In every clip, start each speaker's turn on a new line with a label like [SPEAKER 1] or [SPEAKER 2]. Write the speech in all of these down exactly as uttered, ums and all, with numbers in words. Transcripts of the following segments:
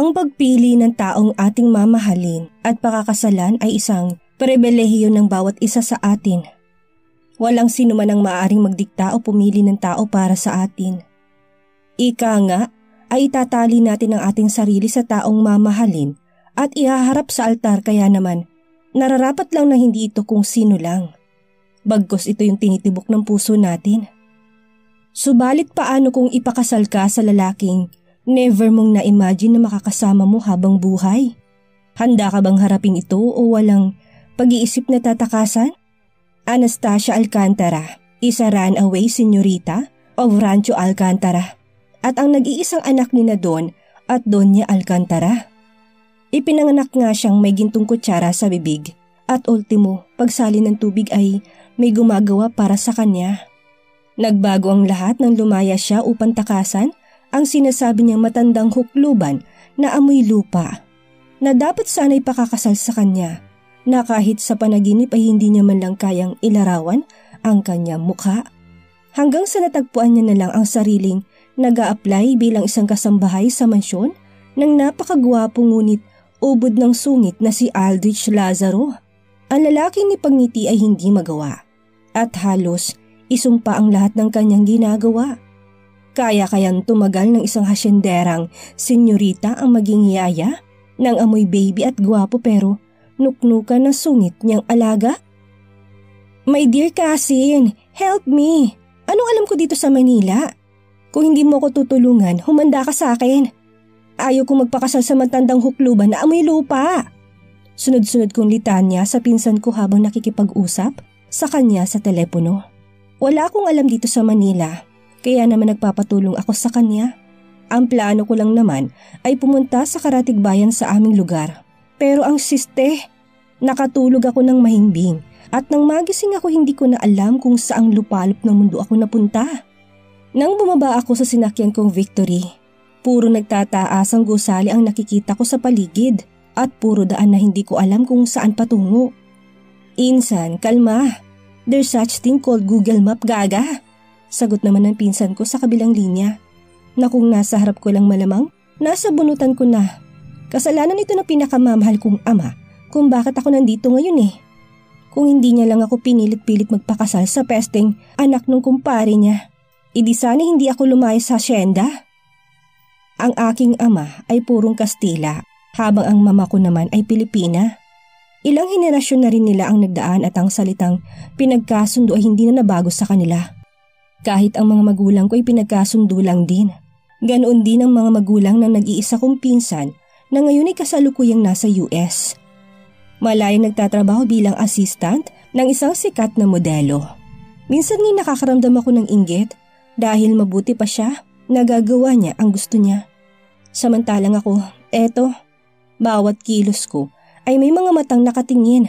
[SPEAKER 1] Ang pagpili ng taong ating mamahalin at pakakasalan ay isang pribilehiyo ng bawat isa sa atin. Walang sino man ang maaaring magdikta o pumili ng tao para sa atin. Ika nga ay itatali natin ang ating sarili sa taong mamahalin at ihaharap sa altar, kaya naman nararapat lang na hindi ito kung sino lang. Bagkus ito yung tinitibok ng puso natin. Subalit paano kung ipakasal ka sa lalaking never mong na-imagine na makakasama mo habang buhay? Handa ka bang harapin ito o walang pag-iisip na tatakasan? Anastasia Alcantara, isa runaway senyorita of Rancho Alcantara at ang nag-iisang anak ni na Don at Doña Alcantara. Ipinanganak nga siyang may gintong kutsara sa bibig at ultimo pagsali ng tubig ay may gumagawa para sa kanya. Nagbago ang lahat nang lumaya siya upang takasan ang sinasabi niyang matandang hukluban na amoy lupa, na dapat sana'y pakakasal sa kanya, na kahit sa panaginip ay hindi niya man lang kayang ilarawan ang kanyang mukha. Hanggang sa natagpuan niya na lang ang sariling nag-a-apply bilang isang kasambahay sa mansyon ng napakagwapo ngunit ubod ng sungit na si Aldrich Lazaro. Ang lalaking ni pagngiti ay hindi magawa at halos isumpa ang lahat ng kanyang ginagawa. Kaya-kayang tumagal ng isang hasyenderang senyorita ang maging yaya ng amoy baby at gwapo pero nuknukan na sungit niyang alaga? My dear cousin, help me! Anong alam ko dito sa Manila? Kung hindi mo ko tutulungan, humanda ka sa akin. Ayaw kong magpakasal sa matandang hukluban na amoy lupa. Sunod-sunod kong litanya sa pinsan ko habang nakikipag-usap sa kanya sa telepono. Wala akong alam dito sa Manila. Kaya naman nagpapatulong ako sa kanya. Ang plano ko lang naman ay pumunta sa karatig bayan sa aming lugar. Pero ang siste, nakatulog ako ng mahimbing at nang magising ako hindi ko na alam kung saang lupalop ng mundo ako napunta. Nang bumaba ako sa sinakyan kong Victory, puro nagtataas ang gusali ang nakikita ko sa paligid at puro daan na hindi ko alam kung saan patungo. Insan, kalma. There's such thing called Google Map, gaga. Sagot naman ng pinsan ko sa kabilang linya, na kung nasa harap ko lang malamang, nasa bunutan ko na. Kasalanan ito ng pinakamamahal kong ama kung bakit ako nandito ngayon eh. Kung hindi niya lang ako pinilit-pilit magpakasal sa pesteng anak ng kumpare niya, idi sana hindi ako lumayas sa asyenda. Ang aking ama ay purong Kastila habang ang mama ko naman ay Pilipina. Ilang henerasyon na rin nila ang nagdaan at ang salitang pinagkasundo ay hindi na nabago sa kanila. Kahit ang mga magulang ko ay pinagkasundo lang din. Ganoon din ang mga magulang ng nag-iisa kong pinsan na ngayon ay kasalukuyang nasa U S. Malayang nagtatrabaho bilang assistant ng isang sikat na modelo. Minsan nga nakakaramdam ako ng inggit dahil mabuti pa siya, nagagawa niya ang gusto niya. Samantalang ako, eto, bawat kilos ko ay may mga matang nakatingin.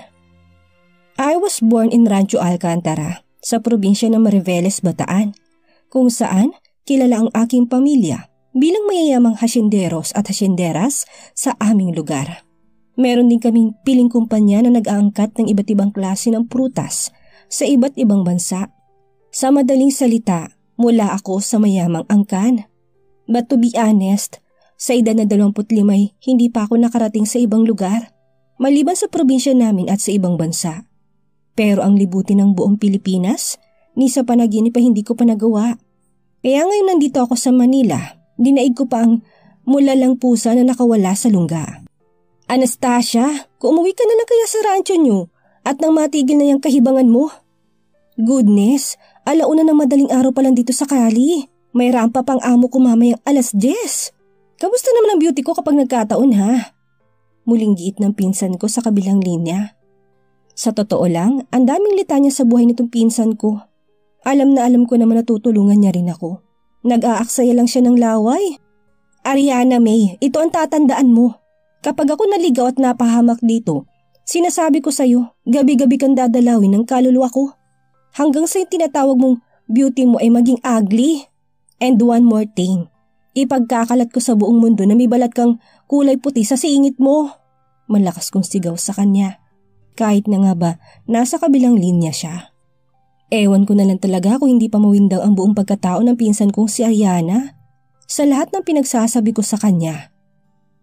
[SPEAKER 1] I was born in Rancho Alcantara, sa probinsya ng Mariveles, Bataan, kung saan kilala ang aking pamilya bilang mayayamang hasyenderos at hasyenderas sa aming lugar. Meron din kaming piling kumpanya na nag-aangkat ng iba't ibang klase ng prutas sa iba't ibang bansa. Sa madaling salita, mula ako sa mayamang angkan. But to be honest, sa edad na dalawampu't lima hindi pa ako nakarating sa ibang lugar, maliban sa probinsya namin at sa ibang bansa. Pero ang libutin ng buong Pilipinas, ni sa panaginip ay hindi ko pa nagawa. Kaya ngayon nandito ako sa Manila, dinaig ko pa ang mula lang pusa na nakawala sa lungga. Anastasia, kung umuwi ka na lang kaya sa rancho nyo at nang matigil na yung kahibangan mo. Goodness, alauna ng madaling araw pa lang dito sa Cali. May rampa pang amo ko mamayang alas diyes. Kamusta naman ang beauty ko kapag nagkataon ha? Muling giit ng pinsan ko sa kabilang linya. Sa totoo lang, ang daming litanya sa buhay nitong pinsan ko. Alam na alam ko naman na tutulungan niya rin ako. Nag-aaksaya lang siya ng laway. Ariana May, ito ang tatandaan mo. Kapag ako naligaw at napahamak dito, sinasabi ko sa'yo, gabi-gabi kang dadalawin ng kaluluwa ko. Hanggang sa'yo tinatawag mong beauty mo ay maging ugly. And one more thing, ipagkakalat ko sa buong mundo na may balat kang kulay puti sa singit mo. Malakas kong sigaw sa kanya. Kahit na nga ba, nasa kabilang linya siya. Ewan ko na lang talaga kung hindi pa mawindang ang buong pagkatao ng pinsan kong si Ariana sa lahat ng pinagsasabi ko sa kanya.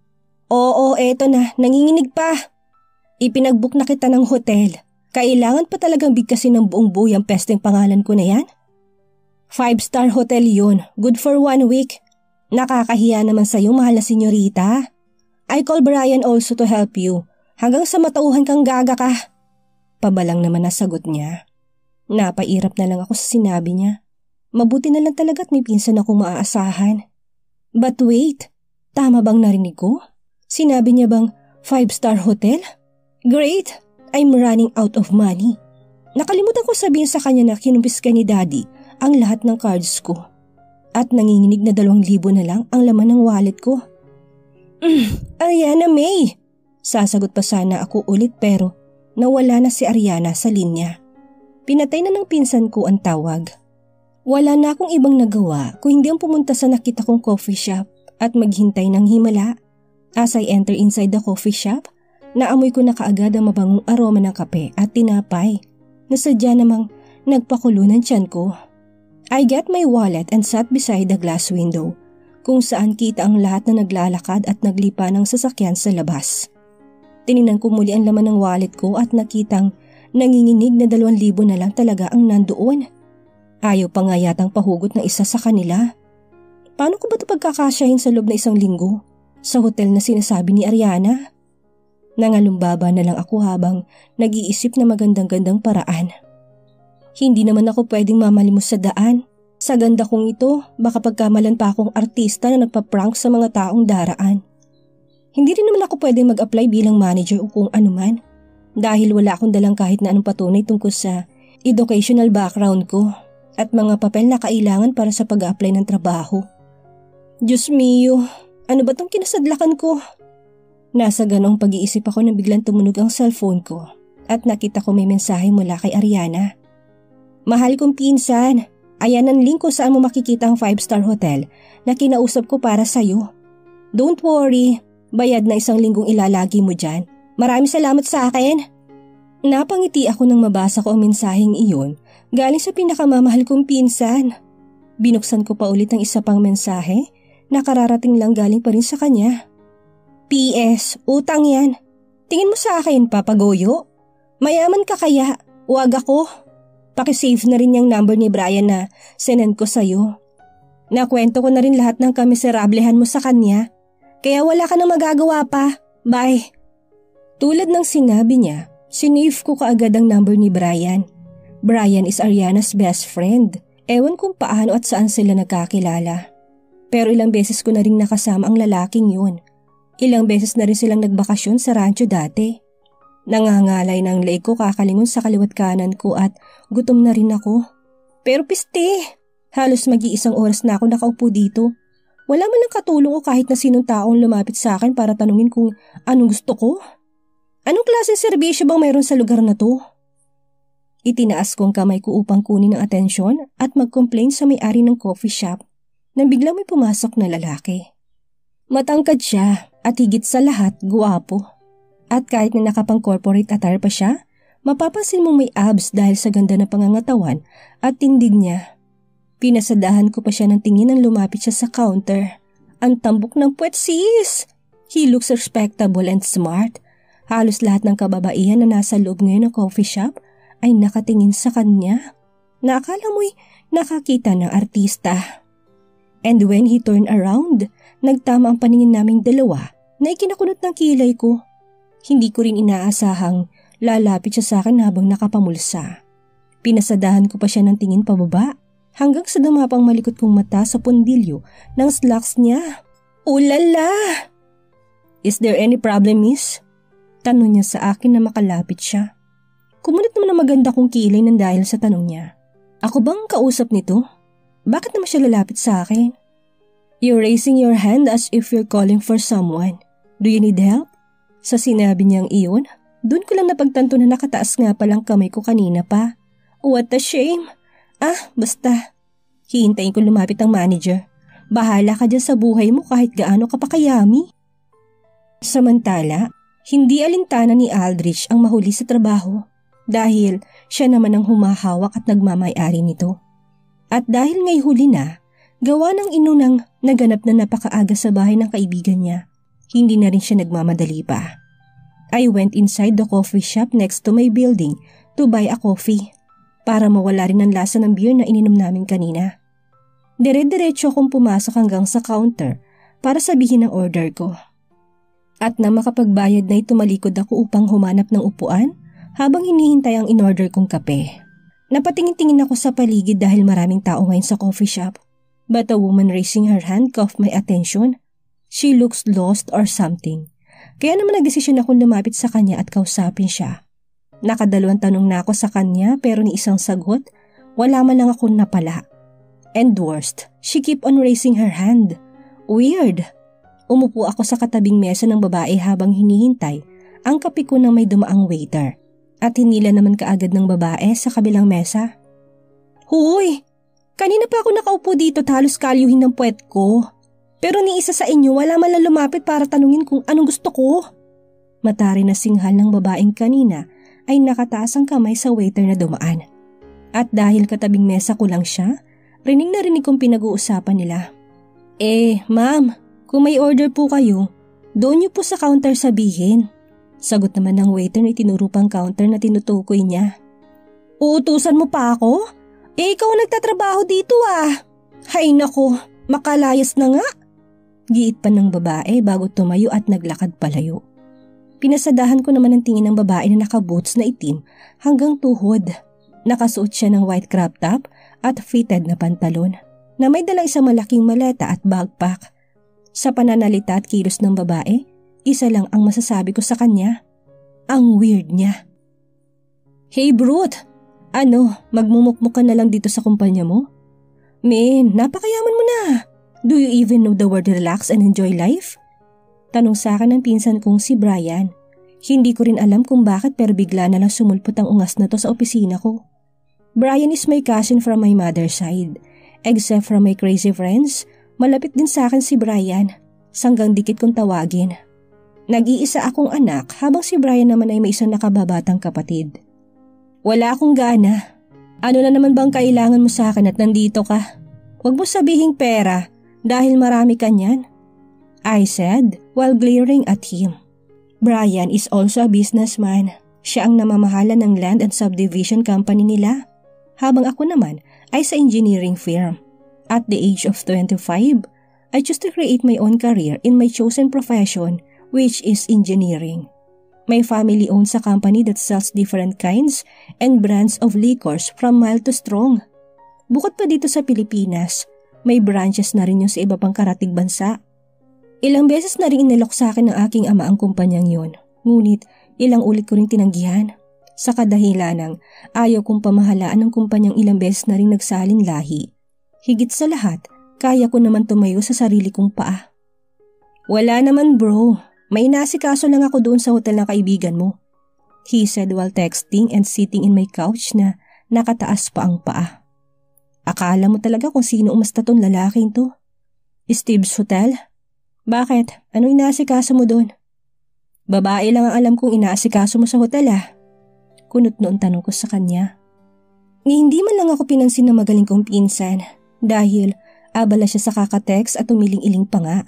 [SPEAKER 1] Oo, eto na, nanginginig pa. Ipinagbook na kita ng hotel. Kailangan pa talagang bigkasin ng buong buo ang pesteng pangalan ko na yan? Five-star hotel yun, good for one week. Nakakahiya naman sa'yo, mahal na senyorita. I call Brian also to help you. Hanggang sa matauhan kang gaga ka. Pabalang naman nasagot niya. Napairap na lang ako sa sinabi niya. Mabuti na lang talaga't may pinsan akong maaasahan. But wait, tama bang narinig ko? Sinabi niya bang five-star hotel? Great, I'm running out of money. Nakalimutan ko sabihin sa kanya na kinumpis ka ni Daddy ang lahat ng cards ko. At nanginginig na dalawang libo na lang ang laman ng wallet ko. Mm, Ariana May! Sasagot pa sana ako ulit pero nawala na si Ariana sa linya. Pinatay na ng pinsan ko ang tawag. Wala na akong ibang nagawa kung hindi ang pumunta sa nakita kong coffee shop at maghintay ng himala. As I enter inside the coffee shop, naamoy ko na kaagad ang mabangong aroma ng kape at tinapay na sadya namang nagpakulo ng tiyan ko. I get my wallet and sat beside the glass window kung saan kita ang lahat na naglalakad at naglipa ng sasakyan sa labas. Tiningnan ko muli ang laman ng wallet ko at nakitang nanginginig na dalawang libo na lang talaga ang nandoon. Ayaw pa nga yatang pahugot ng isa sa kanila. Paano ko ba ito pagkakasyahin sa loob na isang linggo sa hotel na sinasabi ni Ariana? Nangalumbaba na lang ako habang nag-iisip na magandang-gandang paraan. Hindi naman ako pwedeng mamalimos sa daan. Sa ganda kong ito, baka pagkamalan pa akong artista na nagpa-prank sa mga taong daraan. Hindi rin naman ako pwedeng mag-apply bilang manager o kung anuman dahil wala akong dalang kahit na anong patunay tungkol sa educational background ko at mga papel na kailangan para sa pag-apply ng trabaho. Diyos mio, ano ba tong kinasadlakan ko? Nasa ganong pag-iisip ako nang biglang tumunog ang cellphone ko at nakita ko may mensahe mula kay Ariana. Mahal kong pinsan, ayan ang link ko saan mo makikita ang five-star hotel na kinausap ko para sa'yo. Don't worry, bayad na isang linggong ilalagi mo dyan. Maraming salamat sa akin. Napangiti ako nang mabasa ko ang mensaheng iyon galing sa pinakamamahal kong pinsan. Binuksan ko pa ulit ang isa pang mensahe na kararating lang galing pa rin sa kanya. P S. Utang yan. Tingin mo sa akin, Papagoyo? Mayaman ka kaya? Huwag ako. Pakisave na rin yung number ni Brian na sinend ko sa'yo. Nakwento ko na rin lahat ng kamiserablehan mo sa kanya. Kaya wala ka nang magagawa pa. Bye. Tulad ng sinabi niya, sinave ko kaagad ang number ni Brian. Brian is Ariana's best friend. Ewan kung paano at saan sila nagkakilala. Pero ilang beses ko na rin nakasama ang lalaking yun. Ilang beses na rin silang nagbakasyon sa rancho dati. Nangangalay ng leeg ko kakalingon sa kaliwat kanan ko at gutom na rin ako. Pero piste, halos mag-iisang oras na ako nakaupo dito. Wala man lang katulong o kahit na sinong taong lumapit sa akin para tanungin kung anong gusto ko. Anong klaseng serbisyo bang mayroon sa lugar na to? Itinaas kong kamay ko upang kunin ang atensyon at mag-complain sa may-ari ng coffee shop nang biglang may pumasok na lalaki. Matangkad siya at higit sa lahat guwapo. At kahit na nakapang-corporate attire pa siya, mapapansin mong may abs dahil sa ganda ng pangangatawan at tindig niya. Pinasadahan ko pa siya ng tingin nang lumapit siya sa counter. Ang tambok ng puwet sis! He looks respectable and smart. Halos lahat ng kababaihan na nasa loob ngayon ng coffee shop ay nakatingin sa kanya. Na akala mo'y nakakita ng artista. And when he turned around, nagtama ang paningin naming dalawa na ikinakunot ng kilay ko. Hindi ko rin inaasahang lalapit siya sa akin habang nakapamulsa. Pinasadahan ko pa siya ng tingin pababa hanggang sa dumapang malikot kong mata sa pundilyo ng slacks niya. Ulala! Is there any problem, miss? Tanong niya sa akin na makalapit siya. Kumunot naman ang maganda kong kilay nang dahil sa tanong niya. Ako bang kausap nito? Bakit naman siya lalapit sa akin? You're raising your hand as if you're calling for someone. Do you need help? Sa sinabi niyang iyon, doon ko lang napagtanto na nakataas nga palang kamay ko kanina pa. What a shame. Ah, basta. Hihintayin ko lumapit ang manager. Bahala ka dyan sa buhay mo kahit gaano ka pa kayami. Samantala, hindi alintana ni Aldrich ang mahuli sa trabaho dahil siya naman ang humahawak at nagmamay-ari nito. At dahil ngay huli na, gawa ng inunang naganap na napakaaga sa bahay ng kaibigan niya, Hindi na rin siya nagmamadali pa. I went inside the coffee shop next to my building to buy a coffee para mawala rin ang lasa ng beer na ininom namin kanina. Dire-diretso akong pumasok hanggang sa counter para sabihin ang order ko. At na makapagbayad na tumalikod ako upang humanap ng upuan habang hinihintay ang in-order kong kape. Napatingin-tingin ako sa paligid dahil maraming tao ngayon sa coffee shop. But a woman raising her hand caught my attention. She looks lost or something. Kaya naman nagdesisyon akong lumapit sa kanya at kausapin siya. Nakadalawang tanong na ako sa kanya pero ni isang sagot, wala man lang akong napala. And worst, she keep on raising her hand. Weird. Umupo ako sa katabing mesa ng babae habang hinihintay ang kape ko ng may dumaang waiter. At hinila naman kaagad ng babae sa kabilang mesa. Huy! Kanina pa ako nakaupo dito at halos kalyuhin ng puwet ko. Pero ni isa sa inyo wala man lang lumapit para tanungin kung anong gusto ko. Matari na singhal ng babaeng kanina ay nakataas ang kamay sa waiter na dumaan. At dahil katabing mesa ko lang siya, rinig na rinig kong pinag-uusapan nila. Eh, ma'am, kung may order po kayo, doon niyo po sa counter sabihin. Sagot naman ng waiter na itinuro pang counter na tinutukoy niya. Uutusan mo pa ako? Eh, ikaw nagtatrabaho dito ah. Hay nako, makalayas na nga. Giit pa ng babae bago tumayo at naglakad palayo. Pinasadahan ko naman ang tingin ng babae na nakaboots na itim hanggang tuhod. Nakasuot siya ng white crop top at fitted na pantalon na may dalang isang malaking maleta at backpack. Sa pananalita at kilos ng babae, isa lang ang masasabi ko sa kanya. Ang weird niya. Hey Brute! Ano, magmumukmuk ka na lang dito sa kumpanya mo? Men, napakayaman mo na. Do you even know the word relax and enjoy life? Tanong sa akin ng pinsan kong si Brian. Hindi ko rin alam kung bakit pero bigla na lang sumulpot ang ungas na to sa opisina ko. Brian is my cousin from my mother's side. Except from my crazy friends, malapit din sa akin si Brian. Sanggang dikit kong tawagin. Nag-iisa akong anak habang si Brian naman ay may isang nakababatang kapatid. Wala akong gana. Ano na naman bang kailangan mo sa akin at nandito ka? Huwag mo sabihing pera dahil marami ka niyan. I said while glaring at him. Brian is also a businessman. Siya ang namamahala ng land and subdivision company nila. Habang ako naman ay sa engineering firm. At the age of twenty-five, I chose to create my own career in my chosen profession, which is engineering. My family owns a company that sells different kinds and brands of liquors from mild to strong. Bukod pa dito sa Pilipinas, may branches na rin yung sa iba pang karatig bansa. Ilang beses na rin inilok sa akin ng aking ama ang kumpanyang yon, ngunit ilang ulit ko rin tinanggihan. Sa kadahilan ng ayaw kong pamahalaan ng kumpanyang ilang beses na rin nagsalin lahi. Higit sa lahat, kaya ko naman tumayo sa sarili kong paa. Wala naman bro. May inasikaso lang ako doon sa hotel ng kaibigan mo. He said while texting and sitting in my couch na nakataas pa ang paa. Akala mo talaga kung sino umasta tong lalaking to? Steve's Hotel? Bakit? Ano inaasikaso mo doon? Babae lang ang alam kong inaasikaso mo sa hotel ah. Kunot noon tanong ko sa kanya. Ni hindi man lang ako pinansin na magaling kong pinsan dahil abala siya sa kakatext at umiling-iling pa nga.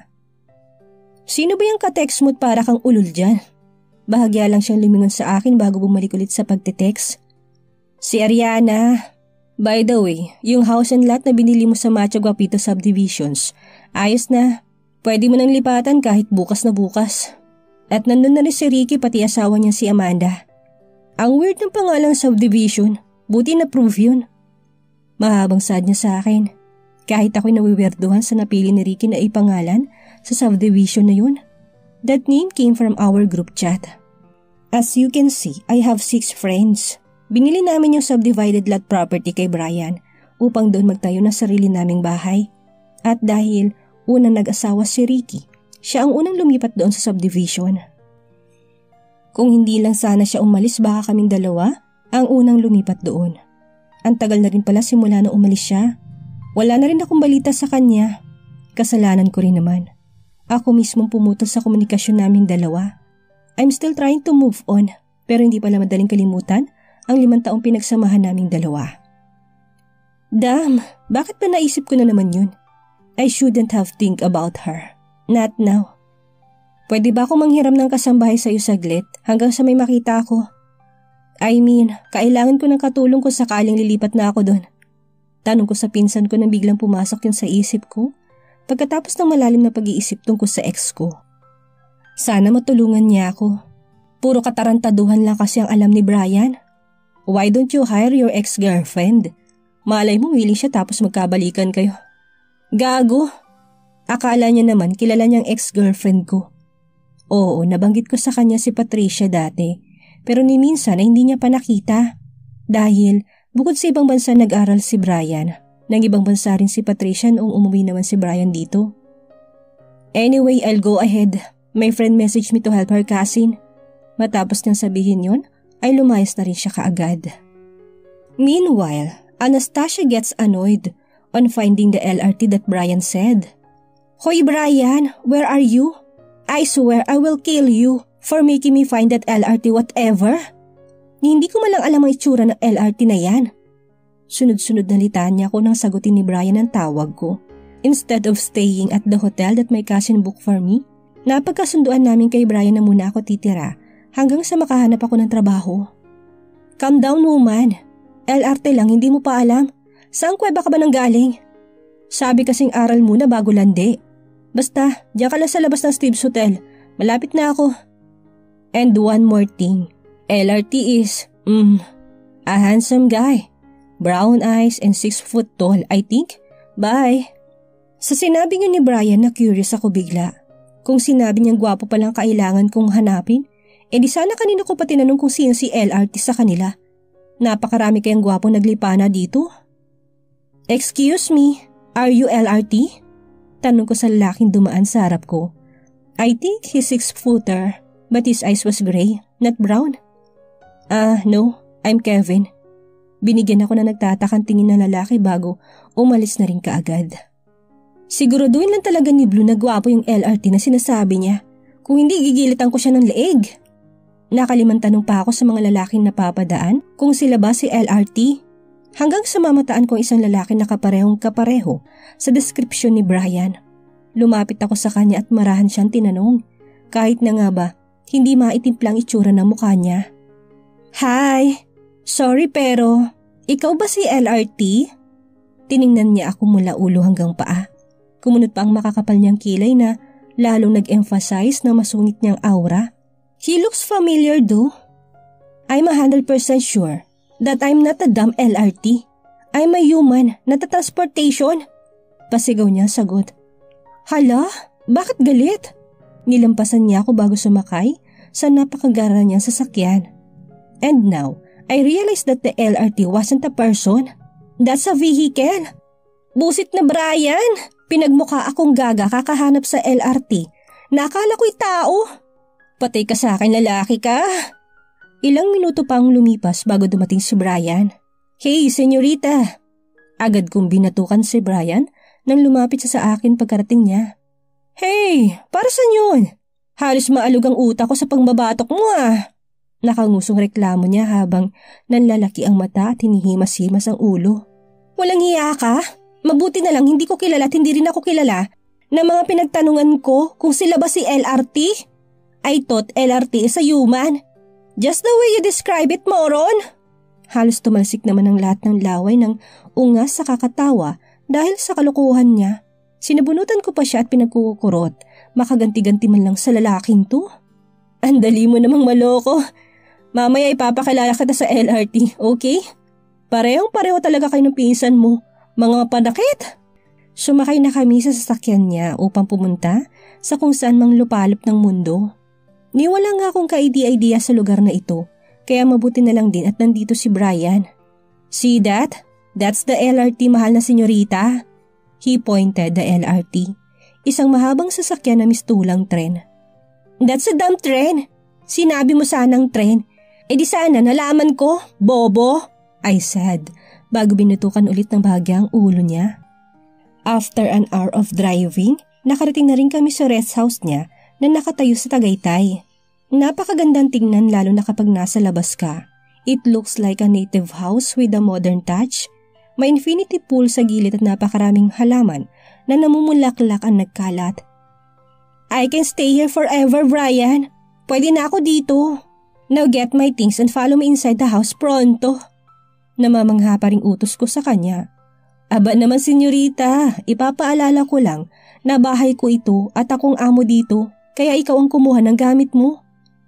[SPEAKER 1] Sino ba yung ka-text mo't para kang ulol dyan? Bahagya lang siyang lumingon sa akin bago bumalik ulit sa pagte-text. Si Ariana. By the way, yung house and lot na binili mo sa Macho Guapito Subdivisions, ayos na. Pwede mo nang lipatan kahit bukas na bukas. At nandun na rin si Ricky pati asawa niya si Amanda. Ang weird ng pangalang subdivision, buti na prove yun. Mahabang sad niya sa akin. Kahit ako'y nawiwerduhan sa napili ni Ricky na ipangalan sa subdivision na yun. That name came from our group chat. As you can see, I have six friends. Binili namin yung subdivided lot property kay Brian upang doon magtayo ng sarili naming bahay. At dahil unang nag-asawa si Ricky, siya ang unang lumipat doon sa subdivision. Kung hindi lang sana siya umalis baka kaming dalawa ang unang lumipat doon. Ang tagal na rin pala simula na umalis siya. Wala na rin akong balita sa kanya. Kasalanan ko rin naman. Ako mismong pumutol sa komunikasyon naming dalawa. I'm still trying to move on pero hindi pala madaling kalimutan ang limang taong pinagsamahan naming dalawa. Damn, bakit ba naisip ko na naman yun? I shouldn't have think about her. Not now. Pwede ba ako manghiram ng kasambahay sa'yo saglit hanggang sa may makita ako? I mean, kailangan ko ng katulong ko sakaling lilipat na ako doon. Tanong ko sa pinsan ko nang biglang pumasok yun sa isip ko pagkatapos ng malalim na pag-iisip tungkol sa ex ko. Sana matulungan niya ako. Puro katarantaduhan lang kasi ang alam ni Brian. Why don't you hire your ex-girlfriend? Malay mo willing siya tapos magkabalikan kayo. Gago! Akala niya naman kilala niyang ex-girlfriend ko. Oo, nabanggit ko sa kanya si Patricia dati, pero ni minsan ay hindi niya pa nakita. Dahil bukod sa ibang bansa nag-aral si Brian, nang ibang bansa rin si Patricia noong umuwi naman si Brian dito. Anyway, I'll go ahead. My friend messaged me to help her cousin. Matapos niyang sabihin yun, ay lumayas na rin siya kaagad. Meanwhile, Anastasia gets annoyed on finding the L R T that Brian said. Hoy Brian, where are you? I swear I will kill you for making me find that L R T whatever. Hindi ko malang alam ang itsura ng L R T na yan. Sunod-sunod na litanya ko nang sagutin ni Brian ang tawag ko. Instead of staying at the hotel that my cousin booked for me, napagkasunduan namin kay Brian na muna ako titira hanggang sa makahanap ako ng trabaho. Calm down woman. L R T lang, hindi mo pa alam. Saan kuweba ka ba nang galing? Sabi kasing aral muna bago landi. Basta, diyan ka lang sa labas ng Steve's Hotel. Malapit na ako. And one more thing. L R T is, mm, a handsome guy. Brown eyes and six foot tall, I think. Bye. Sa sinabi niyo ni Brian na curious ako bigla. Kung sinabi niyang gwapo palang kailangan kong hanapin, edi sana kanina ko pa tinanong kung sino si L R T sa kanila. Napakarami kayang gwapo naglipana dito. Excuse me, are you L R T? Tanong ko sa lalaking dumaan sa harap ko. I think he's six-footer, but his eyes was gray, not brown. Ah, uh, no, I'm Kevin. Binigyan ako na nagtatakang tingin ng lalaki bago umalis na rin kaagad. Siguraduhin lang talaga ni Blue na gwapo yung L R T na sinasabi niya. Kung hindi, gigilitan ko siya ng leeg. Nakalimang tanong pa ako sa mga lalaking napapadaan kung sila ba si L R T. Hanggang sa mamataan ko isang lalaki na kaparehong kapareho sa description ni Brian. Lumapit ako sa kanya at marahan siyang tinanong. Kahit na nga ba, hindi maitimplang itsura ng mukha niya. Hi! Sorry pero, ikaw ba si L R T? Tiningnan niya ako mula ulo hanggang paa. Kumunot pa ang makakapal niyang kilay na lalong nag-emphasize na masungit niyang aura. He looks familiar though. I'm a hundred percent sure that I'm not a dumb L R T. I'm a human, not a transportation. Pasigaw niya sagot. Hala, bakit galit? Nilampasan niya ako bago sumakay sa napakagara niyang sasakyan. And now, I realized that the L R T wasn't a person. That's a vehicle. Busit na Brian! Pinagmukha akong gaga kakahanap sa L R T. Nakala ko'y tao. Patay ka sa akin, lalaki ka. Ilang minuto pang lumipas bago dumating si Brian. Hey, senyorita! Agad kong binatukan si Brian nang lumapit siya sa akin pagkarating niya. Hey, para saan yun? Halos maalog ang utak ko sa pangbabatok mo ah. Nakangusong reklamo niya habang nanlalaki ang mata at hinihimas-himas ang ulo. Walang hiya ka? Mabuti na lang hindi ko kilala at hindi rin ako kilala na mga pinagtanungan ko kung sila ba si L R T? I thought L R T is a human. Just the way you describe it, moron! Halos tumalsik naman ang lahat ng laway ng ungas sa kakatawa dahil sa kalokohan niya. Sinabunutan ko pa siya at pinagkukurot. Makaganti-ganti man lang sa lalaking to. Andali mo namang maloko. Mamaya ipapakilala kita sa L R T, okay? Parehong-pareho talaga kayo ng pinsan mo. Mga panakit! Sumakay na kami sa sasakyan niya upang pumunta sa kung saan mang lupalop ng mundo. Niwala nga akong ka-idea-idea sa lugar na ito, kaya mabuti na lang din at nandito si Brian. See that? That's the L R T, mahal na senyorita. He pointed the L R T, isang mahabang sasakyan na mistulang tren. That's a dumb train. Sinabi mo sanang tren. E di sana nalaman ko, bobo, I said, bago binutukan ulit ng bahagya ang ulo niya. After an hour of driving, nakarating na rin kami sa rest house niya na nakatayo sa Tagaytay. Napakagandang tingnan lalo na kapag nasa labas ka. It looks like a native house with a modern touch. May infinity pool sa gilid at napakaraming halaman na namumulaklak ang nagkalat. I can stay here forever, Brian. Pwede na ako dito. Now get my things and follow me inside the house pronto. Namamangha pa ring utos ko sa kanya. Aba naman senyorita, ipapaalala ko lang na bahay ko ito at akong amo dito kaya ikaw ang kumuha ng gamit mo.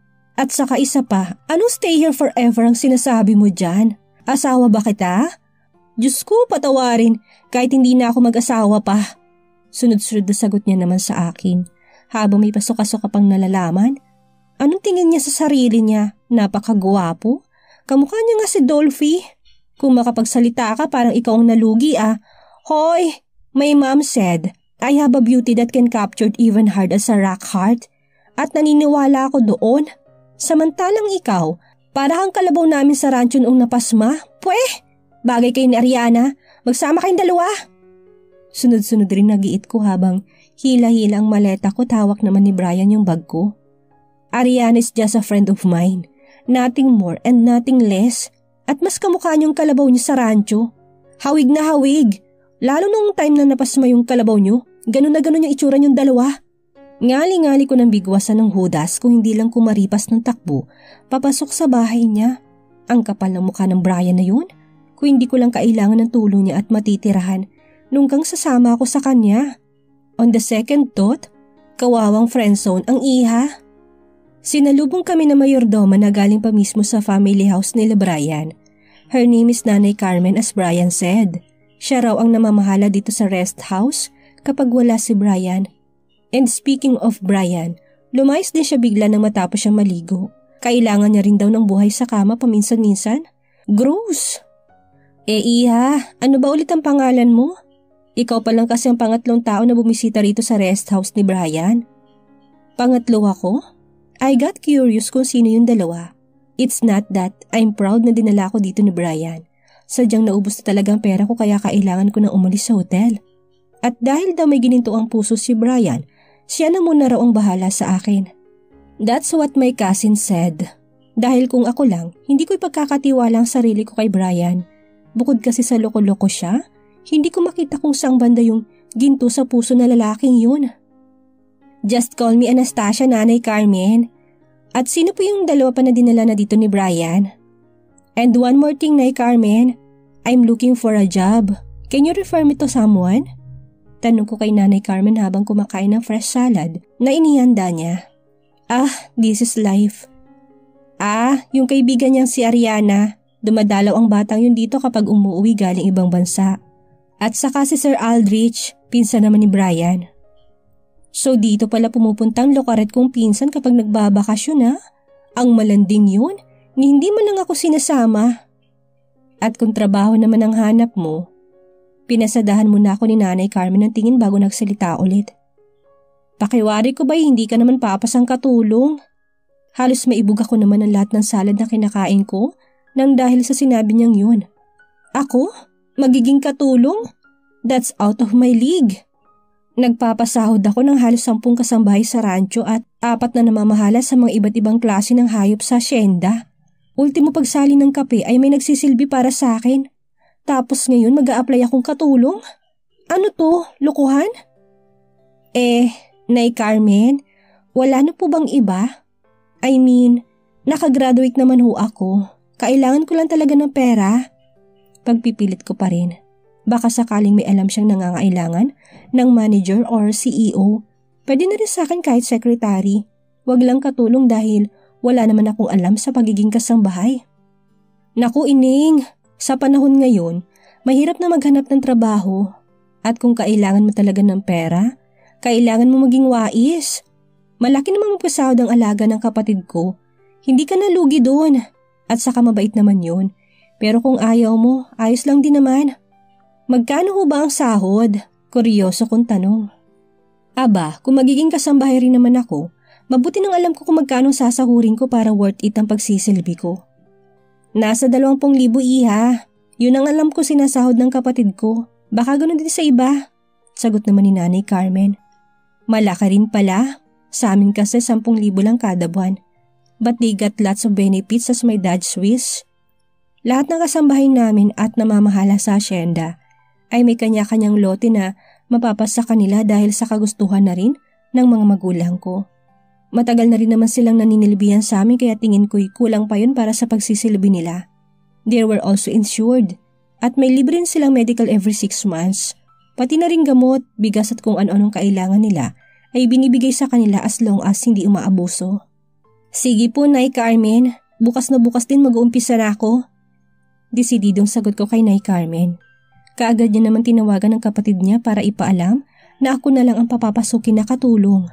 [SPEAKER 1] At saka isa pa, anong stay here forever ang sinasabi mo dyan? Asawa ba kita? Diyos ko, patawarin kahit hindi na ako mag-asawa pa. Sunod-sunod na sagot niya naman sa akin habang may pasok-asok ka pang nalalaman. Anong tingin niya sa sarili niya? Napakagwapo. Kamukha niya nga si Dolphy. Kung makapagsalita ka parang ikaw ang nalugi ah. Hoy, my mom said, I have a beauty that can capture even hard as a rock heart. At naniniwala ako doon. Samantalang ikaw, para kang kalabaw namin sa rancho noong napasma. Pweh, bagay kayo ni Ariana. Magsama kayong dalawa. Sunod-sunod rin nagiit ko habang hila-hila ang maleta ko, tawak naman ni Brian yung bag ko. Ariana is just a friend of mine. Nothing more and nothing less. At mas kamukha niyong kalabaw niyo sa rancho. Hawig na hawig. Lalo nung time na napasma yung kalabaw niyo, ganun na ganun yung itsura niyong dalawa. Ngali-ngali ko ng bigwasan ng hudas kung hindi lang kumaripas ng takbo, papasok sa bahay niya. Ang kapal ng mukha ng Brian na yun. Kung hindi ko lang kailangan ng tulong niya at matitirahan, nunggang sasama ako sa kanya. On the second thought, kawawang friendzone ang iha. Sinalubong kami na mayordoma na galing pa mismo sa family house nila Brian. Her name is Nanay Carmen as Brian said. Siya raw ang namamahala dito sa rest house kapag wala si Brian. And speaking of Brian, lumayas din siya bigla nang matapos siya maligo. Kailangan niya rin daw ng buhay sa kama paminsan-minsan. Gross! Eh iha, ano ba ulit ang pangalan mo? Ikaw pa lang kasi ang pangatlong tao na bumisita rito sa rest house ni Brian. Pangatlo ako? I got curious kung sino yung dalawa. It's not that I'm proud na dinala ko dito ni Brian. Sadyang naubos na talagang pera ko kaya kailangan ko na umalis sa hotel. At dahil daw may gininto ang puso si Brian, siya na muna raw ang bahala sa akin. That's what my cousin said. Dahil kung ako lang, hindi ko ipagkakatiwala ang sarili ko kay Brian. Bukod kasi sa loko-loko siya, hindi ko makita kung saang banda yung ginto sa puso na lalaking yun. Just call me Anastasia, Nanay Carmen. At sino po yung dalawa pa na dinala na dito ni Brian? And one more thing, Nay Carmen. I'm looking for a job. Can you refer me to someone? Tanong ko kay Nanay Carmen habang kumakain ng fresh salad na inihanda niya. Ah, this is life. Ah, yung kaibigan niyang si Ariana. Dumadalaw ang batang yun dito kapag umuwi galing ibang bansa. At saka si Sir Aldrich, pinsan naman ni Brian. So dito pala pumupuntang lokaret kong pinsan kapag nagbabakasyon ha? Ang malanding yun, ni hindi man lang ako sinasama. At kung trabaho naman ang hanap mo, pinasadahan mo na ako ni Nanay Carmen ng tingin bago nagsalita ulit. Pakiwari ko ba hindi ka naman papasang katulong? Halos maibug ako naman ang lahat ng salad na kinakain ko nang dahil sa sinabi niyang yun. Ako? Magiging katulong? That's out of my league. Nagpapasahod ako ng halos sampung kasambahay sa rancho at apat na namamahala sa mga iba't ibang klase ng hayop sa asyenda. Ultimo pagsali ng kape ay may nagsisilbi para sa akin. Tapos ngayon mag-a-apply akong katulong? Ano to? Lukuhan? Eh, Nay Carmen, wala na po bang iba? I mean, nakagraduate naman ho ako. Kailangan ko lang talaga ng pera. Pagpipilit ko pa rin. Baka sakaling may alam siyang nangangailangan ng manager or C E O. Pwede na rin sa akin kahit secretary. Wag lang katulong dahil wala naman akong alam sa pagiging kasambahay. Naku Ining, sa panahon ngayon, mahirap na maghanap ng trabaho. At kung kailangan mo talaga ng pera, kailangan mo maging wais. Malaki namang magpasahod ang alaga ng kapatid ko. Hindi ka nalugi doon. At saka mabait naman yun. Pero kung ayaw mo, ayos lang din naman. Magkano ho ba ang sahod? Kuryoso kong tanong. Aba, kung magiging kasambahay rin naman ako, mabuti nang alam ko kung magkano sasahurin ko para worth it ang pagsisilbi ko. Nasa dalawampung libo iha. Yun ang alam ko sinasahod ng kapatid ko. Baka ganun din sa iba. Sagot naman ni Nanay Carmen. Malaki rin pala. Sa amin kasi sampung libo lang kada buwan. But they got lots of benefits as my dad Swiss. Lahat ng kasambahay namin at namamahala sa asyenda ay may kanya-kanyang lote na mapapasa kanila dahil sa kagustuhan na rin ng mga magulang ko. Matagal na rin naman silang naninilbihan sa amin kaya tingin ko'y kulang pa yun para sa pagsisilbi nila. They were also insured at may libre rin silang medical every six months. Pati na rin gamot, bigas at kung ano-anong kailangan nila ay binibigay sa kanila as long as hindi umaabuso. Sige po, Nay Carmen. Bukas na bukas din mag-uumpisa na ako. Desididong sagot ko kay Nay Carmen. Kaagad niya naman tinawagan ng kapatid niya para ipaalam na ako na lang ang papapasukin na katulong.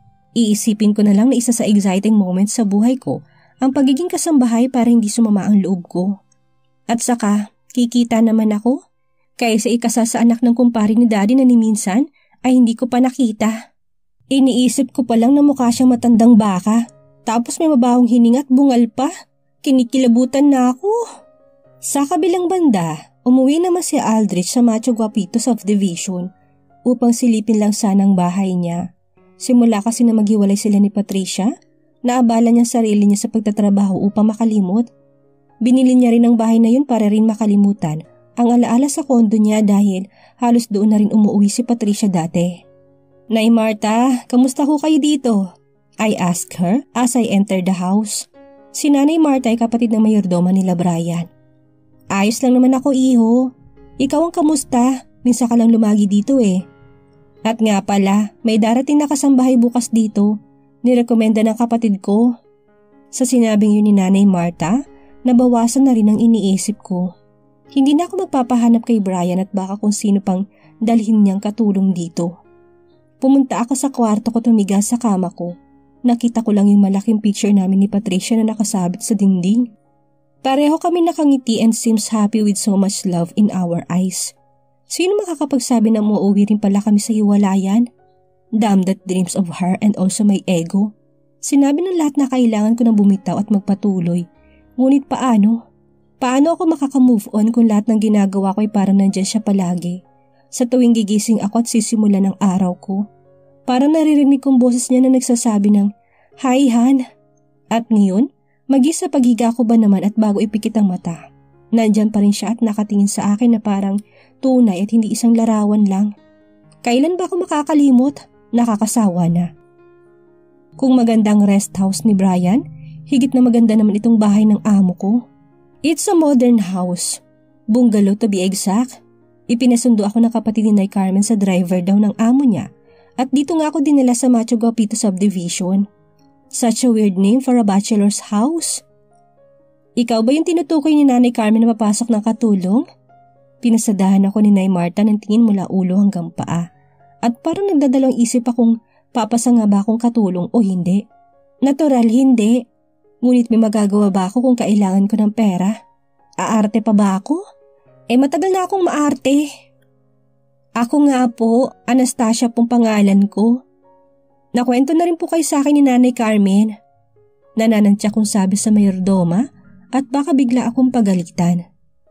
[SPEAKER 1] Iisipin ko na lang na isa sa exciting moments sa buhay ko ang pagiging kasambahay para hindi sumama ang loob ko. At saka, kikita naman ako. Kaysa ikasal sa anak ng kumpare ni Daddy na ni minsan ay hindi ko pa nakita. Iniisip ko pa lang na mukha siyang matandang baka. Tapos may mabahong hininga at bungal pa. Kinikilabutan na ako. Sa kabilang banda, umuwi naman si Aldrich sa Macho Guapito Subdivision upang silipin lang sana ang bahay niya. Simula kasi na maghiwalay sila ni Patricia, naabala niya sarili niya sa pagtatrabaho upang makalimot. Binili niya rin ang bahay na yun para rin makalimutan ang alaala sa kondo niya dahil halos doon na rin umuwi si Patricia dati. Nay Marta, kamusta ho kayo dito? I asked her as I entered the house. Si Nanay Marta ay kapatid ng mayordoma nila Brian. Ayos lang naman ako, iho. Ikaw ang kamusta? Minsan ka lang lumagi dito eh. At nga pala, may darating na kasambahay bukas dito. Nirekomenda ng kapatid ko. Sa sinabing yun ni Nanay Marta, nabawasan na rin ang iniisip ko. Hindi na ako magpapahanap kay Brian at baka kung sino pang dalhin niyang katulong dito. Pumunta ako sa kwarto ko tumiga sa kama ko. Nakita ko lang yung malaking picture namin ni Patricia na nakasabit sa dingding. Pareho kami nakangiti and seems happy with so much love in our eyes. Sino makakapagsabi na muuwi rin pala kami sa hiwalayan? Damn that dreams of her and also my ego. Sinabi ng lahat na kailangan ko na bumitaw at magpatuloy. Ngunit paano? Paano ako makakamove on kung lahat ng ginagawa ko ay parang nandyan siya palagi? Sa tuwing gigising ako at sisimula ng araw ko. Parang naririnig kong boses niya na nagsasabi ng, "Hi, Han." At ngayon, mag-isa paghiga ko ba naman at bago ipikit ang mata. Nandyan pa rin siya at nakatingin sa akin na parang tunay at hindi isang larawan lang. Kailan ba ako makakalimot? Nakakasawa na. Kung magandang rest house ni Brian, higit na maganda naman itong bahay ng amo ko. It's a modern house. Bungalow to be exact. Ipinasundo ako ng kapatid ni Nay Carmen sa driver daw ng amo niya at dito nga ako dinala sa Macho Guapito Subdivision. Such a weird name for a bachelor's house. Ikaw ba yung tinutukoy ni Nanay Carmen na papasok ng katulong? Pinasadahan ako ni Nay Marta ng tingin mula ulo hanggang paa at parang nagdadalawang isip akong papasa nga ba akong katulong o hindi. Natural hindi. Ngunit may magagawa ba ako kung kailangan ko ng pera? Aarte pa ba ako? Eh matagal na akong maarte. Ako nga po, Anastasia pong pangalan ko. Nakwento na rin po kayo sa akin ni Nanay Carmen. Nananantya kong sabi sa mayordoma at baka bigla akong pagalitan.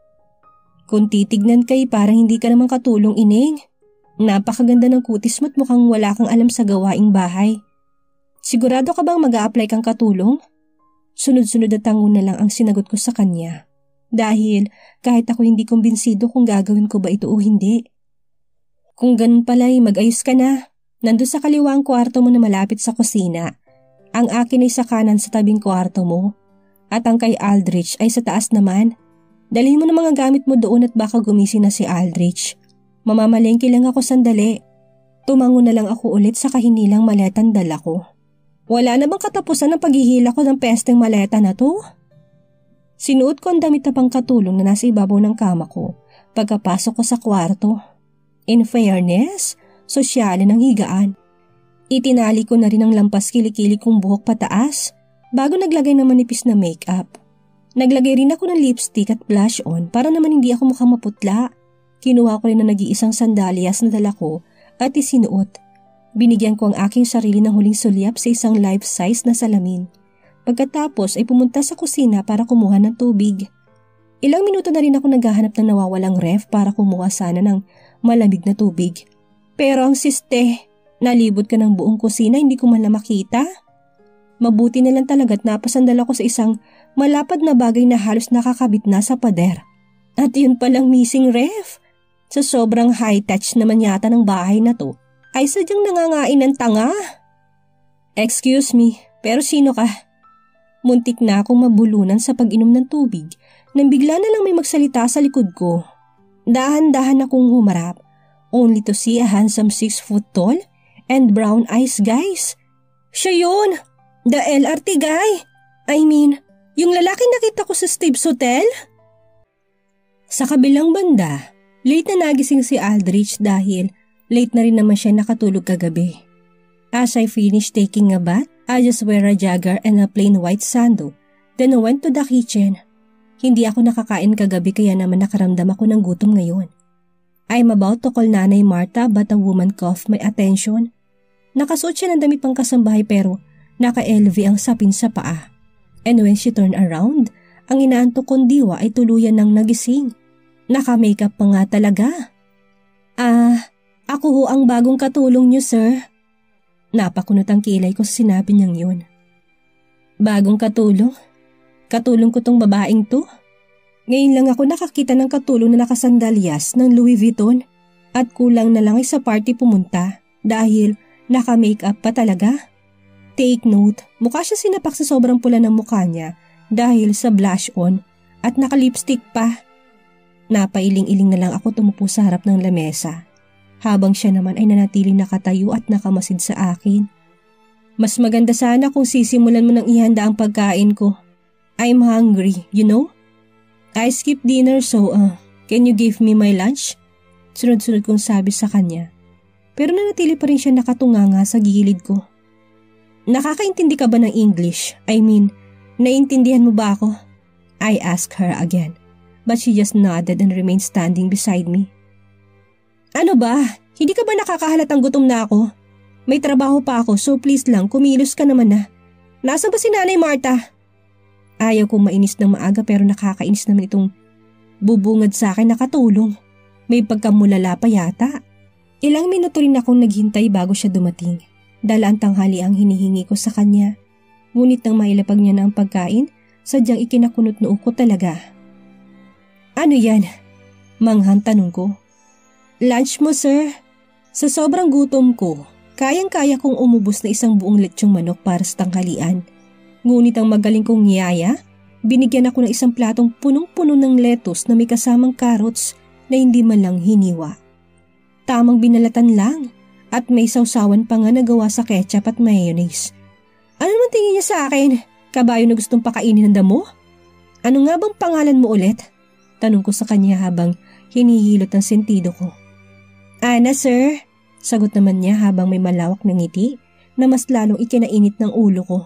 [SPEAKER 1] Kung titignan kay parang hindi ka naman katulong, Ineng. Napakaganda ng kutis mo't mukhang wala kang alam sa gawaing bahay. Sigurado ka bang mag-a-apply kang katulong? Sunod-sunod at tango na lang ang sinagot ko sa kanya. Dahil kahit ako hindi kumbinsido kung gagawin ko ba ito o hindi. Kung ganun pala'y mag-ayos ka na. Nandun sa kaliwa ang kwarto mo na malapit sa kusina. Ang akin ay sa kanan sa tabing kwarto mo. At ang kay Aldrich ay sa taas naman. Dalhin mo na mga gamit mo doon at baka gumising na si Aldrich. Mamamalengke lang ako sandali. Tumango na lang ako ulit sa kahinilang maletan dala ko. Wala na bang katapusan ng paghihila ko ng pesteng maleta na to? Sinuot ko ang damit na pangkatulong na nasa ibabaw ng kama ko pagkapasok ko sa kwarto. In fairness, sosyale ng higaan. Itinali ko na rin ang lampas kilikili kong buhok pataas bago naglagay ng manipis na makeup. Naglagay rin ako ng lipstick at blush on para naman hindi ako mukhang maputla. Kinuha ko rin ang nag-iisang sandalias na dala ko at isinuot. Binigyan ko ang aking sarili ng huling sulyap sa isang life-size na salamin. Pagkatapos ay pumunta sa kusina para kumuha ng tubig. Ilang minuto na rin ako naghahanap ng nawawalang ref para kumuha sana ng malamig na tubig. Pero ang siste, nalibot ka ng buong kusina, hindi ko man na makita. Mabuti na lang talaga't napasandal ako sa isang malapad na bagay na halos nakakabit na sa pader. At yun palang missing ref. Sa sobrang high touch naman yata ng bahay na to, ay sadyang nangangain ng tanga. Excuse me, pero sino ka? Muntik na akong mabulunan sa pag-inom ng tubig nang bigla na lang may magsalita sa likod ko. Dahan-dahan akong humarap, only to see a handsome six foot tall and brown eyes guys. Siya yun! The L R T guy! I mean, yung lalaki nakita ko sa Steve's Hotel? Sa kabilang banda, late na nagising si Aldrich dahil late na rin naman siya nakatulog kagabi. As I finished taking a bath, I just wear a jogger and a plain white sando. Then I went to the kitchen. Hindi ako nakakain kagabi kaya naman nakaramdam ako ng gutom ngayon. I'm about to call Nanay Marta but a woman coughed my attention. Nakasuot siya ng damit pang kasambahay pero naka-L V ang sapin sa paa. And when she turned around, ang inaantok kong diwa ay tuluyan ng nagising. Naka-makeup pa nga talaga. Ah, ako ho ang bagong katulong niyo, sir. Napakunot ang kilay ko sa sinabi niyang yun. Bagong katulong? Katulong ko tong babaeng to? Ngayon lang ako nakakita ng katulong na nakasandalyas ng Louis Vuitton at kulang na lang ay sa party pumunta dahil naka-makeup pa talaga. Take note, mukha siya sinapak sa sobrang pula ng mukha niya dahil sa blush on at naka-lipstick pa. Napailing-iling na lang ako tumupo sa harap ng lamesa. Habang siya naman ay nanatiling nakatayo at nakamasid sa akin. Mas maganda sana kung sisimulan mo nang ihanda ang pagkain ko. I'm hungry, you know? I skipped dinner so uh, can you give me my lunch? Sunod-sunod kong sabi sa kanya. Pero nanatili pa rin siya nakatunganga sa gilid ko. Nakakaintindi ka ba ng English? I mean, naiintindihan mo ba ako? I asked her again, but she just nodded and remained standing beside me. Ano ba? Hindi ka ba nakakahalatang gutom na ako? May trabaho pa ako so please lang kumilos ka naman na. Nasaan ba si Nanay Marta? Ayaw kong mainis ng maaga pero nakakainis naman itong bubungad sa akin na katulong. May pagkamulala pa yata. Ilang minuto rin akong naghintay bago siya dumating. Dala ang tanghali ang hinihingi ko sa kanya. Ngunit nang mailapag niya na ang pagkain, sadyang ikinakunot noo ko talaga. Ano yan? Manghang tanong ko. Lunch mo, sir. Sa sobrang gutom ko, kayang-kaya kong umubos na isang buong lechong manok para sa tanghalian. Ngunit ang magaling kong niyaya, binigyan ako ng isang platong punong-puno ng lettuce na may kasamang carrots na hindi man lang hiniwa. Tamang binalatan lang at may sausawan pa nga nagawa sa ketchup at mayonnaise. Ano naman tingin niya sa akin? Kabayo na gustong pakainin ng damo? Ano nga bang pangalan mo ulit? Tanong ko sa kanya habang hinihilot ang sentido ko. Ana, sir. Sagot naman niya habang may malawak na ngiti na mas lalong ikinainit ng ulo ko.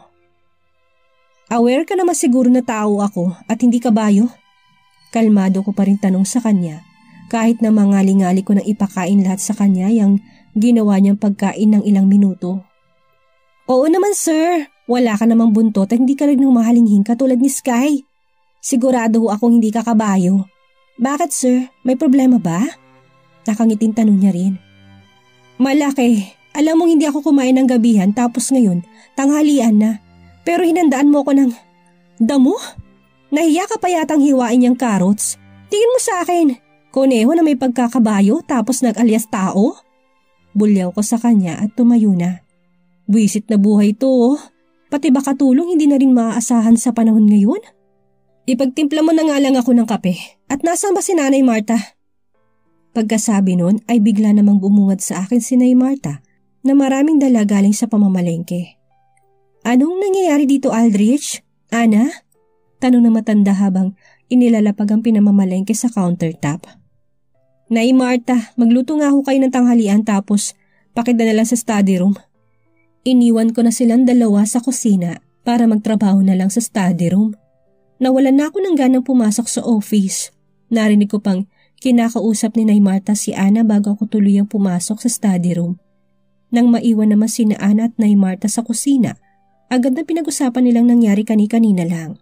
[SPEAKER 1] Aware ka naman siguro na tao ako at hindi kabayo? Kalmado ko pa rin tanong sa kanya kahit na mangali-ngali ko nang ipakain lahat sa kanya yung ginawa niyang pagkain ng ilang minuto. Oo naman, sir. Wala ka namang buntot at hindi ka rin humahalinghin katulad ni Sky. Sigurado ho akong hindi ka kabayo. Bakit, sir? May problema ba? Nakangiting tanong niya rin. Malaki, alam mong hindi ako kumain ng gabihan tapos ngayon, tanghalian na. Pero hinandaan mo ko ng damo? Nahiya ka pa yatang hiwain niyang carrots. Tingin mo sa akin, koneho na may pagkakabayo tapos nag-alias tao? Bulyaw ko sa kanya at tumayo na. Buwisit na buhay to oh. Pati ba katulong hindi na rin maaasahan sa panahon ngayon? Ipagtimpla mo na nga lang ako ng kape at nasaan ba si Nanay Marta? Pagkasabi nun ay bigla namang bumungad sa akin si Nay Marta na maraming dala galing sa pamamalengke. Anong nangyayari dito, Aldrich? Ana? Tanong na matanda habang inilalapag ang pinamamalengke sa countertop. Nay Marta, magluto nga ho kayo ng tanghalian tapos pakidala lang sa study room. Iniwan ko na silang dalawa sa kusina para magtrabaho na lang sa study room. Nawalan na ako ng ganang pumasok sa office. Narinig ko pang kinakausap ni Nay Marta si Ana bago ako tuluyang pumasok sa study room. Nang maiwan naman sina Ana at Nay Marta sa kusina, agad na pinag-usapan nilang nangyari kani-kanina lang.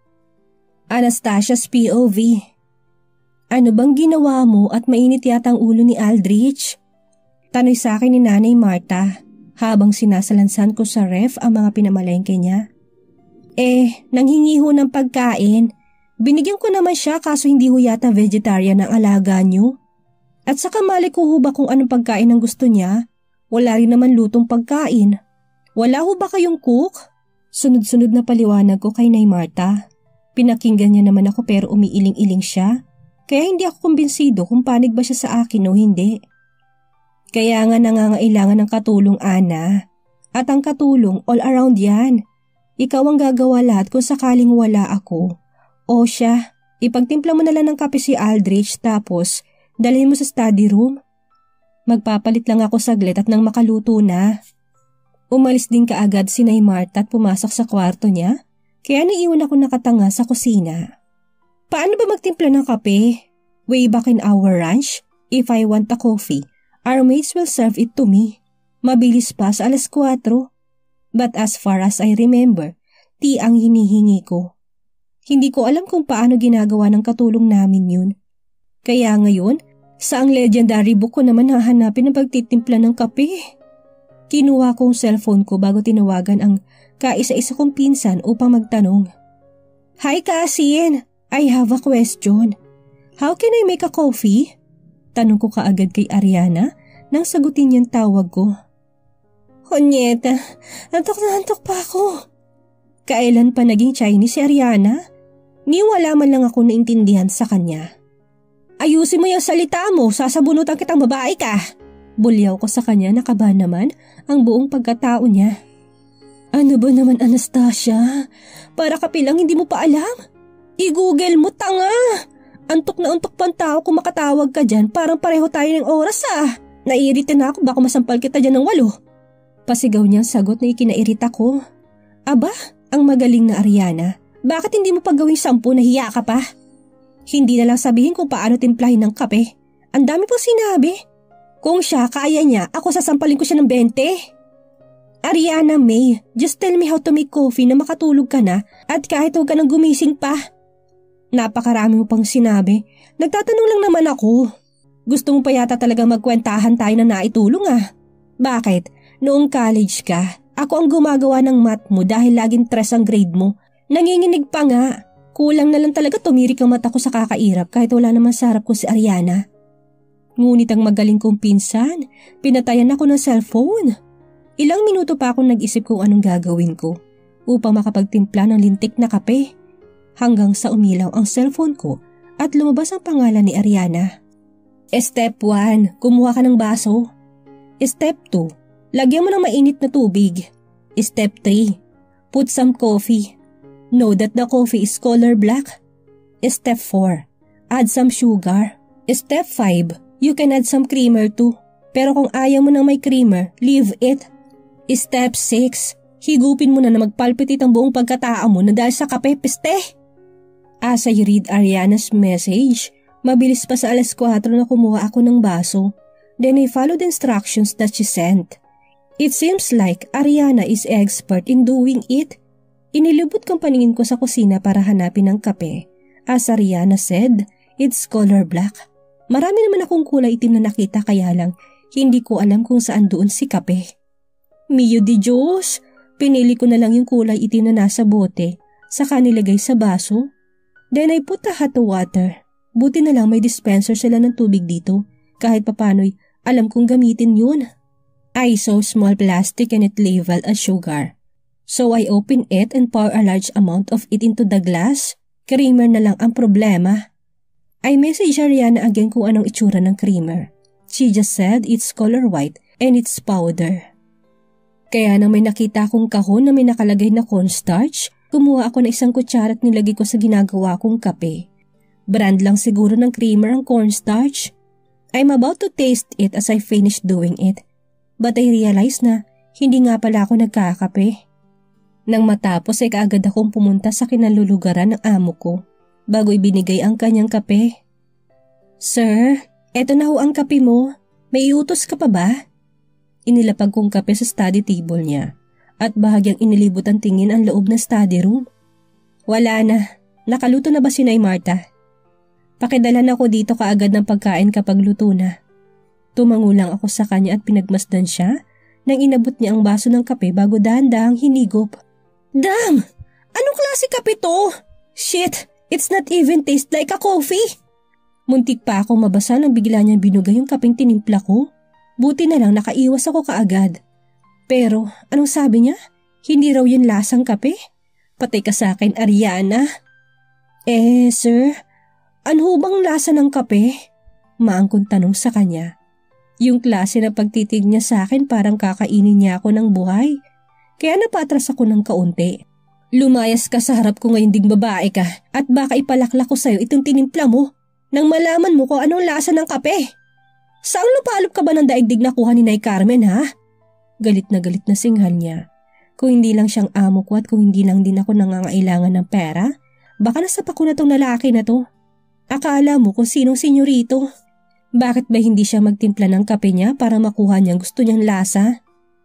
[SPEAKER 1] Anastasia's P O V. Ano bang ginawa mo at mainit yata ang ulo ni Aldrich? Tanong sa akin ni Nanay Marta habang sinasalansan ko sa ref ang mga pinamalengke niya. Eh, nanghingi ho ng pagkain. Binigyan ko naman siya kaso hindi ho yata vegetarian ang alaga niyo. At saka mali ko ho ba kung anong pagkain ang gusto niya? Wala rin naman lutong pagkain. Wala ho ba kayong cook? Sunod-sunod na paliwanag ko kay Nay Marta. Pinakinggan niya naman ako pero umiiling-iling siya. Kaya hindi ako kumbinsido kung panig ba siya sa akin o hindi. Kaya nga nangangailangan ng katulong, Ana. At ang katulong all around yan. Ikaw ang gagawa lahat kung sakaling wala ako. O siya, ipagtimpla mo na lang ng kape si Aldrich tapos dalhin mo sa study room. Magpapalit lang ako saglit at nang makaluto na. Umalis din kaagad si Nay Marta at pumasok sa kwarto niya, kaya naiwan ako nakatanga sa kusina. Paano ba magtimpla ng kape? Way back in our ranch, if I want a coffee, our maids will serve it to me. Mabilis pa sa alas kwatro. But as far as I remember, tea ang hinihingi ko. Hindi ko alam kung paano ginagawa ng katulong namin yun. Kaya ngayon, sa ang legendary book ko naman hahanapin ang pagtitimpla ng kape. Kinuha ko ang cellphone ko bago tinawagan ang kaisa-isa kong pinsan upang magtanong. Hi Cassie, I have a question. How can I make a coffee? Tanong ko kaagad kay Ariana nang sagutin niyang tawag ko. Honyeta, antok na antok pa ako. Kailan pa naging Chinese si Ariana? Ni wala man lang ako naintindihan sa kanya. Ayusin mo yung salita mo, sasabunutan kitang babae ka. Bulyaw ko sa kanya, nakaba naman ang buong pagkatao niya. Ano ba naman Anastasia? Para ka pilang hindi mo pa alam? I-google mo, tanga! Antok na antok pang tao kung makatawag ka dyan, parang pareho tayo ng oras ah. Naiirita na ako, baka masampal kita dyan ng walo. Pasigaw niyang sagot na ikinairita ko. Aba, ang magaling na Ariana, bakit hindi mo pa gawing sampu na hiya ka pa? Hindi na lang sabihin kung paano timplahin ng kape. Ang dami pong sinabi. Kung siya kaya niya, ako sasampalin ko siya ng bente. Ariana May, just tell me how to make coffee na makatulog ka na at kahit huwag ka nang gumising pa. Napakarami mo pang sinabi. Nagtatanong lang naman ako. Gusto mo pa yata talaga magkwentahan tayo na naitulong ah. Bakit? Noong college ka, ako ang gumagawa ng math mo dahil laging tres ang grade mo. Nanginginig pa nga. Kulang na lang talaga tumirik ang mata ko sa kakairap kahit wala naman sa harap ko si Ariana. Ngunit ang magaling kong pinsan, pinatayan ako ng cellphone. Ilang minuto pa akong nag-isip kung anong gagawin ko upang makapagtimpla ng lintik na kape. Hanggang sa umilaw ang cellphone ko at lumabas ang pangalan ni Ariana. Step one, kumuha ka ng baso. Step two, lagyan mo ng mainit na tubig. Step three, put some coffee. Know that the coffee is color black. Step four, add some sugar. Step five, you can add some creamer too. Pero kung ayaw mo nang may creamer, leave it. Step six, higupin mo na na magpalpitit ang buong pagkatao mo na dahil sa kape, peste. As I read Ariana's message, mabilis pa sa alas kwatro na kumuha ako ng baso. Then I followed the instructions that she sent. It seems like Ariana is expert in doing it. Inilubot kong paningin ko sa kusina para hanapin ang kape. As Ariana said, it's color black. Marami naman akong kulay itim na nakita kaya lang hindi ko alam kung saan doon si kape. Mio di Diyos, pinili ko na lang yung kulay itim na nasa bote, saka nilagay sa baso. Then I put the hot water. Buti na lang may dispenser sila ng tubig dito, kahit papano'y alam kong gamitin yun. I saw small plastic and it labeled as sugar. So I opened it and pour a large amount of it into the glass. Creamer na lang ang problema. I messaged Ariana again kung anong itsura ng creamer. She just said it's color white and it's powder. Kaya nang may nakita akong kahon na may nakalagay na cornstarch, kumuha ako ng isang kutsara at nilagay ko sa ginagawa kong kape. Brand lang siguro ng creamer ang cornstarch. I'm about to taste it as I finish doing it. But I realized na hindi nga pala ako nagkakape. Nang matapos ay kaagad akong pumunta sa kinalulugaran ng amo ko bago ibinigay ang kanyang kape. Sir, eto na ho ang kape mo. May iutos ka pa ba? Inilapag kong kape sa study table niya at bahagyang inilibot ang tingin ang loob ng study room. Wala na. Nakaluto na ba si Nay Marta? Pakidalan ako dito kaagad ng pagkain kapag luto na. Tumangulang ako sa kanya at pinagmasdan siya nang inabot niya ang baso ng kape bago dahan-dahang hinigop. Damn! Anong klase kape to? Shit! It's not even taste like a coffee! Muntik pa akong mabasa nang bigla niyang binugay yung kapeng tinimpla ko. Buti na lang nakaiwas ako kaagad. Pero anong sabi niya? Hindi raw yun lasang kape? Patay ka sa akin, Ariana. Eh, sir, ano bang lasa ng kape? Maangkong tanong sa kanya. Yung klase na pagtitig niya sa akin parang kakainin niya ako ng buhay. Kaya napatras ako ng kaunti. Lumayas ka sa harap ko ngayon ding babae ka at baka ipalaklak ko sa'yo itong tinimpla mo nang malaman mo kung anong lasa ng kape. Saan lupalop ka ba ng daigdig na kuha ni Nay Carmen, ha? Galit na galit na singhal niya. Kung hindi lang siyang amo ko at kung hindi lang din ako nangangailangan ng pera, baka nasapak ko na tong lalaki na to. Akala mo kung sinong senyorito. Bakit ba hindi siya magtimpla ng kape niya para makuha niyang gusto niyang lasa?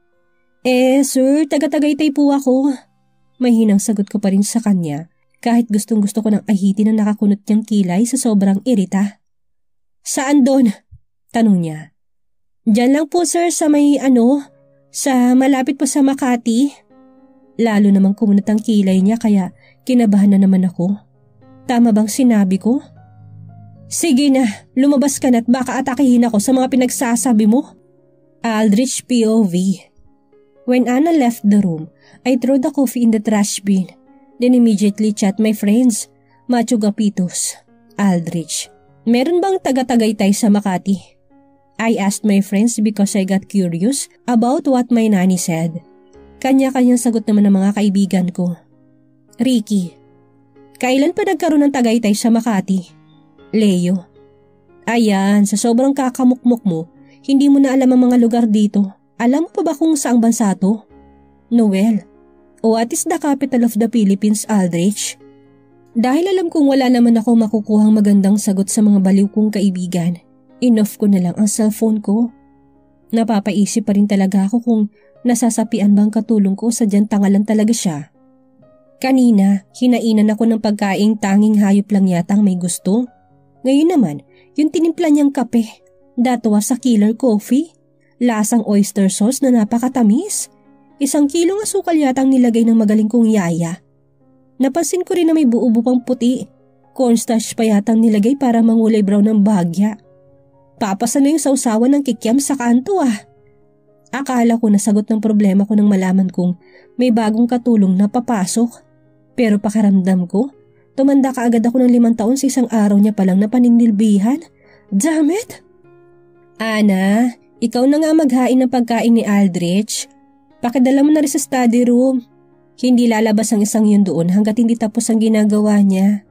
[SPEAKER 1] Eh sir, taga-Tagaytay po ako. Mahinang sagot ko pa rin sa kanya kahit gustong gusto ko nang ahitin ang nakakunot niyang kilay sa sobrang irita. Saan doon? Tanong niya. Diyan lang po sir sa may ano, sa malapit po sa Makati. Lalo namang kumunot ang kilay niya kaya kinabahan na naman ako. Tama bang sinabi ko? Sige na, lumabas ka na at baka atakihin ako sa mga pinagsasabi mo. Aldrich P O V. When Anna left the room, I threw the coffee in the trash bin. Then immediately chat my friends. Macho Gapitos. Aldrich. Meron bang taga-Tagaytay sa Makati? I asked my friends because I got curious about what my nanny said. Kanya-kanyang sagot naman ng mga kaibigan ko. Ricky. Kailan pa nagkaroon ng Tagaytay sa Makati? Leo. Ayan, sa sobrang kakamukmok mo, hindi mo na alam ang mga lugar dito. Alam mo pa ba kung saang bansa to? Noel. What is the capital of the Philippines, Aldrich? Dahil alam kong wala naman ako makukuhang magandang sagot sa mga baliw kong kaibigan, inoff ko na lang ang cellphone ko. Napapaisip pa rin talaga ako kung nasasapian bang katulong ko sa dyan tangalan talaga siya. Kanina, hinainan ako ng pagkaing tanging hayop lang yata ang may gusto. Ngayon naman, yung tinimpla niyang kape, datwa sa killer coffee, lasang oyster sauce na napakatamis. Isang kilong asukal yata ang nilagay ng magaling kong yaya. Napansin ko rin na may buo-buo pang puti. Cornstarch pa yata ang nilagay para mangulay brown ng bahagya. Papasa na yung sausawan ng kikiam sa kanto ah. Akala ko nasagot ng problema ko nang malaman kong may bagong katulong na papasok. Pero pakaramdam ko, tumanda ka agad ako ng limang taon sa isang araw niya palang napaninilbihan. Damn it! Ana, ikaw na nga maghain ng pagkain ni Aldrich. Pakidala mo na rin sa study room. Hindi lalabas ang isang yun doon hanggat hindi tapos ang ginagawa niya.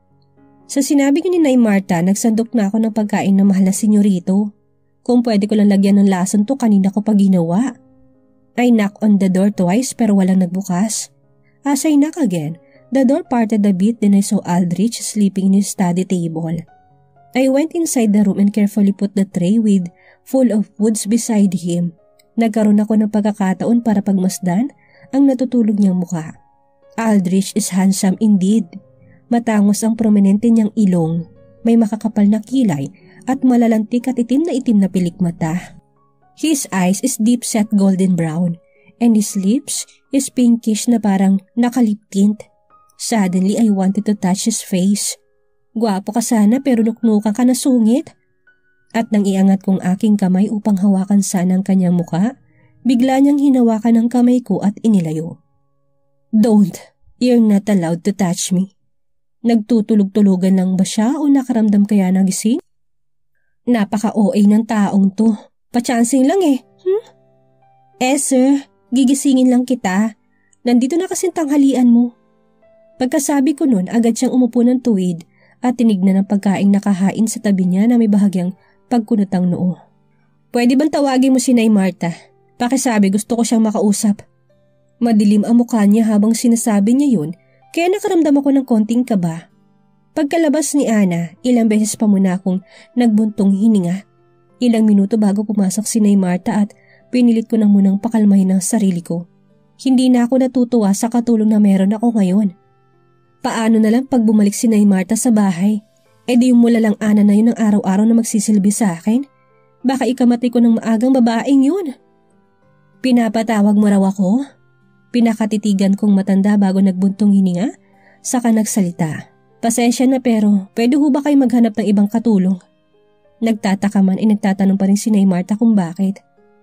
[SPEAKER 1] Sa sinabi ko ni Nay Marta, nagsandok na ako ng pagkain na mahal na senyorito. Kung pwede ko lang lagyan ng lason to, kanina ko pa ginawa. I knock on the door twice pero walang nagbukas. As I knock again, the door parted a bit, then I saw Aldrich sleeping in his study table. I went inside the room and carefully put the tray with full of foods beside him. Nagkaroon ako ng pagkakataon para pagmasdan ang natutulog niyang mukha. Aldrich is handsome indeed. Matangos ang prominente niyang ilong, may makakapal na kilay at malalantik at itim na itim na pilik mata. His eyes is deep-set golden brown and his lips is pinkish na parang nakalip tint. Suddenly I wanted to touch his face. Gwapo ka sana pero nuknukan ka na sungit. At nang iangat kong aking kamay upang hawakan sana ang kanyang muka, bigla niyang hinawakan ang kamay ko at inilayo. Don't, you're not allowed to touch me. Nagtutulog-tulugan lang ba siya o nakaramdam kaya ng gising? Napaka-O A ng taong to. Pachancing lang eh. Hmm? Eh sir, gigisingin lang kita. Nandito na kasing tanghalian mo. Pagkasabi ko nun, agad siyang umupo ng tuwid at tinignan ang pagkaing nakahain sa tabi niya na may bahagyang pagkunotang noo. Pwede bang tawagin mo si Nay Marta? Pakisabi gusto ko siyang makausap. Madilim ang mukha niya habang sinasabi niya yun, kaya nakaramdam ako ng konting kaba. Pagkalabas ni Ana, ilang beses pa muna akong nagbuntong hininga. Ilang minuto bago pumasok si Nay Marta at pinilit ko na munang pakalmahin ang sarili ko. Hindi na ako natutuwa sa katulong na meron ako ngayon. Paano na lang pag bumalik si Nay Marta sa bahay? E di yung mula lang Ana na yun ang araw-araw na magsisilbi sa akin? Baka ikamatay ko ng maagang babaeng yun. Pinapatawag mo raw ako? Pinakatitigan kong matanda bago nagbuntong hininga, saka nagsalita. Pasensya na pero pwede ho ba kayo maghanap ng ibang katulong? Nagtataka man ay nagtatanong pa rin si Nay Marta kung bakit.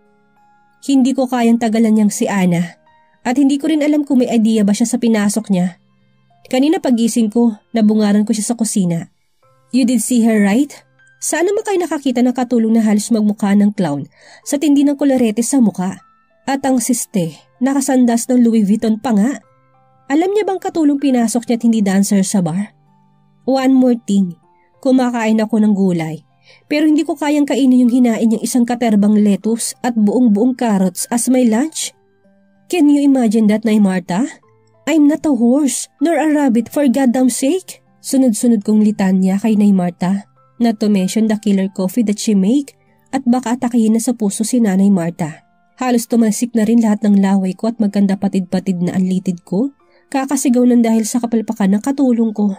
[SPEAKER 1] Hindi ko kayang tagalan niyang si Ana at hindi ko rin alam kung may idea ba siya sa pinasok niya. Kanina pagising ko, nabungaran ko siya sa kusina. You did see her, right? Sana makay nakakita ng katulong na halos magmukha ng clown sa tindi ng kolorete sa muka. At ang siste, nakasandas ng Louis Vuitton pa nga. Alam niya bang katulong pinasok niya at hindi dancer sa bar? One more thing, kumakain ako ng gulay. Pero hindi ko kayang kainin yung hinain niyang isang katerbang lettuce at buong-buong carrots as my lunch. Can you imagine that, Nay Marta? I'm not a horse, nor a rabbit for goddamn sake. Sunod-sunod kong litanya kay Nay Marta, not to mention the killer coffee that she make, at baka atakihin na sa puso si Nanay Marta. Halos tumalsik na rin lahat ng laway ko at maganda patid-patid na anlitid ko, kakasigaw ng dahil sa kapalpakan ng katulong ko.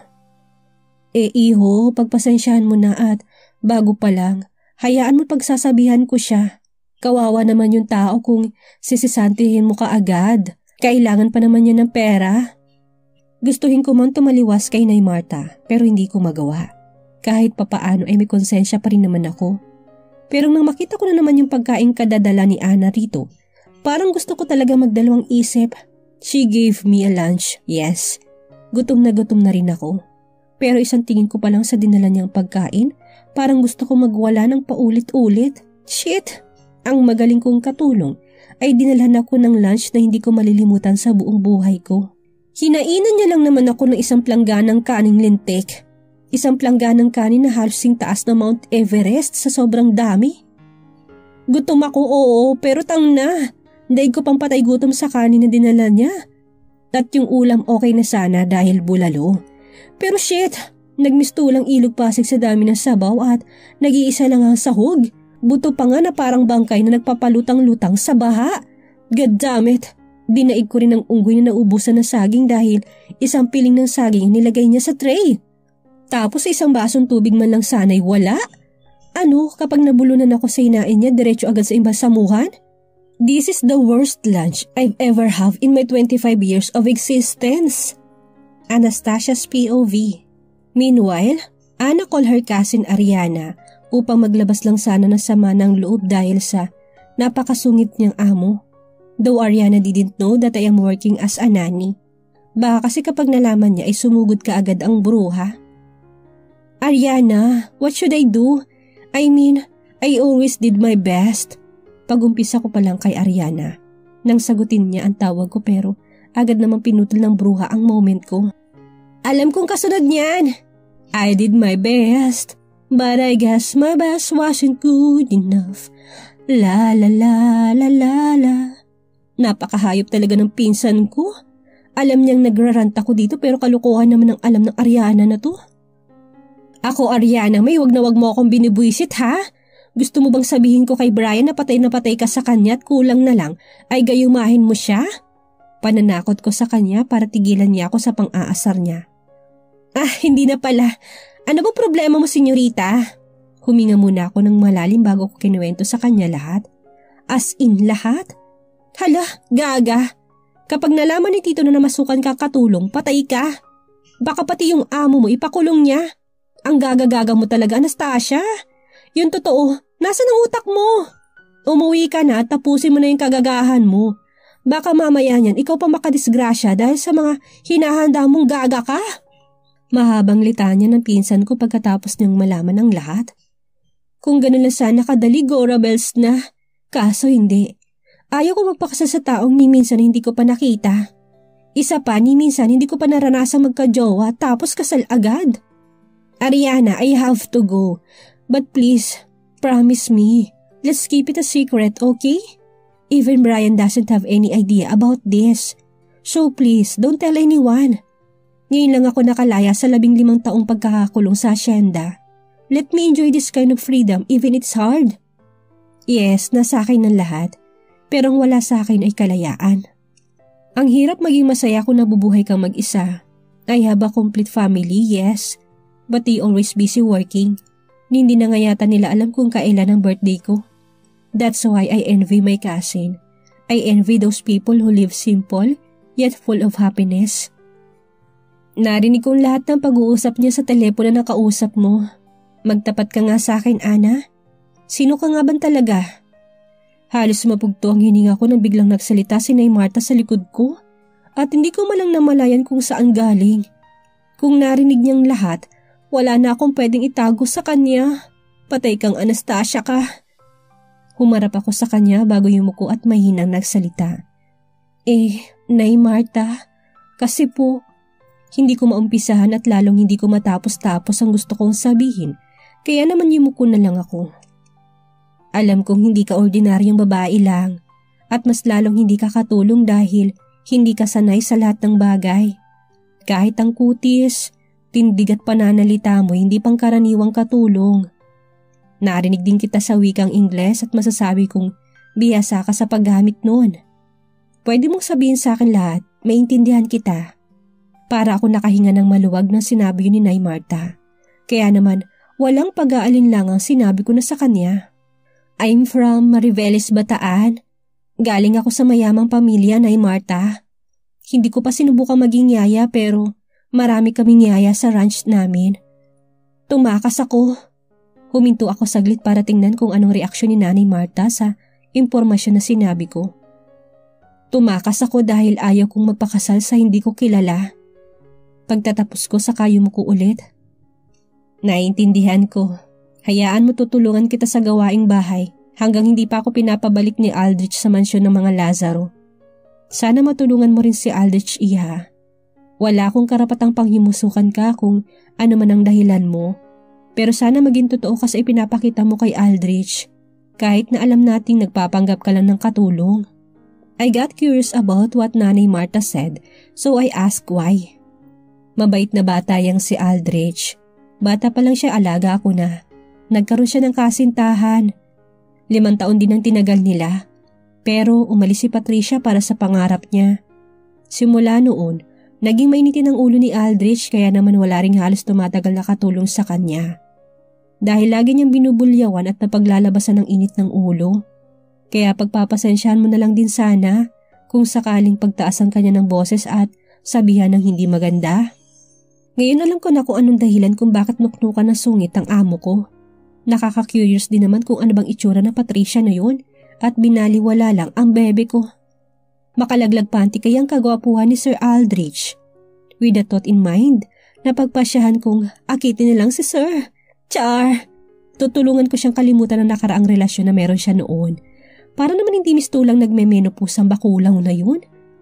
[SPEAKER 1] Eh iho, pagpasensyahan mo na at bago pa lang, hayaan mo pagsasabihan ko siya. Kawawa naman yung tao kung sisisantihin mo ka agad. Kailangan pa naman niya ng pera. Gustuhin ko man tumaliwas kay Nay Marta pero hindi ko magawa. Kahit papaano ay may konsensya pa rin naman ako. Pero nang makita ko na naman yung pagkain kadadala ni Ana rito, parang gusto ko talaga magdalawang isip. She gave me a lunch, yes. Gutom na gutom na rin ako. Pero isang tingin ko pa lang sa dinala niyang pagkain, parang gusto ko magwala ng paulit-ulit. Shit! Ang magaling kong katulong ay dinalhan ako ng lunch na hindi ko malilimutan sa buong buhay ko. Hinainan niya lang naman ako ng isang plangganang kaning lintik. Isang plangganang kanin na halos sing taas na Mount Everest sa sobrang dami. Gutom ako, oo, pero tang na. Daig ko pang patay gutom sa kanin na dinala niya. At yung ulam okay na sana dahil bulalo. Pero shit, nagmistulang ilog pasig sa dami ng sabaw at nag-iisa lang ang sahog. Buto pa nga na parang bangkay na nagpapalutang-lutang sa baha. God damn it. Dinaig ko rin ang unggoy na naubusan ng saging dahil isang piling ng saging nilagay niya sa tray. Tapos isang basong tubig man lang sana'y wala. Ano, kapag nabulunan ako sa inain niya, diretso agad sa imbalsamuhan? This is the worst lunch I've ever have in my twenty-five years of existence. Anastasia's P O V. Meanwhile, Ana called her cousin Ariana upang maglabas lang sana ng sama ng loob dahil sa napakasungit niyang amo. Though Ariana didn't know that I am working as a nanny. Baka kasi kapag nalaman niya ay sumugod ka agad ang bruha. Ariana, what should I do? I mean, I always did my best. Pag-umpisa ko pa lang kay Ariana. Nang sagutin niya ang tawag ko pero agad namang pinutol ng bruha ang moment ko. Alam kong kasunod niyan. I did my best. But I guess my best wasn't good enough. La la la la la la. Napakahayop talaga ng pinsan ko. Alam niyang nagrarant ako dito pero kalukuhan naman ang alam ng Ariana na to. Ako Ariana, may wag na wag mo akong binibwisit ha? Gusto mo bang sabihin ko kay Brian na patay na patay ka sa kanya at kulang na lang ay gayumahin mo siya? Pananakot ko sa kanya para tigilan niya ako sa pang-aasar niya. Ah, hindi na pala. Ano ba problema mo, senyorita? Huminga muna ako ng malalim bago ko kinuwento sa kanya lahat. As in lahat? Hala, gaga. Kapag nalaman ni Tito na namasukan ka katulong, patay ka. Baka pati yung amo mo ipakulong niya. Ang gaga-gaga mo talaga, Anastasia. Yun totoo, nasa ng utak mo? Umuwi ka na at tapusin mo na yung kagagahan mo. Baka mamaya niyan ikaw pa makadisgrasya dahil sa mga hinahanda mong gaga ka. Mahabang litanya ng pinsan ko pagkatapos niyang malaman ang lahat. Kung ganun lang sana kadali Gora Bells na. Kaso hindi. Ayaw ko magpakasal sa taong ni minsan hindi ko pa nakita. Isa pa ni minsan hindi ko pa naranasang magka-jowa tapos kasal agad. Ariana, I have to go. But please, promise me. Let's keep it a secret, okay? Even Brian doesn't have any idea about this. So please, don't tell anyone. Ngayon lang ako nakalaya sa labing limang taong pagkakakulong sa asyenda. Let me enjoy this kind of freedom even it's hard. Yes, nasa akin ng lahat. Pero ang wala sa akin ay kalayaan. Ang hirap maging masaya kung nabubuhay kang mag-isa. I have a complete family, yes. But they always busy working. Hindi na nga yata nila alam kung kailan ang birthday ko. That's why I envy my cousin. I envy those people who live simple yet full of happiness. Narinig kong lahat ng pag-uusap niya sa telepono na nakausap mo. Magtapat ka nga sa akin, Ana. Sino ka nga ban talaga? Halos mapugto ang hininga ko nang biglang nagsalita si Nay Marta sa likod ko at hindi ko malang namalayan kung saan galing. Kung narinig niyang lahat, wala na akong pwedeng itago sa kanya. Patay kang Anastasia ka. Humarap ako sa kanya bago yumuko at mahinang nagsalita. Eh, Nay Marta, kasi po, hindi ko maumpisahan at lalong hindi ko matapos-tapos ang gusto kong sabihin, kaya naman yumuko na lang ako. Alam kong hindi ka ordinaryong babae lang at mas lalong hindi ka katulong dahil hindi ka sanay sa lahat ng bagay. Kahit ang kutis, tindig at pananalita mo hindi pangkaraniwang katulong. Narinig din kita sa wikang Ingles at masasabi kong bihasa ka sa paggamit noon. Pwede mong sabihin sa akin lahat, maintindihan kita. Para ako nakahinga ng maluwag nang sinabi yun ni Nay Marta. Kaya naman, walang pag-aalin lang ang sinabi ko na sa kanya. I'm from Mariveles, Bataan. Galing ako sa mayamang pamilya, Nay Marta. Hindi ko pa sinubukang maging yaya pero marami kaming yaya sa ranch namin. Tumakas ako. Huminto ako saglit para tingnan kung anong reaksyon ni Nanay Marta sa impormasyon na sinabi ko. Tumakas ako dahil ayaw kong magpakasal sa hindi ko kilala. Pagtatapos ko saka yumuko ulit. Naiintindihan ko. Hayaan mo tutulungan kita sa gawaing bahay hanggang hindi pa ako pinapabalik ni Aldrich sa mansyon ng mga Lazaro. Sana matulungan mo rin si Aldrich, iha. Wala akong karapatang panghimusukan ka kung ano man ang dahilan mo. Pero sana maging totoo ka sa ipinapakita mo kay Aldrich kahit na alam nating nagpapanggap ka lang ng katulong. I got curious about what Nanay Marta said so I asked why. Mabait na bata yang si Aldrich. Bata pa lang siya, alaga ako na. Nagkaroon siya ng kasintahan. Limang taon din ang tinagal nila. Pero umalis si Patricia para sa pangarap niya. Simula noon, naging mainitin ang ulo ni Aldrich kaya naman wala ring halos tumatagal na katulong sa kanya. Dahil lagi niyang binubulyawan at napaglalabasan ng init ng ulo. Kaya pagpapasensyahan mo na lang din sana kung sakaling pagtaasan kanya ng boses at sabihan ng hindi maganda. Ngayon alam ko na kung anong dahilan kung bakit nuknukan na sungit ang amo ko. Nakaka-curious din naman kung ano bang itsura na Patricia na yun at binaliwala lang ang bebe ko. Makalaglag panty kayang kagwapuhan ni Sir Aldrich. With a thought in mind, napagpasyahan kong akitin na lang si Sir. Char! Tutulungan ko siyang kalimutan ang nakaraang relasyon na meron siya noon. Para naman hindi mistulang nagme-menopause ang bakulang na yun.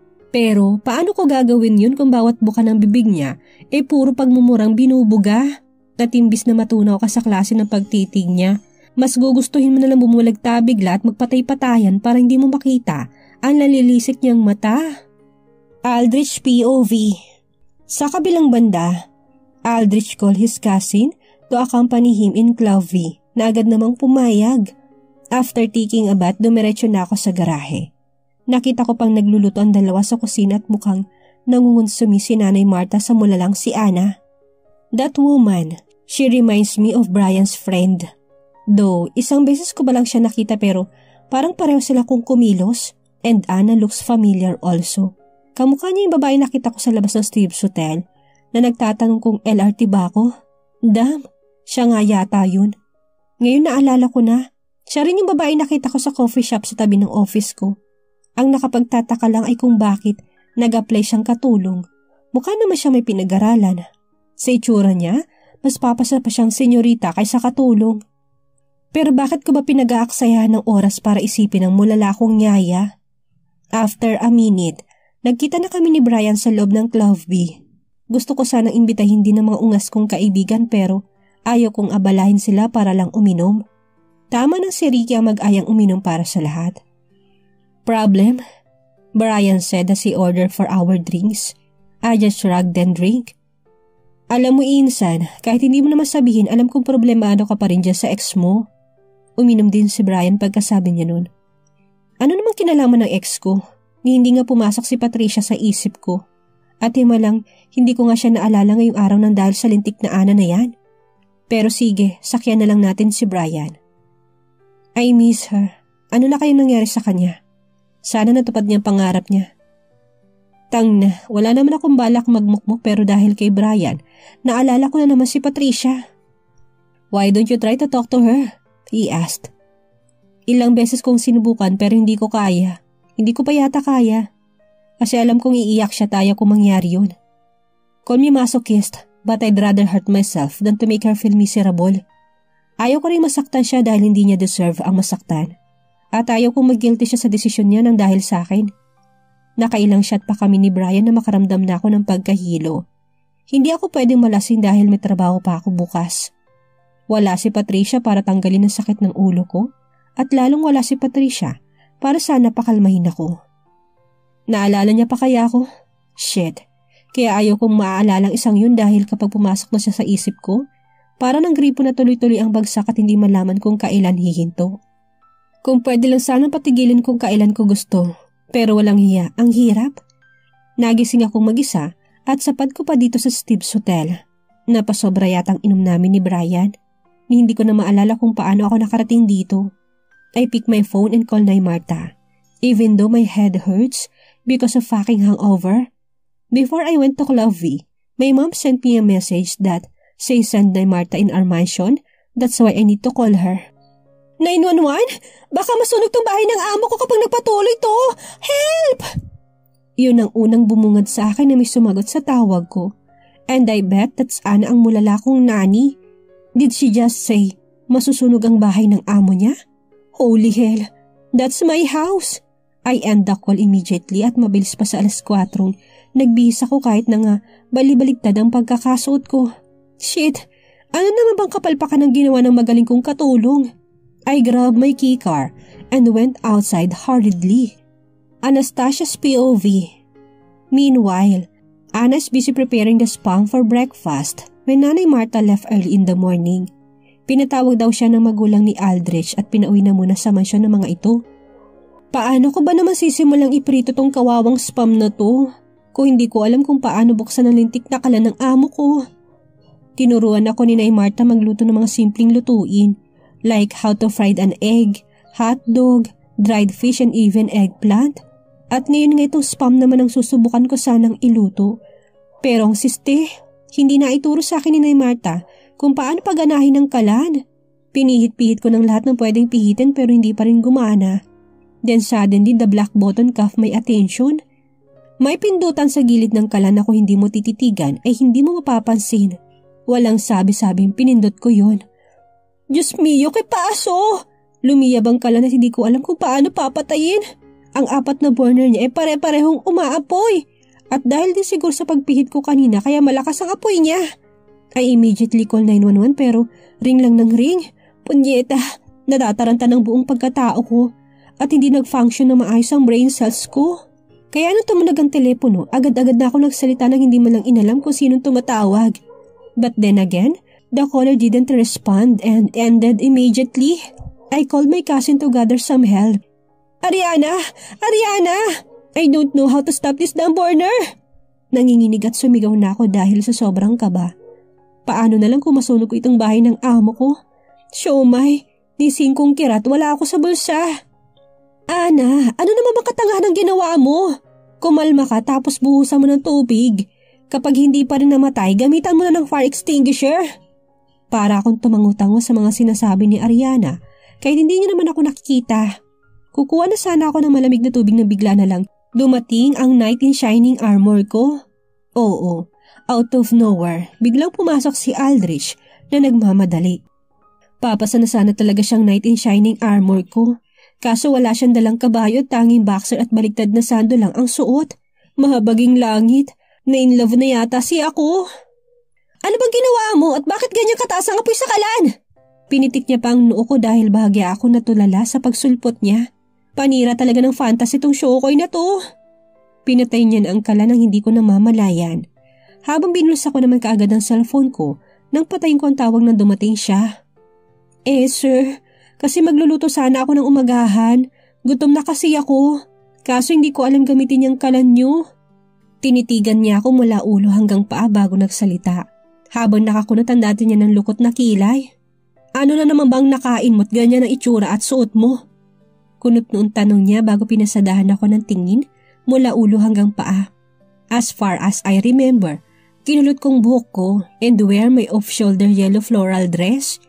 [SPEAKER 1] Pero paano ko gagawin yun kung bawat buka ng bibig niya eh puro pagmumurang binubuga? At imbis na matunaw ka sa klase ng pagtitig niya, mas gugustuhin mo na lang bumulagta bigla at magpatay-patayan para hindi mo makita ang nalilisik niyang mata. Aldrich P O V. Sa kabilang banda, Aldrich called his cousin to accompany him in Clovey na agad namang pumayag. After taking a bath, dumiretso na ako sa garahe. Nakita ko pang nagluluto ang dalawa sa kusina at mukhang nangungunsumi si Nanay Marta sa mulalang si Ana. That woman, she reminds me of Brian's friend. Though, isang beses ko ba lang siya nakita pero parang pareho sila kung kumilos and Ana looks familiar also. Kamukha niya yung babae nakita ko sa labas ng Steve's Hotel na nagtatanong kung L R T ba ako. Damn, siya nga yata yun. Ngayon naalala ko na, siya rin yung babae nakita ko sa coffee shop sa tabi ng office ko. Ang nakapagtataka lang ay kung bakit nag-apply siyang katulong. Mukha naman siya may pinag-aralan. Sa itsura niya, mas papasa pa siyang senyorita kaysa katulong. Pero bakit ko ba pinag-aaksayahan ng oras para isipin ang mulala kong yaya? After a minute, nagkita na kami ni Brian sa loob ng Clovey. Gusto ko sanang imbitahin din ng mga ungas kong kaibigan pero ayaw kong abalahin sila para lang uminom. Tama na si Ricky ang mag-ayang uminom para sa lahat. Problem? Brian said as he ordered for our drinks. I just shrugged and drink. Alam mo insan, kahit hindi mo naman sabihin, alam kong problemado ka pa rin dyan sa ex mo. Uminom din si Brian pagkasabi niya nun. Ano namang kinalaman ng ex ko? Ni hindi nga pumasok si Patricia sa isip ko. At hima lang, hindi ko nga siya naalala ngayong araw ng dahil sa lintik na Ana na yan. Pero sige, sakyan na lang natin si Brian. I miss her. Ano na kayong nangyari sa kanya? Sana natupad niya ang pangarap niya. Tang na, wala naman akong balak magmukmuk pero dahil kay Brian, naalala ko na naman si Patricia. Why don't you try to talk to her? He asked. Ilang beses kong sinubukan pero hindi ko kaya. Hindi ko pa yata kaya. Kasi alam kong iiyak siya tayo kung mangyari yun. Call me masochist, but I'd rather hurt myself than to make her feel miserable. Ayaw ko rin masaktan siya dahil hindi niya deserve ang masaktan. At ayaw kong mag-guilty siya sa desisyon niya nang dahil sa akin. Nakailang shot pa kami ni Brian na makaramdam na ako ng pagkahilo. Hindi ako pwedeng malasing dahil may trabaho pa ako bukas. Wala si Patricia para tanggalin ang sakit ng ulo ko at lalong wala si Patricia para sana pakalmahin ako. Naalala niya pa kaya ako? Shit. Kaya ayaw kong maaalalang isang yun dahil kapag pumasok na siya sa isip ko, para ng gripo na tuloy-tuloy ang bagsak at hindi malaman kung kailan hihinto. Kung pwede lang sana patigilin kung kailan ko gusto, pero walang hiya, ang hirap. Nagising akong mag-isa at sapat ko pa dito sa Steve's Hotel. Napasobra yatang inom namin ni Brian. Hindi ko na maalala kung paano ako nakarating dito. I pick my phone and call Nay Marta. Even though my head hurts because of fucking hangover. Before I went to Clovey, my mom sent me a message that say send Nay Marta in our mansion. That's why I need to call her. nine one one? Baka masunog tong bahay ng amo ko kapag nagpatuloy to. Help! Yun ang unang bumungad sa akin na may sumagot sa tawag ko. And I bet that's Ana ang mulala kong nani. Did she just say, masusunog ang bahay ng amo niya? Holy hell, that's my house. I end the call immediately at mabilis pa sa alas kwatro. Nagbihis ako kahit na nga balibaligtad ang pagkakasuot ko. Shit, ano naman bang kapalpakan ang ginawa ng magaling kong katulong? I grabbed my keycar and went outside hurriedly. Anastasia's P O V. Meanwhile, Anna's busy preparing the spam for breakfast when Nanay Marta left early in the morning. Pinatawag daw siya ng magulang ni Aldrich at pinauwi na muna sa mansyon ng mga ito. Paano ko ba naman sisimulang iprito tong kawawang spam na to? Kung hindi ko alam kung paano buksan ang lintik na kalan ng amo ko. Tinuruan ako ni Nay Marta magluto ng mga simpleng lutuin like how to fry an egg, hotdog, dried fish and even eggplant. At ngayon nga itong spam naman ang susubukan ko sanang iluto. Pero ang siste, hindi na ituro sa akin ni Nay Marta kung paano paganahin ng kalan. Pinihit-pihit ko ng lahat ng pwedeng pihitin pero hindi pa rin gumana. Then suddenly the black button caught my attention. May pindutan sa gilid ng kalan na kung hindi mo tititigan ay hindi mo mapapansin. Walang sabi-sabing pinindot ko yun. Diyos mio, kay paso! Lumiyab ang kalan at hindi ko alam kung paano papatayin. Ang apat na burner niya ay pare-parehong umaapoy. At dahil din siguro sa pagpihit ko kanina kaya malakas ang apoy niya. I immediately call nine one one pero ring lang ng ring. Punyeta, natataranta ng buong pagkatao ko at hindi nag-function na maayos ang brain cells ko. Kaya nung tumunog ang telepono, agad-agad na ako nagsalita nang hindi man lang inalam kung sinong tumatawag. But then again, the caller didn't respond and ended immediately. I called my cousin to gather some help. Ariana! Ariana! I don't know how to stop this damn burner! Nanginginig at sumigaw na ako dahil sa sobrang kaba. Paano na lang kung masunog ko itong bahay ng amo ko? Siomay, di singkong kirat, wala ako sa bulsa. Ana, ano naman bang katangahan ang ginawa mo? Kumalma ka tapos buhusan mo ng tubig. Kapag hindi pa rin namatay, gamitan mo na ng fire extinguisher. Para akong tumangutango sa mga sinasabi ni Ariana, kahit hindi niya naman ako nakikita. Kukuha na sana ako ng malamig na tubig na bigla na lang dumating ang knight in shining armor ko. Oo, out of nowhere, biglang pumasok si Aldrich na nagmamadali. Papasa na sana talaga siyang knight in shining armor ko. Kaso wala siyang dalang kabayo at tanging boxer at baligtad na sando lang ang suot. Mahabaging langit, na in love na yata si ako. Ano bang ginawa mo at bakit ganyan kataas ang apoy sa kalan? Pinitik niya pa ang noo ko dahil bahagya ako natulala sa pagsulpot niya. Panira talaga ng fantasy tong shokoy na to. Pinatay niya na ang kalan nang hindi ko namamalayan. Habang binulos ako naman kaagad ang cellphone ko, nang patayin ko ang tawag nang dumating siya. Eh sir, kasi magluluto sana ako ng umagahan. Gutom na kasi ako. Kaso hindi ko alam gamitin yung kalan niyo. Tinitigan niya ako mula ulo hanggang paa bago nagsalita. Habang nakakunot ang dati niya ng lukot na kilay. Ano na naman bang nakain mo't ganyan ang itsura at suot mo? Kunot noong tanong niya bago pinasadahan ako ng tingin mula ulo hanggang paa. As far as I remember, kinulot kong buhok ko and wear my off-shoulder yellow floral dress.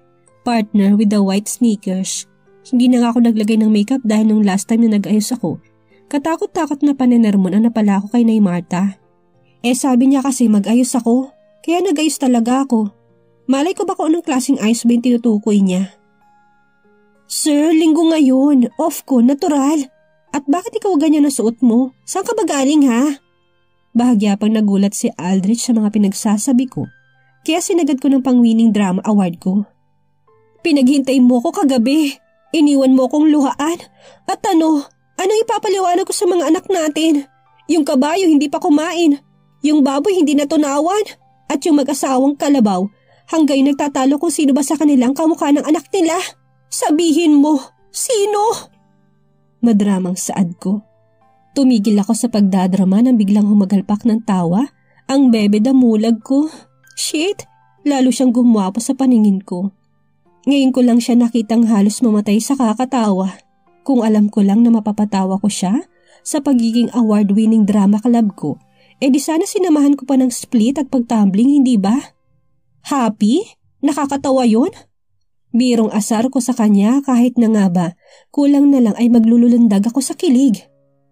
[SPEAKER 1] partner with the white sneakers. Hindi na nga ako naglagay ng makeup dahil nung last time na nag-ayos ako, katakot-takot na panenermon na napala ako kay Nay Marta. Eh sabi niya kasi mag-ayos ako, kaya nag-ayos talaga ako. Malay ko ba kung anong klaseng ayos ba yung tinutukoy niya? Sir, linggo ngayon. Off ko, natural. At bakit ikaw ganyan na suot mo? Saan ka ba galing ha? Bahagya pang nagulat si Aldrich sa mga pinagsasabi ko, kaya sinagad ko ng pang-winning drama award ko. Pinaghintay mo ko kagabi. Iniwan mo kong luhaan. At ano, ano ipapaliwanag ko sa mga anak natin? Yung kabayo hindi pa kumain. Yung baboy hindi natunawan. At yung mag-asawang kalabaw, hanggang nagtatalo kung sino ba sa kanilang kamukha ng anak nila. Sabihin mo, sino? Madramang saad ko. Tumigil ako sa pagdadrama nang biglang humagalpak ng tawa ang bebe damulag ko. Shit, lalo siyang gumwapo sa paningin ko. Ngayon ko lang siya nakitang halos mamatay sa kakatawa. Kung alam ko lang na mapapatawa ko siya sa pagiging award-winning drama club ko, eh di sana sinamahan ko pa ng split at pagtumbling, hindi ba? Happy? Nakakatawa yun? Birong asar ko sa kanya kahit na nga ba, kulang na lang ay maglulundag ako sa kilig.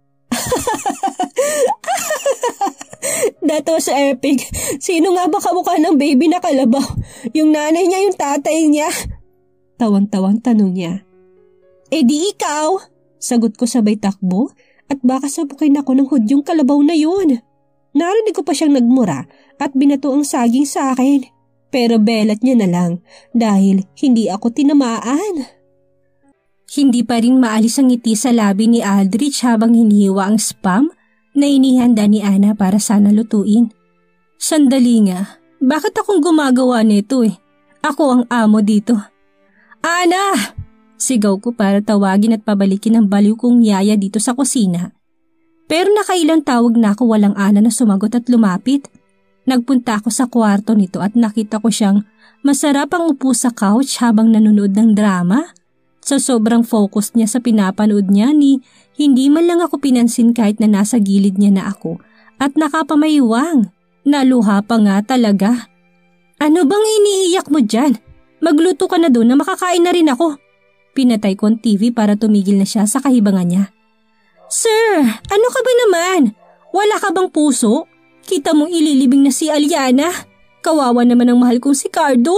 [SPEAKER 1] That was epic. Sino nga ba kamukha ng baby na kalabaw? Yung nanay niya, yung tatay niya? Tawang-tawang tanong niya. Eh di ikaw? Sagot ko sabay takbo at baka sabukin ako ng hudyong kalabaw na yun. Narinig ko pa siyang nagmura at binato ang saging sa akin. Pero belat niya na lang dahil hindi ako tinamaan. Hindi pa rin maalis ang ngiti sa labi ni Aldrich habang hinihiwa ang spam na inihanda ni Ana para sana lutuin. Sandali nga, bakit akong gumagawa nito eh? Ako ang amo dito. Ana! Sigaw ko para tawagin at pabalikin ang baliw kong yaya dito sa kusina. Pero nakailang tawag na ako, walang Ana na sumagot at lumapit. Nagpunta ako sa kwarto nito at nakita ko siyang masarap ang upo sa couch habang nanonood ng drama. Sa sobrang focus niya sa pinapanood niya ni hindi man lang ako pinansin kahit na nasa gilid niya na ako at nakapamaywang. Naluha pa nga talaga. Ano bang iniiyak mo dyan? Magluto ka na doon na makakain na rin ako. Pinatay ko ang T V para tumigil na siya sa kahibangan niya. Sir, ano ka ba naman? Wala ka bang puso? Kita mong ililibing na si Aliana. Kawawa naman ang mahal kong si Cardo.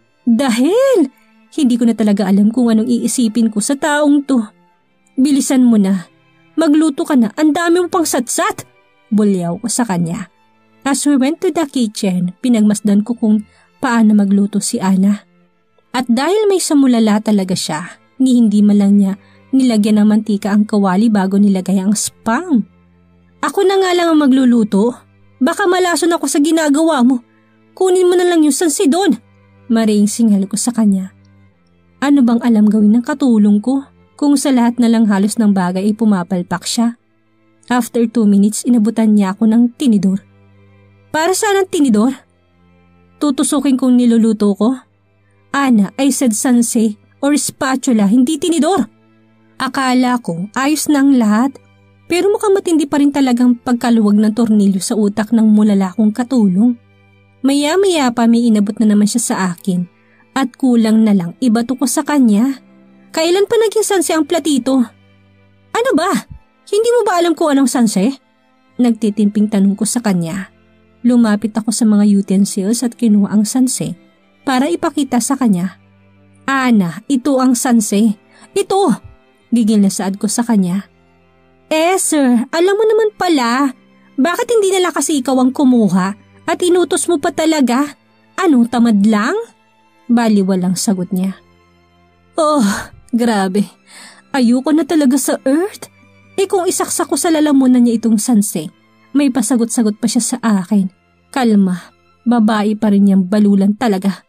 [SPEAKER 1] Dahil hindi ko na talaga alam kung anong iisipin ko sa taong to. Bilisan mo na. Magluto ka na. Ang dami mo pang satsat. Bulyaw ko sa kanya. As we went to the kitchen, pinagmasdan ko kung paano magluto si Ana. At dahil may samulala talaga siya, ni hindi man lang niya nilagyan ng mantika ang kawali bago nilagay ang spam. Ako na nga lang ang magluluto. Baka malason ako sa ginagawa mo. Kunin mo na lang yung sansi doon. Maring singal ko sa kanya. Ano bang alam gawin ng katulong ko kung sa lahat na lang halos ng bagay ay pumapalpak siya? After two minutes, inabutan niya ako ng tinidor. Para saan ang tinidor? Tutusukin kong niluluto ko? Ana, I said sanse or spatula, hindi tinidor. Akala ko ayos na ang lahat. Pero mukhang matindi pa rin talagang pagkaluwag ng tornilyo sa utak ng mulala kong katulong. Maya-maya pa may inabot na naman siya sa akin at kulang na lang ibato ko sa kanya. Kailan pa naging sanse ang platito? Ano ba? Hindi mo ba alam kung anong sanse? Nagtitimping tanong ko sa kanya. Lumapit ako sa mga utensils at kinuha ang sanse para ipakita sa kanya. Ana, ito ang sanse. Ito! Gigil na saad ko sa kanya. Eh sir, alam mo naman pala, bakit hindi nila kasi ikaw ang kumuha at inutos mo pa talaga? Ano, tamad lang? Baliwalang sagot niya. Oh, grabe. Ayoko na talaga sa Earth. Eh kung isaksak ko sa lalamunan niya itong sanse, may pasagot-sagot pa siya sa akin. Kalma, babae pa rin niyang balulan talaga.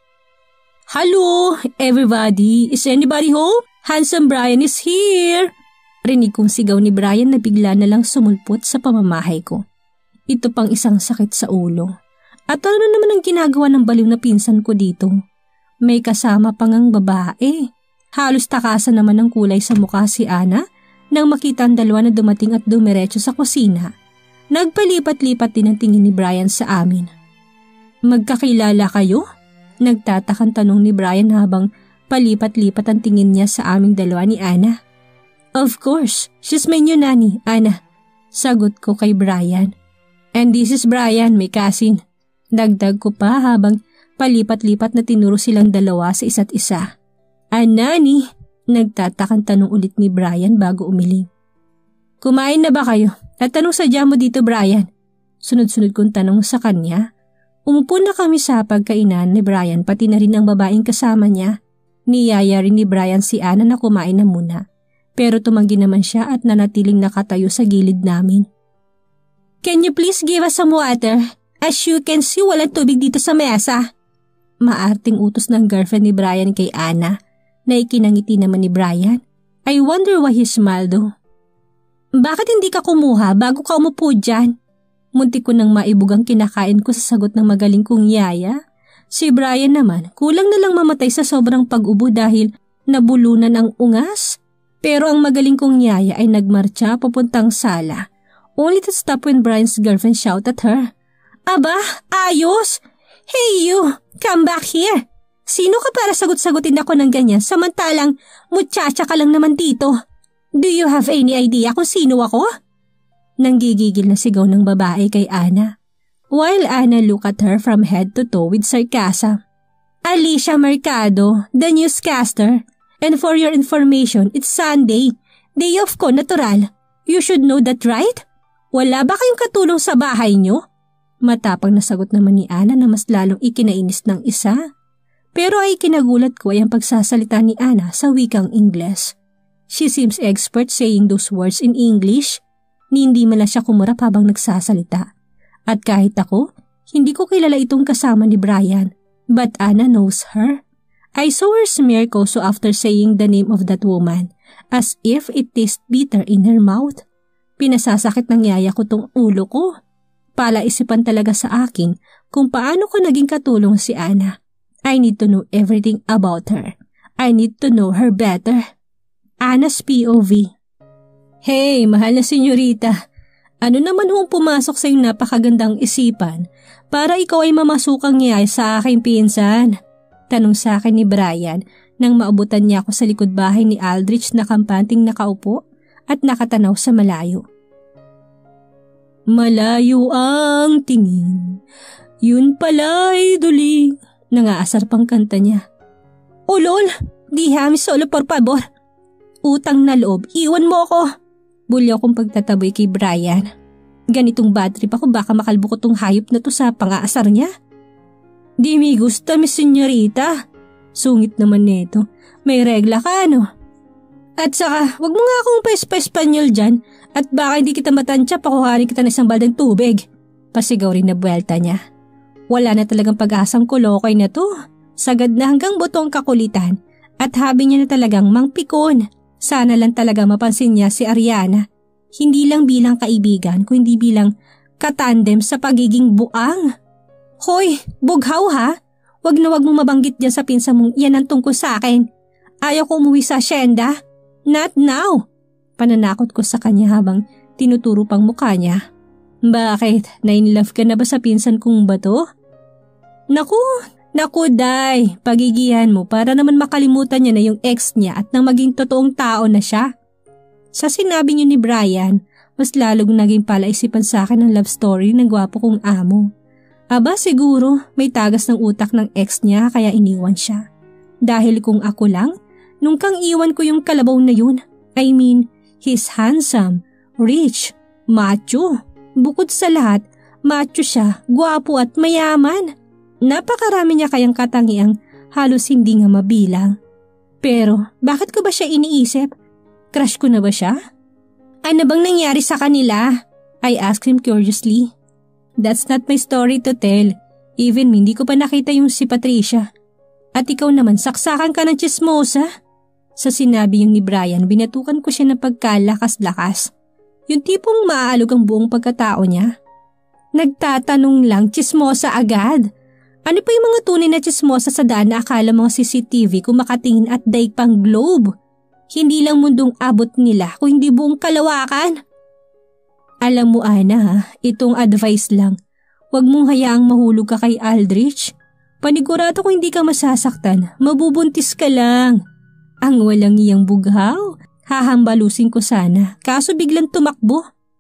[SPEAKER 1] Hello, everybody. Is anybody home? Handsome Brian is here. Rinig kong sigaw ni Brian na bigla na lang sumulpot sa pamamahay ko. Ito pang isang sakit sa ulo. At ano naman ang ginagawa ng baliw na pinsan ko dito? May kasama pang ang babae. Halos takasan naman ng kulay sa mukha si Ana nang makita ang dalawa na dumating at dumiretso sa kusina. Nagpalipat-lipat din ang tingin ni Brian sa amin. Magkakilala kayo? Nagtatakang tanong ni Brian habang Palipat-lipat ang tingin niya sa aming dalawa ni Ana. Of course, she's my new nanny, Ana. Sagot ko kay Brian. And this is Brian, my cousin. Dagdag ko pa habang palipat-lipat na tinuro silang dalawa sa isa't isa. A nanny? Nagtatakang tanong ulit ni Brian bago umiling. Kumain na ba kayo? At anong sadya mo dito, Brian? Sunod-sunod kong tanong sa kanya. Umupo na kami sa pagkainan ni Brian pati na rin ang babaeng kasama niya. Niyaya rin ni Brian si Ana na kumain na muna. Pero tumanggi naman siya at nanatiling nakatayo sa gilid namin. Can you please give us some water? As you can see, walang tubig dito sa mesa. Maarting utos ng girlfriend ni Brian kay Ana na ikinangiti naman ni Brian. I wonder why he smiled though. Bakit hindi ka kumuha bago ka umupo dyan? Muntik ko nang maibugang kinakain ko sa sagot ng magaling kong yaya. Si Brian naman, kulang na lang mamatay sa sobrang pag-ubo dahil nabulunan ang ungas. Pero ang magaling kong yaya ay nagmarcha papuntang sala. Only to stop when Brian's girlfriend shouted at her. Aba, ayos! Hey you, come back here! Sino ka para sagot-sagutin ako ng ganyan samantalang muchacha ka lang naman dito? Do you have any idea kung sino ako? Nanggigigil na sigaw ng babae kay Ana. While Ana looked at her from head to toe with sarcasm. Alicia Mercado, the newscaster. And for your information, it's Sunday, day off ko natural. You should know that, right? Wala ba kayong katulong sa bahay nyo? Matapang na sagot naman ni Ana na mas lalong ikinainis ng isa. Pero ay kinagulat ko ay ang pagsasalita ni Ana sa wikang Ingles. She seems expert saying those words in English. Ni hindi man lang siya kumurap habang nagsasalita. At kahit ako, hindi ko kilala itong kasama ni Brian. But Ana knows her. I saw her smear koso after saying the name of that woman, as if it tasted bitter in her mouth. Pinasasakit ng yaya ko tong ulo ko. Palaisipan talaga sa akin kung paano ko naging katulong si Ana. I need to know everything about her. I need to know her better. Ana's P O V. Hey, mahal na senyorita. Ano naman hong pumasok sa iyong napakagandang isipan para ikaw ay mamasukang niya sa aking pinsan? Tanong sa akin ni Brian nang maabutan niya ako sa likod bahay ni Aldrich na kampanting nakaupo at nakatanaw sa malayo. Malayo ang tingin, yun pala'y duling, nangaasar pang kanta niya. O lol, di hami solo por favor. Utang na loob, iwan mo ako. Bulyaw kong pagtataboy kay Brian. Ganitong bad trip ako baka makalbo ko tong hayop na to sa pangaasar niya. Di mi gusta mi senyorita. Sungit naman nito. May regla ka ano? At saka, wag mo nga akong pa-espanyol dyan at baka hindi kita matansya pakuharin kita ng isang baldang tubig. Pasigaw rin na buwelta niya. Wala na talagang pag-asang kulokoy na to. Sagad na hanggang buto ang kakulitan at habi niya na talagang mangpikon. Sana lang talaga mapansin niya si Ariana. Hindi lang bilang kaibigan kundi bilang katandem sa pagiging buang. Hoy, bughaw ha? Wag na wag mong mabanggit dyan sa pinsa mong yan ang tungkol sa akin. Ayaw ko umuwi sa asyenda. Not now. Pananakot ko sa kanya habang tinuturo pang mukha niya. Bakit? Na-in-love ka na ba sa pinsan kong bato? Naku, naku day, pagigihan mo para naman makalimutan niya na yung ex niya at nang maging totoong tao na siya. Sa sinabi niyo ni Brian, mas lalong naging palaisipan sa akin ang love story ng gwapo kong amo. Aba siguro may tagas ng utak ng ex niya kaya iniwan siya. Dahil kung ako lang, nung kang iwan ko yung kalabaw na yun, I mean, he's handsome, rich, macho. Bukod sa lahat, macho siya, gwapo at mayaman. Napakarami niya kayang katangiang halos hindi nga mabilang. Pero bakit ko ba siya iniisip? Crush ko na ba siya? Ano bang nangyari sa kanila? I asked him curiously. That's not my story to tell. Even hindi ko pa nakita yung si Patricia. At ikaw naman, saksakan ka ng chismosa. Sa sinabi yung ni Brian, binatukan ko siya ng pagkalakas-lakas. Yung tipong maaalog ang buong pagkatao niya. Nagtatanong lang, chismosa agad. Ano pa yung mga tunay na chismosa sa daan na akala mga C C T V kung makatingin at daig pang globe? Hindi lang mundong abot nila kung hindi buong kalawakan. Alam mo Ana, itong advice lang. Huwag mong hayaang mahulog ka kay Aldrich.
[SPEAKER 2] Panigurado kung hindi ka masasaktan, mabubuntis ka lang. Ang walang iyang bughaw, hahambalusin ko sana, kaso biglang tumakbo.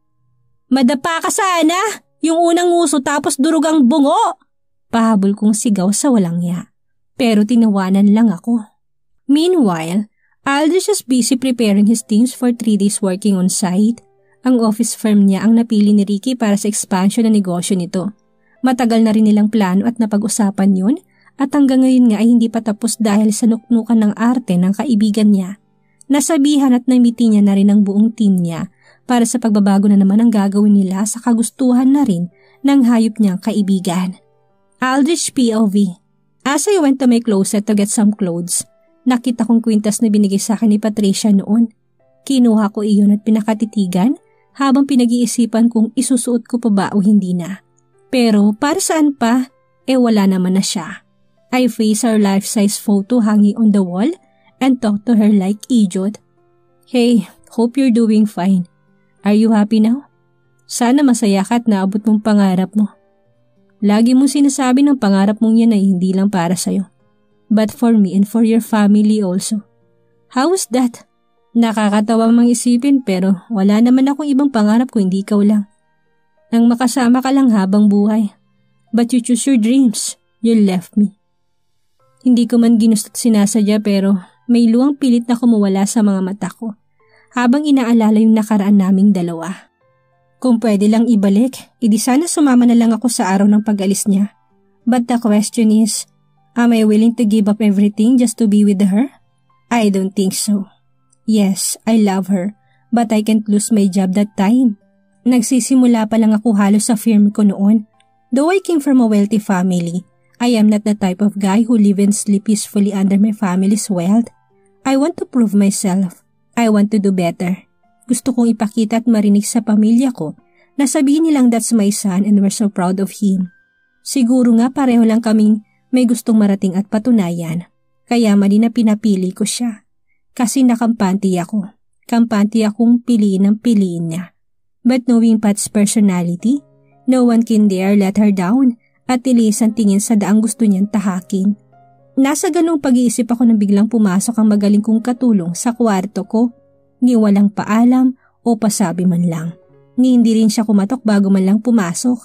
[SPEAKER 2] Madapa ka sana! Yung unang uso tapos durugang bungo! Pahabol kong sigaw sa walang ya. Pero tinawanan lang ako. Meanwhile, Aldrich is busy preparing his things for three days working on site. Ang office firm niya ang napili ni Ricky para sa expansion ng negosyo nito. Matagal na rin nilang plano at napag-usapan yun at hanggang ngayon nga ay hindi pa tapos dahil sa nuknukan ng arte ng kaibigan niya. Nasabihan at namiti niya na rin ang buong team niya para sa pagbabago na naman ang gagawin nila sa kagustuhan na rin ng hayop niyang kaibigan. Aldrich P O V. As I went to my closet to get some clothes, nakita kong kwintas na binigay sa akin ni Patricia noon. Kinuha ko iyon at pinakatitigan habang pinag-iisipan kung isusuot ko pa ba o hindi na. Pero para saan pa? Eh wala naman na siya. I face our life-size photo hanging on the wall and talk to her like idiot. Hey, hope you're doing fine. Are you happy now? Sana masaya ka at naabot mong pangarap mo. Lagi mong sinasabi ng pangarap mong yan ay hindi lang para sa'yo, but for me and for your family also. How is that? Nakakatawa mang isipin pero wala naman akong ibang pangarap kung hindi ikaw lang. Nang makasama ka lang habang buhay. But you choose your dreams. You left me. Hindi ko man ginusto't sinasadya pero may luwang pilit na kumuwala sa mga mata ko habang inaalala yung nakaraan naming dalawa. Kung pwede lang ibalik, edi sana sumama na lang ako sa araw ng pag-alis niya. But the question is, am I willing to give up everything just to be with her? I don't think so. Yes, I love her, but I can't lose my job that time. Nagsisimula pa lang ako halos sa firm ko noon. Though I came from a wealthy family, I am not the type of guy who live and sleep peacefully under my family's wealth. I want to prove myself. I want to do better. Gusto kong ipakita at marinig sa pamilya ko na sabihin nilang that's my son and we're so proud of him. Siguro nga pareho lang kaming may gustong marating at patunayan. Kaya mali na pinapili ko siya. Kasi nakampante ako. Kampante akong piliin ang piliin niya. But knowing Pat's personality, no one can dare let her down at tilis ang tingin sa daang gusto niyang tahakin. Nasa ganung pag-iisip ako nang biglang pumasok ang magaling kong katulong sa kwarto ko. Ni walang paalam o pasabi man lang. Ni hindi rin siya kumatok bago man lang pumasok.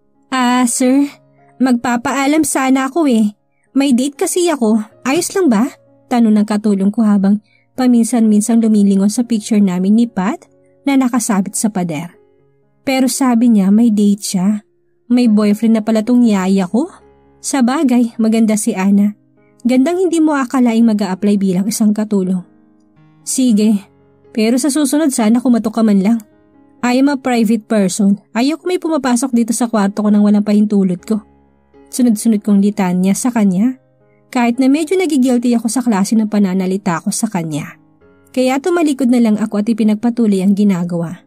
[SPEAKER 2] Ah, sir, magpapaalam sana ako eh. May date kasi ako. Ayos lang ba? Tanong ng katulong ko habang paminsan-minsang lumilingon sa picture namin ni Pat na nakasabit sa pader. Pero sabi niya may date siya. May boyfriend na pala tong yaya ko. Sa bagay, maganda si Ana. Gandang hindi mo akalaing mag-a-apply bilang isang katulong. Sige. Pero sa susunod sana kumatok ka man lang. I am a private person. Ayaw ko may pumapasok dito sa kwarto ko nang walang pahintulot ko. Sunod-sunod kong litanya sa kanya. Kahit na medyo nagigilty ako sa klase ng pananalita ko sa kanya. Kaya tumalikod na lang ako at ipinagpatuloy ang ginagawa.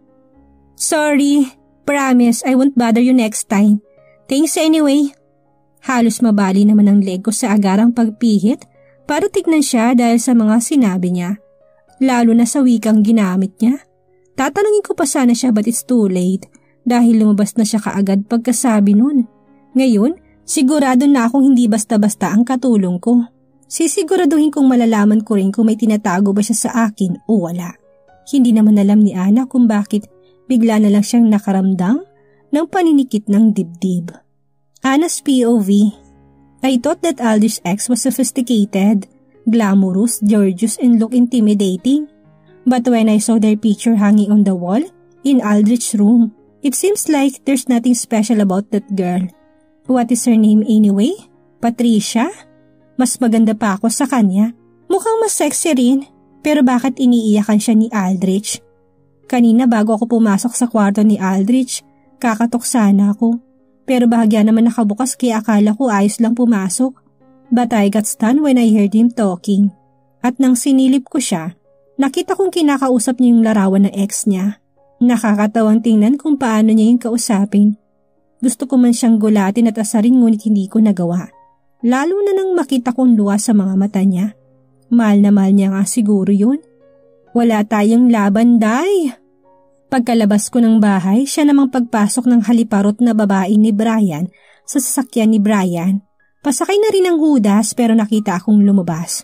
[SPEAKER 2] Sorry. Promise I won't bother you next time. Thanks anyway. Halos mabali naman ang leg ko sa agarang pagpihit para tignan siya dahil sa mga sinabi niya. Lalo na sa wikang ginamit niya. Tatanungin ko pa sana siya but it's too late dahil lumabas na siya kaagad pagkasabi nun. Ngayon, sigurado na akong hindi basta-basta ang katulong ko. Sisiguraduhin kong malalaman ko rin kung may tinatago ba siya sa akin o wala. Hindi naman alam ni Ana kung bakit bigla na lang siyang nakaramdam ng paninikit ng dibdib. Ana's P O V. I thought that Aldrich's ex was sophisticated, glamorous, gorgeous, and look intimidating. But when I saw their picture hanging on the wall in Aldrich's room, it seems like there's nothing special about that girl. What is her name anyway? Patricia? Mas maganda pa ako sa kanya. Mukhang mas sexy rin. Pero bakit iniiyakan siya ni Aldrich? Kanina bago ako pumasok sa kwarto ni Aldrich, kakatok sana ako. Pero bahagya naman nakabukas kaya akala ko ayos lang pumasok. But I got stunned when I heard him talking. At nang sinilip ko siya, nakita kong kinakausap niya yung larawan ng ex niya. Nakakatawang tingnan kung paano niya yung kausapin. Gusto ko man siyang gulatin at asarin ngunit hindi ko nagawa. Lalo na nang makita kong luha sa mga mata niya. Mahal na mahal niya nga siguro yun. Wala tayong laban, day. Pagkalabas ko ng bahay, siya namang pagpasok ng haliparot na babae ni Brian sa sasakyan ni Brian. Pasakay na rin ang hudas pero nakita akong lumabas.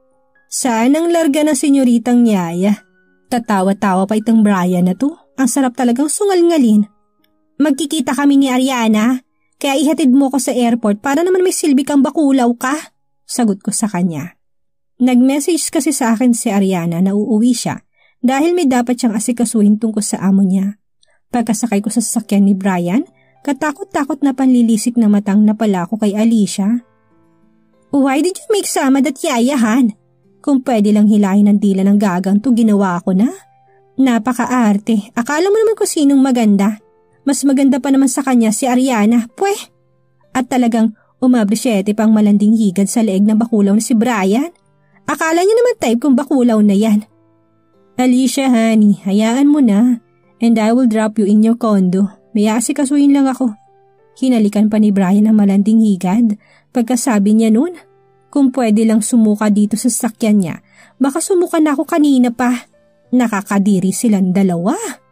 [SPEAKER 2] Saan ang larga ng senyoritang Yaya? Tatawa-tawa pa itong Brian na to. Ang sarap talagang sungal-ngalin. Magkikita kami ni Ariana, kaya ihatid mo ko sa airport para naman may silbi kang bakulaw ka. Sagot ko sa kanya. Nag-message kasi sa akin si Ariana na uuwi siya dahil may dapat siyang asikasuhin tungkol sa amo niya. Pagkasakay ko sa sasakyan ni Brian, katakot-takot na panlilisik na matang napala ko kay Alicia. Why did you make Samad at Yayahan? Kung pwede lang hilahin ang dila ng gagang to, ginawa ko na. Napaka-arte. Akala mo naman kung sinong maganda. Mas maganda pa naman sa kanya si Ariana, pweh. At talagang umabrisyete pang malanding higad sa leeg ng bakulaw na si Brian. Akala niya naman type kung bakulaw na yan. Alicia, honey, hayaan mo na. And I will drop you in your condo. May asikasuhin lang ako. Hinalikan pa ni Brian ang malanding higad. Pagkasabi niya nun, kung pwede lang sumuka dito sa sasakyan niya, baka sumuka na ako kanina pa. Nakakadiri silang dalawa.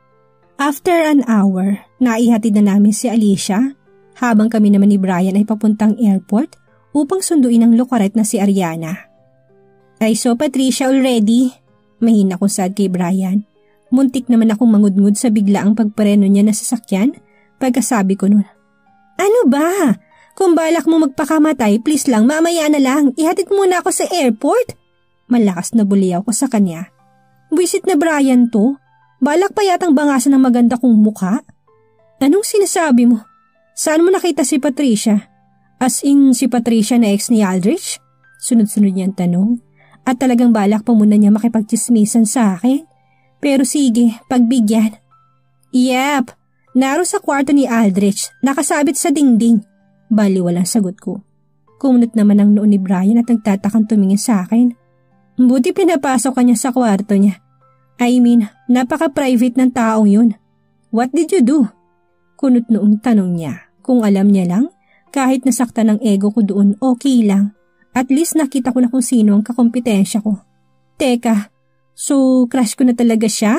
[SPEAKER 2] After an hour, naihatid na namin si Alicia habang kami naman ni Brian ay papuntang airport upang sunduin ang lokaret na si Ariana. I saw Patricia already. Mahina ko sad kay Brian. Muntik naman akong mangudngud sa biglaang pagpareno niya na sasakyan pagkasabi ko nun. Ano ba? Kung balak mo magpakamatay, please lang mamaya na lang. Ihatid muna ako sa airport. Malakas na buliyaw ko sa kanya. Buisit na Brian to. Balak pa yatang bangasan ng maganda kong mukha. Anong sinasabi mo? Saan mo nakita si Patricia? As in si Patricia na ex ni Aldrich? Sunod-sunod niyang tanong. At talagang balak pa muna niya makipagchismisan sa akin. Pero sige, pagbigyan. Yep, naro sa kwarto ni Aldrich, nakasabit sa dingding. Bali walang sagot ko. Kumunot naman ang noon ni Brian at nagtatakang tumingin sa akin. Buti pinapasok ka niya sa kwarto niya. I mean, napaka-private ng taong yun. What did you do? Kunot noong tanong niya. Kung alam niya lang, kahit nasaktan ang ego ko doon, okay lang. At least nakita ko na kung sino ang kakompetensya ko. Teka, so, crush ko na talaga siya?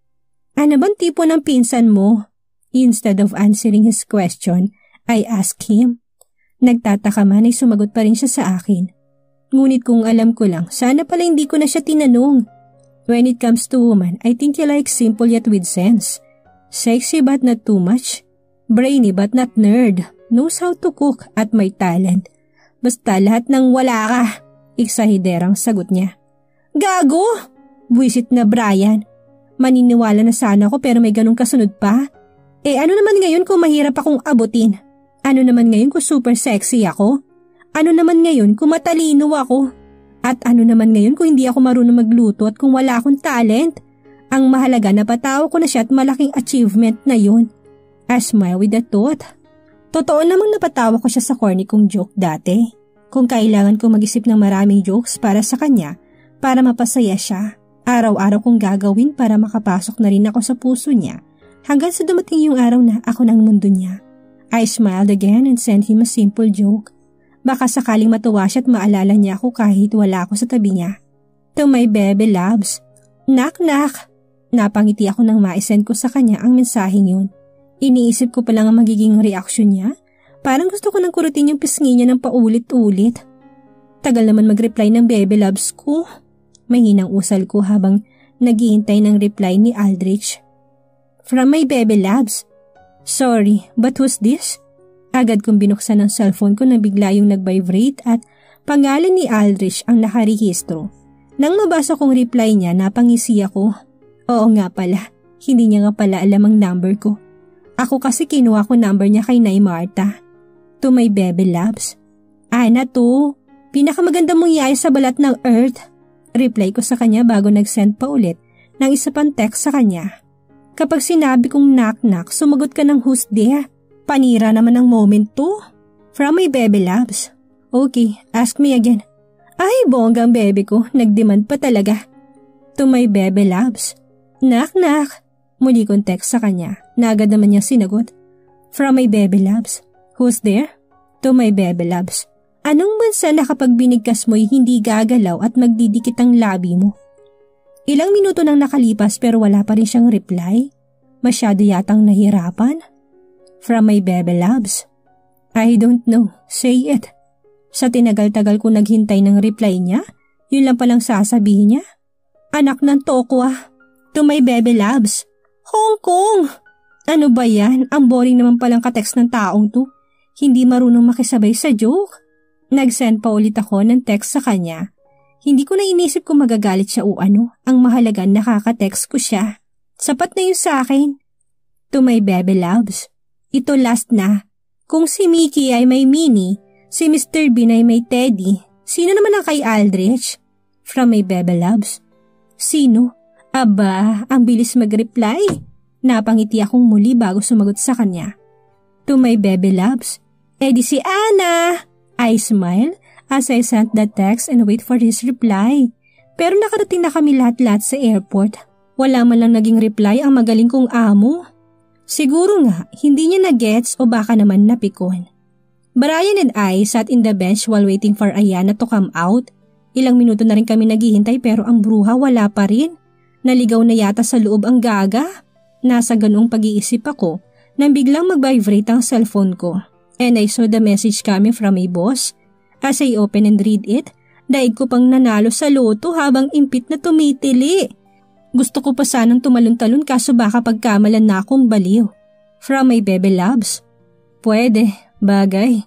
[SPEAKER 2] Ano bang tipo ng pinsan mo? Instead of answering his question, I asked him. Nagtataka man ay sumagot pa rin siya sa akin. Ngunit kung alam ko lang, sana pala hindi ko na siya tinanong. When it comes to woman, I think you like simple yet with sense. Sexy but not too much. Brainy but not nerd. Knows how to cook at may talent. Basta lahat ng wala ka. Iksahiderang sagot niya. Gago! Buisit na Brian. Maniniwala na sana ako pero may ganong kasunod pa. Eh ano naman ngayon kung mahirap akong abutin? Ano naman ngayon kung super sexy ako? Ano naman ngayon kung matalino ako? At ano naman ngayon kung hindi ako marunong magluto at kung wala akong talent? Ang mahalaga na patawa ko na siya at malaking achievement na yun. I smile with the thought. Totoo namang napatawa ko siya sa corny kong joke dati. Kung kailangan kong mag-isip ng maraming jokes para sa kanya, para mapasaya siya, araw-araw kong gagawin para makapasok na rin ako sa puso niya hanggang sa dumating yung araw na ako ng mundo niya. I smiled again and sent him a simple joke. Baka sakaling matuwa siya at maalala niya ako kahit wala ako sa tabi niya. To my baby loves. Knock knock. Napangiti ako nang ma-send ko sa kanya ang mensaheng yun. Iniisip ko pa lang ang magiging reaksyon niya. Parang gusto ko nang kurutin yung pisngi niya ng paulit-ulit. Tagal naman mag-reply ng baby loves ko. Mahinang usal ko habang naghihintay ng reply ni Aldrich. From my baby loves. Sorry, but who's this? Agad kong binuksan ang cellphone ko na bigla yung nag-vibrate at pangalan ni Aldrich ang nakarehistro. Nang mabasa kong reply niya, napangisi ako. Oo nga pala, hindi niya nga pala alam ang number ko. Ako kasi kinuha ko number niya kay Nay Marta. To my baby loves. Ana to, pinakamaganda mong yaya sa balat ng earth. Reply ko sa kanya bago nag-send pa ulit ng isa pang text sa kanya. Kapag sinabi kong knock-knock, sumagot ka ng who's there. Panira naman ang moment to. From my baby loves. Okay, ask me again. Ay, bonggang baby ko, nag-demand pa talaga. To my baby loves. Knock-knock. Muli kong text sa kanya, na agad naman niya sinagot. From my baby loves. Who's there? To my baby loves. Anong bansa na kapag binigkas mo'y hindi gagalaw at magdidikit ang labi mo? Ilang minuto nang nakalipas pero wala pa rin siyang reply. Masyado yatang nahirapan. From my baby loves. I don't know. Say it. Sa tinagal-tagal ko naghintay ng reply niya, yun lang palang sasabihin niya. Anak ng Tokwa, to my baby loves. Hong Kong! Ano ba yan? Ang boring naman palang katext ng taong to. Hindi marunong makisabay sa joke. Nag-send pa ulit ako ng text sa kanya. Hindi ko na inisip kung magagalit siya o ano. Ang mahalaga nakaka-text ko siya. Sapat na yun sa akin. To my baby loves. Ito last na. Kung si Mickey ay may Minnie, si Mister Bean ay may Teddy, sino naman ang kay Aldrich? From my baby loves. Sino? Aba, ang bilis mag-reply. Napangiti akong muli bago sumagot sa kanya. To my baby loves. Eh di si Anna. I smile as I sent the text and wait for his reply. Pero nakarating na kami lahat-lahat sa airport. Wala man lang naging reply ang magaling kong amo. Siguro nga, hindi niya na-gets o baka naman napikon. Brian and I sat in the bench while waiting for Ayana to come out. Ilang minuto na rin kami naghihintay pero ang bruha wala pa rin. Naligaw na yata sa loob ang gaga. Nasa ganoong pag-iisip ako nang biglang mag-vibrate ang cellphone ko. And I saw the message coming from my boss. As I open and read it, daig ko pang nanalo sa loto habang impit na tumitili. Gusto ko pa sanang tumalon-talon kaso baka pagkamalan na akong baliw. From my baby loves. Pwede, bagay.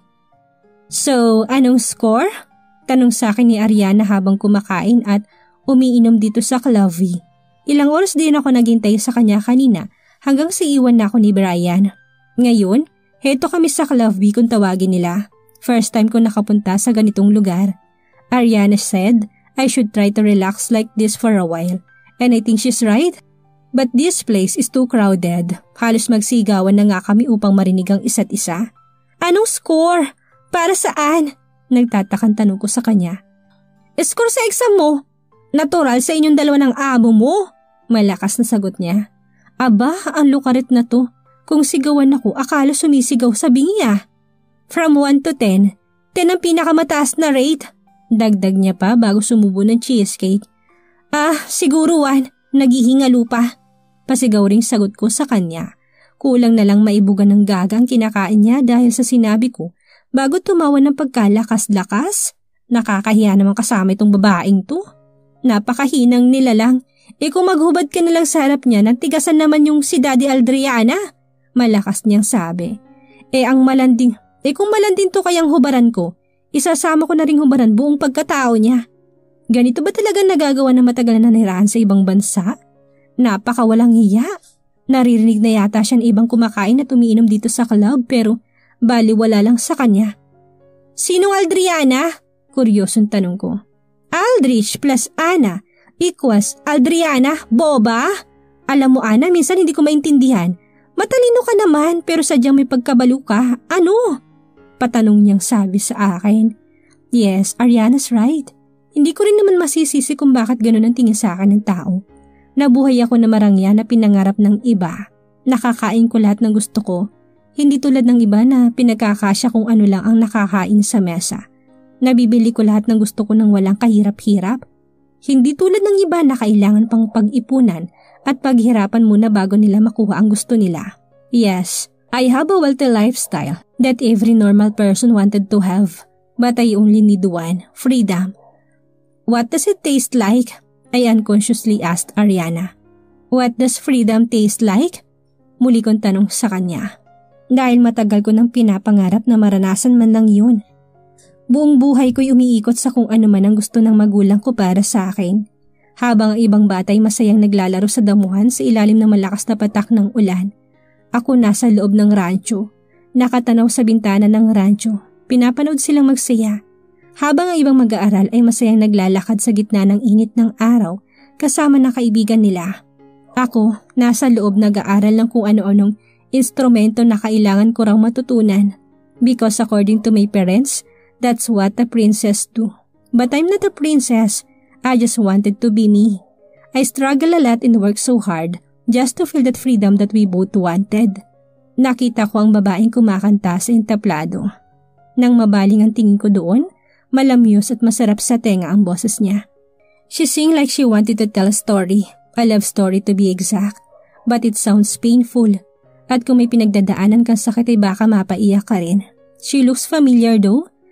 [SPEAKER 2] So, anong score? Tanong sa akin ni Ariana habang kumakain at umiinom dito sa Clovey. Ilang oras din ako naghintay sa kanya kanina hanggang sa iwan na ako ni Brian. Ngayon, heto kami sa Clovey kung tawagin nila. First time ko nakapunta sa ganitong lugar. Ariana said I should try to relax like this for a while. And I think she's right. But this place is too crowded. Halos magsigawan na nga kami upang marinig ang isa't isa. Anong score? Para saan? Nagtatakang tanong ko sa kanya. Score sa exam mo. Natural sa inyong dalawa ng amo mo. Malakas na sagot niya. Aba, ang lukarit na to. Kung sigawan ako, akala sumisigaw sa bingi ah. From one to ten, ten ang pinakamataas na rate. Dagdag niya pa bago sumubo ng cheesecake. Ah, siguro one. Naghihingalo pa. Pasigaw ring sagot ko sa kanya. Kulang na lang maibugan ng gaga ang kinakain niya dahil sa sinabi ko bago tumawa ng pagkalakas-lakas. Nakakahiya naman kasama itong babaeng to. Napakahinang nila lang. E kung maghubad ka na lang sa harap niya, nagtigasan naman yung si Daddy Aldriana. Malakas niyang sabi. E ang malanding, e kung malanding to kayang hubaran ko, isasama ko na ring hubaran buong pagkatao niya. Ganito ba talaga nagagawa na matagal na nanirahan sa ibang bansa? Napakawalang hiya. Naririnig na yata siya ng ibang kumakain at umiinom dito sa club pero baliwala lang sa kanya. Sinong Aldriana? Kuryosong tanong ko. Aldrich plus Anna equals Aldriana, boba? Alam mo Anna, minsan hindi ko maintindihan. Matalino ka naman pero sadyang may pagkabalo ka. Ano? Patanong niyang sabi sa akin. Yes, Ariana's right. Hindi ko rin naman masisisi kung bakit ganun ang tingin sa akin ng tao. Nabuhay ako na marangya na pinangarap ng iba. Nakakain ko lahat ng gusto ko. Hindi tulad ng iba na pinagkakasya kung ano lang ang nakakain sa mesa. Nabibili ko lahat ng gusto ko ng walang kahirap-hirap. Hindi tulad ng iba na kailangan pang pag-ipunan at paghirapan muna bago nila makuha ang gusto nila. Yes, I have a wealthy lifestyle that every normal person wanted to have. But I only need one, freedom. What does it taste like? I unconsciously asked Ariana. What does freedom taste like? Muli kong tanong sa kanya. Dahil matagal ko nang pinapangarap na maranasan man lang yun. Buong buhay ko'y umiikot sa kung ano man ang gusto ng magulang ko para sa akin. Habang ang ibang batay masayang naglalaro sa damuhan sa ilalim ng malakas na patak ng ulan. Ako nasa loob ng rancho. Nakatanaw sa bintana ng rancho. Pinapanood silang magsaya. Habang ang ibang mag-aaral ay masayang naglalakad sa gitna ng init ng araw kasama ng kaibigan nila. Ako, nasa loob nag-aaral ng kung ano-anong instrumento na kailangan ko raw matutunan. Because according to my parents, that's what a princess do. But I'm not a princess. I just wanted to be me. I struggle a lot and work so hard just to feel that freedom that we both wanted. Nakita ko ang babaeng kumakanta sa entablado. Nang mabaling ang tingin ko doon, malamyos at masarap sa tenga ang boses niya. She sing like she wanted to tell a story, a love story to be exact, but it sounds painful. At kung may pinagdadaanan kang sakit ay baka mapaiyak ka rin. She looks familiar though.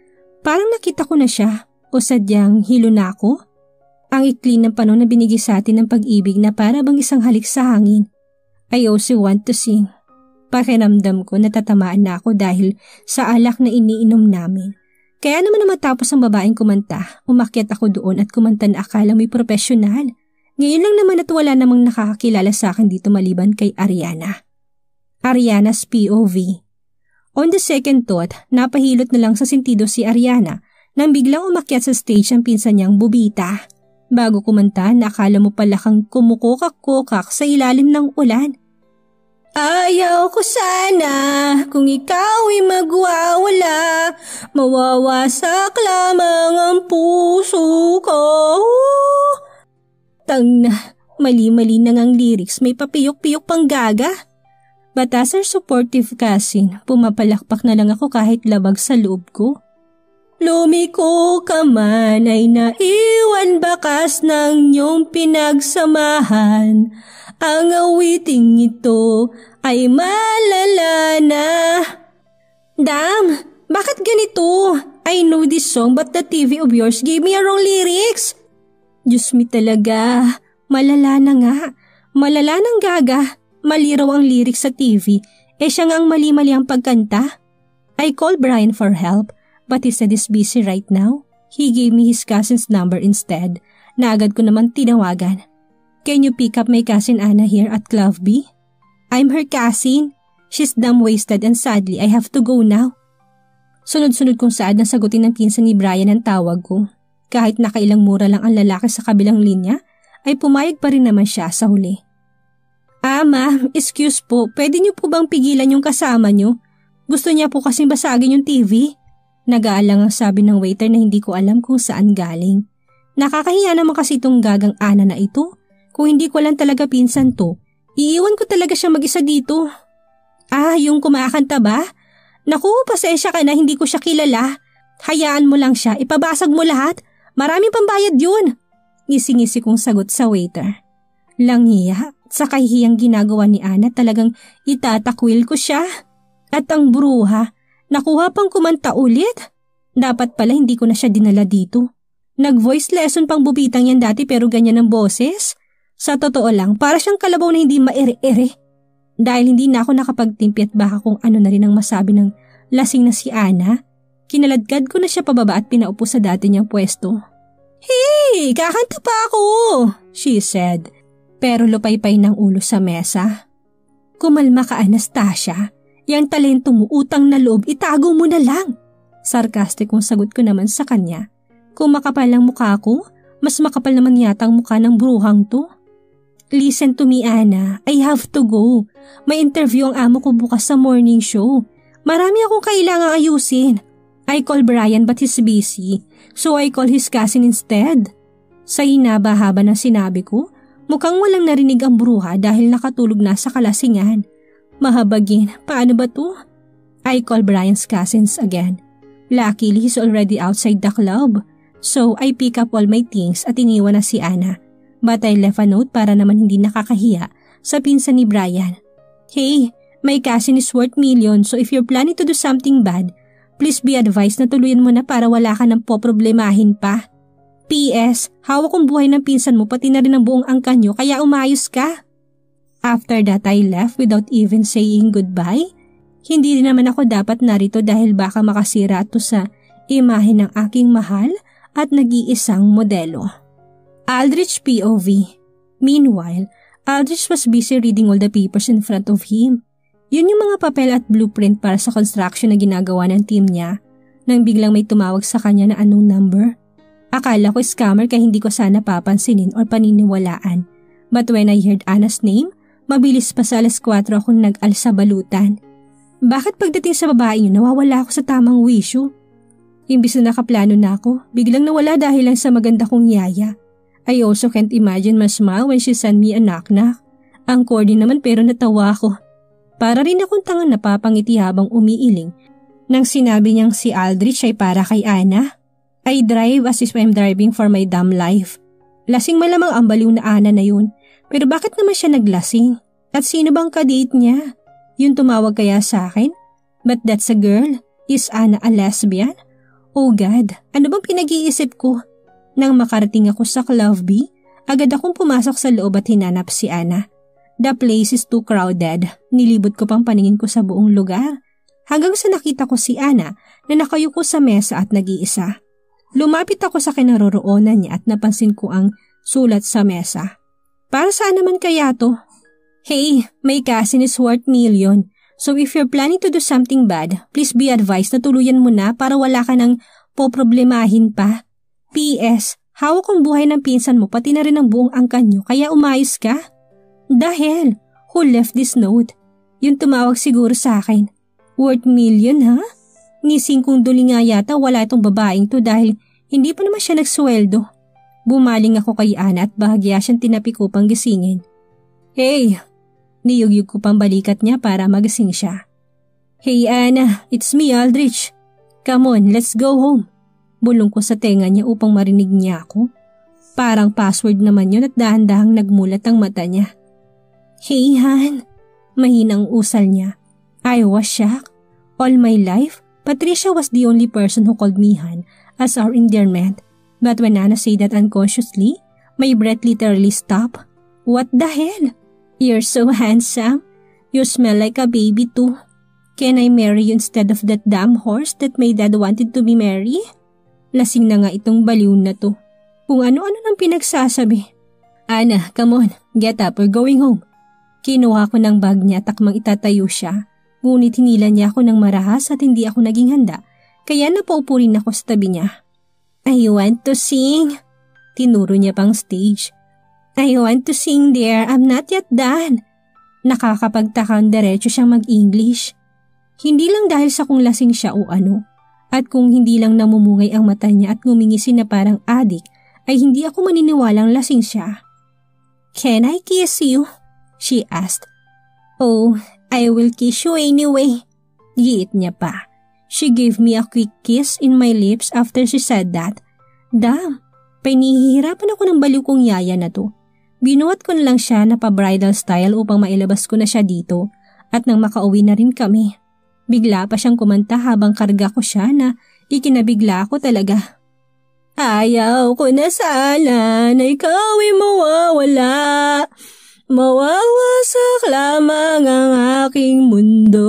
[SPEAKER 2] Parang nakita ko na siya o sadyang hilo na ako. Ang ikli ng panahon na binigay sa atin ng pag-ibig na para bang isang halik sa hangin. I also want to sing. Pakiramdam ko natatamaan na ako dahil sa alak na iniinom namin. Kaya naman na matapos ang babaeng kumanta, umakyat ako doon at kumanta na akala may profesional. Ngayon lang naman at wala namang nakakakilala sa akin dito maliban kay Ariana. Ariana's P O V. On the second thought, napahilot na lang sa sentido si Ariana nang biglang umakyat sa stage ang pinsan niyang Bubita. Bago kumanta, nakala mo pala kang kumukokak-kokak sa ilalim ng ulan. Ayaw ko sana kung ikaw ay magwawala, mawawasak lamang ang puso ko. Tang na, mali-mali na ngang lyrics, may papiyok-piyok pang gaga. But as our supportive cousin, pumapalakpak na lang ako kahit labag sa loob ko. Lumiko ka man ay naiwan bakas ng iyong pinagsamahan. Ang awiting ito ay malala na. Damn, bakit ganito? I know this song but the T V of yours gave me a wrong lyrics. Diyos me talaga, malala na nga. Malala ng gaga, mali raw ang lyrics sa T V, eh siya nga ang mali-mali ang pagkanta. I called Brian for help. But he said he's busy right now. He gave me his cousin's number instead, na agad ko naman tinawagan. Can you pick up my cousin Anna here at Club B? I'm her cousin. She's dumb-wasted and sadly I have to go now. Sunod-sunod kong saad na sagutin ng pinsan ni Brian ang tawag ko. Kahit nakailang mura lang ang lalaki sa kabilang linya, ay pumayag pa rin naman siya sa huli. Ah ma'am, excuse po, pwede niyo po bang pigilan yung kasama niyo? Gusto niya po kasing basagin yung T V. Nag-aalang ang sabi ng waiter na hindi ko alam kung saan galing. Nakakahiya naman kasi itong gagang Ana na ito. Kung hindi ko lang talaga pinsan to, iiwan ko talaga siya mag-isa dito. Ah, yung kumakanta ba? Naku, pasensya ka na, hindi ko siya kilala. Hayaan mo lang siya, ipabasag mo lahat. Maraming pambayad yun. Ngisi-ngisi kong sagot sa waiter. Langhiya, sa kahihiyang ginagawa ni Ana talagang itatakwil ko siya. At ang bruha, nakuha pang kumanta ulit. Dapat pala hindi ko na siya dinala dito. Nag-voice lesson pang Bubitang yan dati pero ganyan ang boses. Sa totoo lang, para siyang kalabaw na hindi maere-ere. Dahil hindi na ako nakapagtimpi at baka kung ano na rin ang masabi ng lasing na si Ana, kinaladkad ko na siya pababa at pinaupo sa dati niyang pwesto. Hey, kakanta pa ako, she said. Pero lupay-pay ng ulo sa mesa. Kumalma ka, Anastasia. Yang talento mo, utang na loob, itago mo na lang. Sarkastikong sagot ko naman sa kanya. Kung makapal ang mukha ko, mas makapal naman yata ang mukha ng bruhang to. Listen to me, Ana. I have to go. May interview ang amo ko bukas sa morning show. Marami akong kailangang ayusin. I call Brian but he's busy, so I call his cousin instead. Sa hinaba-haba ng sinabi ko, mukhang walang narinig ang bruha dahil nakatulog na sa kalasingan. Mahabagin, paano ba to? I call Brian's cousins again. Luckily, he's already outside the club. So, I pick up all my things at iniwan na si Ana. But I left a note para naman hindi nakakahiya sa pinsan ni Brian. Hey, my cousin is worth millions, so if you're planning to do something bad, please be advised na tuluyan mo na para wala ka nang poproblemahin pa. P S. Hawak kong buhay ng pinsan mo pati na rin ang buong angkan nyo kaya umayos ka. After that, I left without even saying goodbye. Hindi rin naman ako dapat narito dahil baka makasira ito sa imahe ng aking mahal at nag-iisang modelo. Aldrich P O V. Meanwhile, Aldrich was busy reading all the papers in front of him. Yun yung mga papel at blueprint para sa construction na ginagawa ng team niya nang biglang may tumawag sa kanya na unknown number. Akala ko scammer kaya hindi ko sana papansinin or paniniwalaan. But when I heard Anna's name, mabilis pa sa alas kwatro akong nag-al sa balutan. Bakit pagdating sa babae niyo nawawala ako sa tamang wisyo? Imbis na nakaplano na ako, biglang nawala dahil lang sa maganda kong yaya. I also can't imagine my smile when she sent me a knock-knock. Ang corny naman pero natawa ako. Para rin akong tangang napapangiti habang umiiling. Nang sinabi niyang si Aldrich ay para kay Ana, I drive as if I'm driving for my damn life. Lasing malamang ang baliw na Ana na yun. Pero bakit naman siya naglasing? At sino bang kadate niya? Yun tumawag kaya sa akin? But that's a girl. Is Ana a lesbian? Oh God, ano bang pinag-iisip ko? Nang makarating ako sa Club B, agad akong pumasok sa loob at hinanap si Ana. The place is too crowded. Nilibot ko pang paningin ko sa buong lugar. Hanggang sa nakita ko si Ana na nakayuko sa mesa at nag-iisa. Lumapit ako sa kinaroroonan niya at napansin ko ang sulat sa mesa. Para saan naman kaya to? Hey, my cousin is worth million. So if you're planning to do something bad, please be advised na tuluyan mo na para wala ka nang poproblemahin pa. P S. Hawak ang buhay ng pinsan mo pati na rin ang buong angkan nyo kaya umayos ka? The hell? Who left this note? Yung tumawag siguro sa akin. Worth million ha? Nising kong duli nga yata wala itong babaeng to dahil hindi pa naman siya nagsweldo. Bumaling ako kay Ana at bahagya siyang tinapi ko pang gisingin. Hey! Niyugyug ko pang balikat niya para magising siya. Hey Ana, it's me Aldrich. Come on, let's go home. Bulong ko sa tenga niya upang marinig niya ako. Parang password naman yun at dahan-dahang nagmulat ang mata niya. Hey Han, mahinang usal niya. I was shocked. All my life, Patricia was the only person who called me Han as our endearment. But when Ana said that unconsciously, my breath literally stopped. What the hell? You're so handsome. You smell like a baby too. Can I marry you instead of that damn horse that my dad wanted to be married? Lasing na nga itong baliw na to. Kung ano-ano nang pinagsasabi. Ana, come on, get up, we're going home. Kinuha ko ng bag niya takmang itatayo siya. Ngunit hinila niya ako ng marahas at hindi ako naging handa. Kaya napaupo rin ako sa tabi niya. I want to sing. Tinuro niya pang stage. I want to sing there, I'm not yet done. Nakakapagtakang diretso siyang mag-English. Hindi lang dahil sa kung lasing siya o ano. At kung hindi lang namumungay ang mata niya at ngumingisi na parang adik, ay hindi ako maniniwalang lasing siya. Can I kiss you? She asked. Oh, I will kiss you anyway. Giit niya pa. She gave me a quick kiss in my lips after she said that. Damn, pinihihirapan ako ng baliw kong yaya na to. Binuhat ko na lang siya na pa-bridal style upang mailabas ko na siya dito at nang makauwi na rin kami. Bigla pa siyang kumanta habang karga ko siya na ikinabigla ako talaga. Ayaw ko na sana na ikaw ay mawawala. Mawawasak lamang ang aking mundo.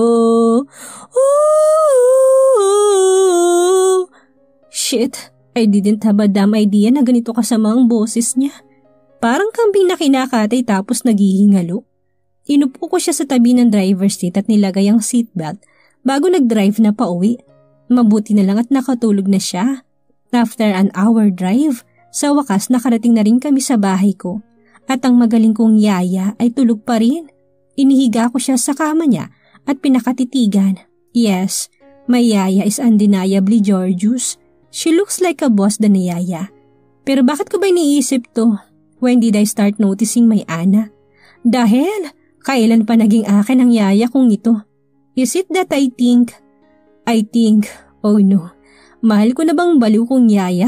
[SPEAKER 2] Ooh. Shit, I didn't have a damn idea na ganito kasama ang boses niya. Parang kambing na kinakatay tapos naghihingalo. Inupo ko siya sa tabi ng driver's seat at nilagay ang seatbelt bago nag-drive na pauwi. Mabuti na lang at nakatulog na siya. After an hour drive, sa wakas nakarating na rin kami sa bahay ko. At ang magaling kong yaya ay tulog pa rin. Inihiga ko siya sa kama niya at pinakatitigan. Yes, my yaya is undeniably gorgeous. She looks like a boss na ni yaya. Pero bakit ko ba iniisip to? When did I start noticing my Ana? Dahil, kailan pa naging akin ang yaya kong ito? Is it that I think? I think, oh no, mahal ko na bang baliw kong yaya?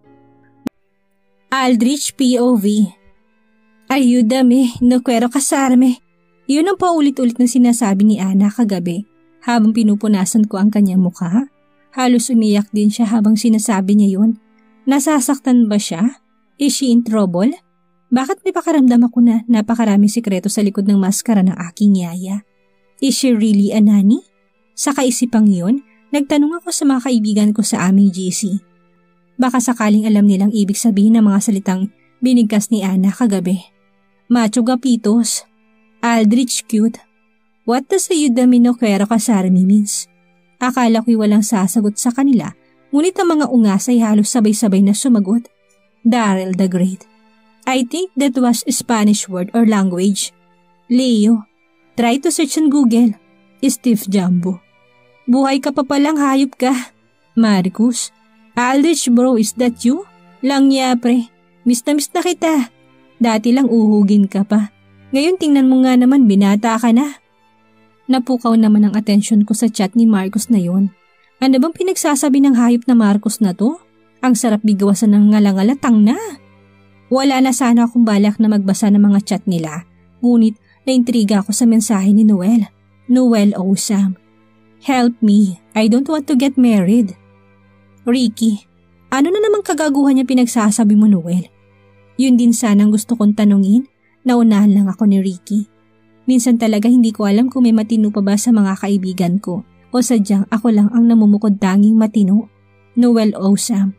[SPEAKER 2] Aldrich P O V. Ayudame, no quiero casarme. Yun ang paulit-ulit na sinasabi ni Ana kagabi habang pinupunasan ko ang kanyang mukha. Halos umiyak din siya habang sinasabi niya yun. Nasasaktan ba siya? Is she in trouble? Bakit may pakaramdam ako na napakaraming sikreto sa likod ng maskara ng aking yaya? Is she really a nanny? Sa kaisipang yun, nagtanong ako sa mga kaibigan ko sa aming G C. Baka sakaling alam nilang ibig sabihin ng mga salitang binigkas ni Ana kagabi. Macho gapitos. Aldrich cute. What does ayudame no quiero casarme means? Akala ko'y walang sasagot sa kanila, ngunit ang mga ungas ay halos sabay-sabay na sumagot. Daryl the Great. I think that was a Spanish word or language. Leo. Try to search on Google. Steve Jumbo. Buhay ka pa palang hayop ka. Marcus. Aldrich bro, is that you? Langya pre. Miss na miss na kita. Dati lang uhugin ka pa. Ngayon tingnan mo nga naman binata ka na. Napukaw naman ang atensyon ko sa chat ni Marcos na yon. Ano bang pinagsasabi ng hayop na Marcos na to? Ang sarap bigawasan ng ngalangalatang na. Wala na sana akong balak na magbasa ng mga chat nila. Ngunit naintriga ako sa mensahe ni Noel. Noel Osam. Help me, I don't want to get married. Ricky, ano na namang kagaguhan niya pinagsasabi mo, Noel? Yun din sanang gusto kong tanungin, naunahan lang ako ni Ricky. Minsan talaga hindi ko alam kung may matino pa ba sa mga kaibigan ko o sadyang ako lang ang namumukod tanging matino. Noel Osam.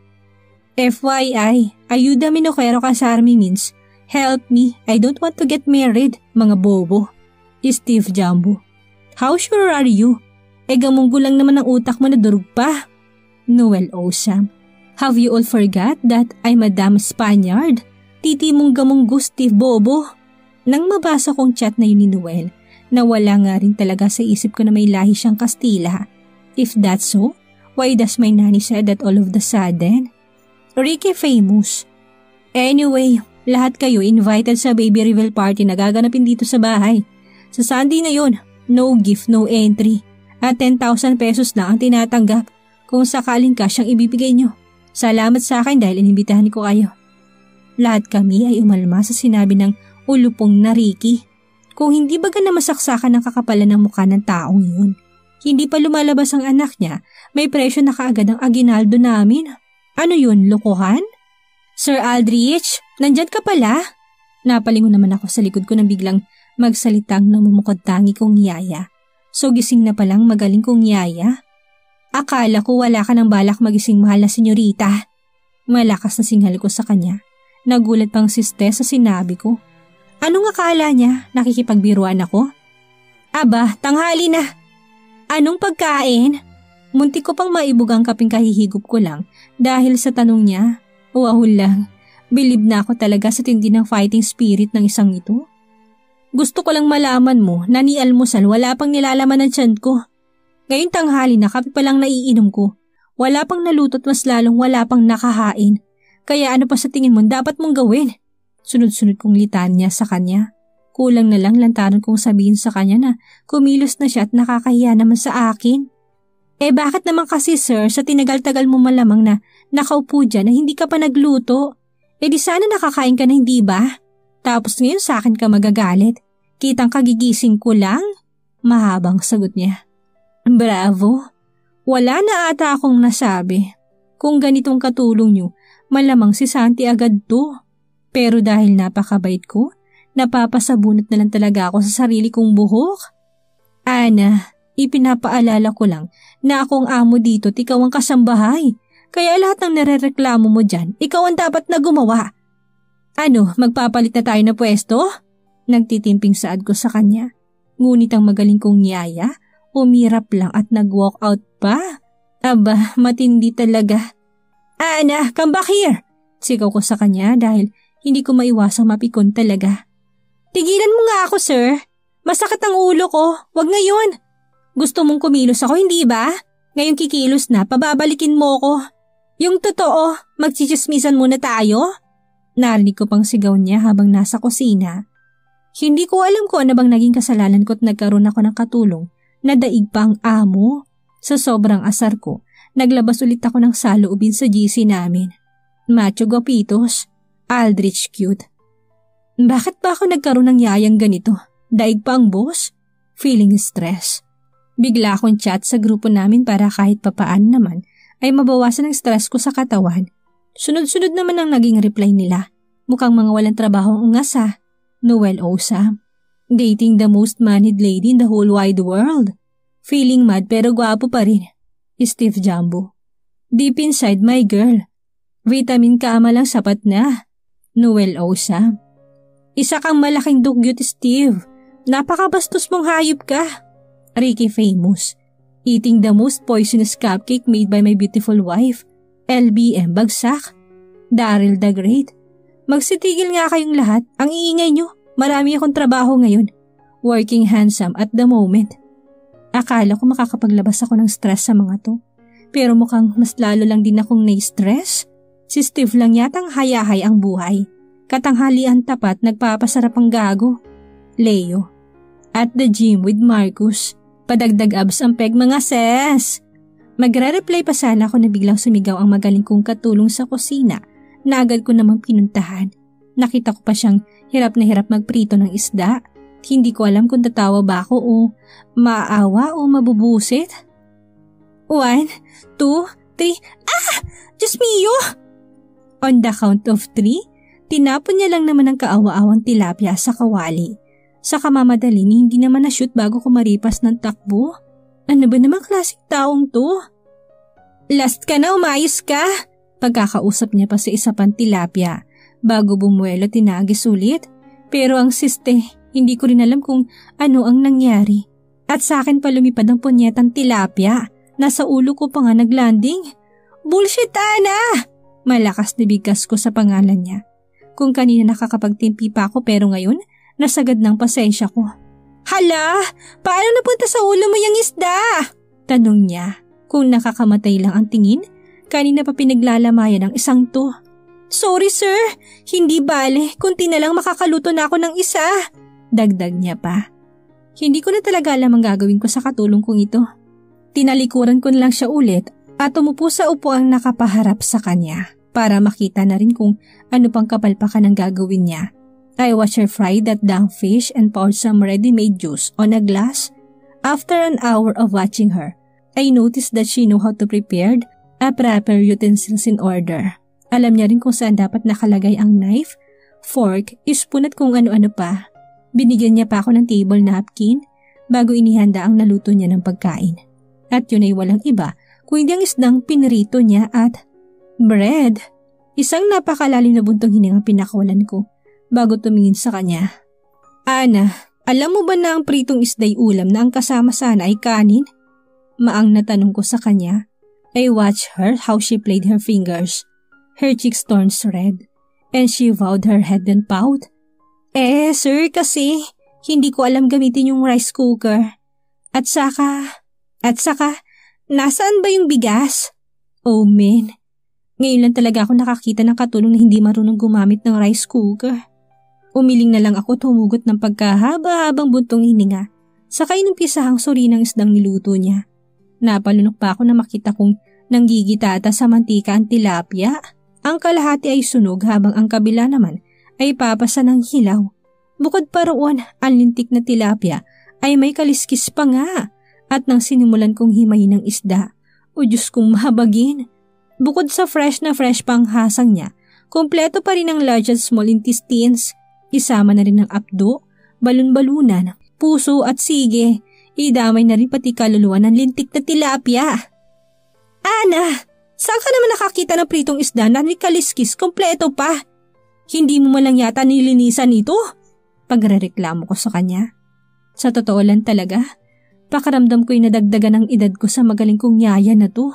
[SPEAKER 2] F Y I, ayuda mi no quiero casarme means help me, I don't want to get married, mga bobo. Steve Jambo. How sure are you? E gamunggo lang naman ang utak mo na durug pa. Noel Osam. Have you all forgot that I'm Madam Spaniard? Titi mong gamunggo, Steve Bobo. Nang mabasa kong chat na yun ni Noel, nawala nga rin talaga sa isip ko na may lahi siyang Kastila. If that's so, why does my nanny said that all of the sudden? Ricky Famous. Anyway, lahat kayo invited sa baby reveal party na gaganapin dito sa bahay. Sa Sunday na yun, no gift, no entry. At ten thousand pesos lang ang tinatanggap kung sakaling cash ang ibibigay nyo. Salamat sa akin dahil inimbitahan ko kayo. Lahat kami ay umalma sa sinabi ng ulupong na Ricky. Kung hindi baga na masaksakan ng kakapalan ng mukha ng taong yun. Hindi pa lumalabas ang anak niya, may presyo na kaagad ang aginaldo namin. Ano yun, lokohan? Sir Aldrich, nandyan ka pala? Napalingon naman ako sa likod ko nang biglang magsalitang namumukod tangi kong yaya. So gising na palang magaling kong yaya? Akala ko wala ka ng balak magising mahal na senyorita. Malakas na singhal ko sa kanya. Nagulat pang si Ste sa sinabi ko. Anong akala niya? Nakikipagbiruan ako? Aba, tanghali na. Anong pagkain? Muntik ko pang maibug ang kaping kahihigop ko lang dahil sa tanong niya. Wow lang. Bilib na ako talaga sa tindi ng fighting spirit ng isang ito. Gusto ko lang malaman mo na ni almusal wala pang nilalaman ng tiyan ko. Ngayong tanghali na kape pa lang naiinom ko. Wala pang naluto't mas lalong wala pang nakahain. Kaya ano pa sa tingin mo dapat mong gawin? Sunod-sunod kong litanya sa kanya. Kulang na lang lantaran kong sabihin sa kanya na kumilos na siya at nakakahiya naman sa akin. Eh bakit naman kasi sir sa tinagal-tagal mo malamang na nakaupo dyan na hindi ka pa nagluto? Eh di sana nakakain ka na hindi ba? Tapos ngayon sa akin ka magagalit. Kitang kagigising ko lang? Mahabang sagot niya. Bravo! Wala na ata akong nasabi. Kung ganitong katulong niyo, malamang si Santi agad to. Pero dahil napakabait ko, napapasabunot na lang talaga ako sa sarili kong buhok. Ana, ipinapaalala ko lang na akong amo dito at ikaw ang kasambahay. Kaya lahat ng narereklamo mo dyan, ikaw ang dapat na gumawa. Ano, magpapalit na tayo na pwesto? Nagtitimping saad ko sa kanya. Ngunit ang magaling kong niyaya, umirap lang at nag-walk out pa. Aba, matindi talaga. Ana, come back here! Sigaw ko sa kanya dahil hindi ko maiwasang mapikon talaga. Tigilan mo nga ako, sir. Masakit ang ulo ko. Wag ngayon. Gusto mong kumilos ako, hindi ba? Ngayon kikilos na, pababalikin mo ko. Yung totoo, magchichismisan muna tayo? Narinig ko pang sigaw niya habang nasa kusina. Hindi ko alam kung ano bang naging kasalanan ko at nagkaroon ako ng katulong na daig pa ang amo. Sa sobrang asar ko, naglabas ulit ako ng saloobin sa G C namin. Macho Guapitos, Aldrich cute. Bakit ba ako nagkaroon ng yayang ganito? Daig pa ang boss? Feeling stress. Bigla akong chat sa grupo namin para kahit papaan naman ay mabawasan ang stress ko sa katawan. Sunod-sunod naman ang naging reply nila. Mukhang mga walang trabaho ang ngasa. Noel Osam. Dating the most manid lady in the whole wide world. Feeling mad pero gwapo pa rin. Steve Jambo. Deep inside my girl. Vitamin kama lang sapat na. Noel Osam. Isa kang malaking dugyot, Steve. Napakabastos mong hayop ka. Ricky Famous. Eating the most poisonous cupcake made by my beautiful wife. L B M bagsak. Daryl the Great. Magsitigil nga kayong lahat. Ang iingay nyo. Marami akong trabaho ngayon. Working handsome at the moment. Akala ko makakapaglabas ako ng stress sa mga to. Pero mukhang mas lalo lang din akong na-stress. Si Steve lang yatang hayahay ang buhay. Katanghalian tapat nagpapasarap ang gago. Leo. At the gym with Marcus. Padagdag abs ang peg mga ses. Magre-reply pa sana ako na biglang sumigaw ang magaling kong katulong sa kusina na agad ko namang pinuntahan. Nakita ko pa siyang hirap na hirap magprito ng isda. Hindi ko alam kung tatawa ba ako o maawa o mabubusit. One, two, three. Ah! Diyos mio! On the count of three, tinapon niya lang naman ang kaawa-awang tilapia sa kawali. Sa kamamadaling hindi naman na-shoot bago kumaripas ng takbo. Ano ba namang klaseng taong to? Last ka na, umayos ka! Pagkakausap niya pa sa isa pang tilapia. Bago bumuelo tinagis ulit. Pero ang siste, hindi ko rin alam kung ano ang nangyari. At sa akin pa lumipad ang punyetang tilapia. Nasa ulo ko pa nga naglanding. Bullshit, Ana! Malakas na bigkas ko sa pangalan niya. Kung kanina nakakapagtimpi pa ako pero ngayon, nasagad ng pasensya ko. Hala! Paano napunta sa ulo mo yung isda? Tanong niya. Kung nakakamatay lang ang tingin, kanina pa pinaglalamayan ng isang to. Sorry sir, hindi bale, kunti na lang makakaluto na ako ng isa. Dagdag niya pa. Hindi ko na talaga alam ang gagawin ko sa katulong kong ito. Tinalikuran ko na lang siya ulit at umupo sa upuang nakapaharap sa kanya para makita na rin kung ano pang kapalpakan ang gagawin niya. I watched her fry that dang fish and pour some ready-made juice on a glass. After an hour of watching her, I noticed that she knew how to prepare a proper utensils in order. Alam niya rin kung saan dapat nakalagay ang knife, fork, spoon at kung ano-ano pa. Binigyan niya pa ako ng table napkin bago inihanda ang naluto niya ng pagkain. At yun ay walang iba kung hindi ang isdang pinrito niya at bread. Isang napakalalim na buntong hiningang pinakawalan ko bago tumingin sa kanya. Ana, alam mo ba na ang pritong isda'y ulam na ang kasama sana ay kanin? Maang natanong ko sa kanya. I watched her how she played her fingers. Her cheeks turned red and she bowed her head and pout. Eh sir kasi hindi ko alam gamitin yung rice cooker. At saka, at saka, nasaan ba yung bigas? Oh man, ngayon lang talaga ako nakakita ng katulong na hindi marunong gumamit ng rice cooker. Umiling na lang ako tumugot ng pagkahaba-habang buntong hininga. Saka inumpisahang suri ng isdang niluto niya. Napalunok pa ako na makita kong nanggigitata sa mantika ang tilapia. Ang kalahati ay sunog habang ang kabila naman ay papasa ng hilaw. Bukod pa roon, ang lintik na tilapia ay may kaliskis pa nga. At nang sinimulan kong himayin ng isda, o Diyos kong mahabagin. Bukod sa fresh na fresh pang hasang niya, kumpleto pa rin ang large and small intestines. Isama na rin ang apdo, balon-balunan, puso at sige. Idamay na rin pati kaluluwa ng lintik na tilapia. Ana, saan ka naman nakakita ng pritong isda na may kaliskis kompleto pa? Hindi mo malang yata nilinisan ito? Pagrereklamo ko sa kanya. Sa totoo lang talaga, pakaramdam ko'y nadagdagan ng edad ko sa magaling kong yaya na to.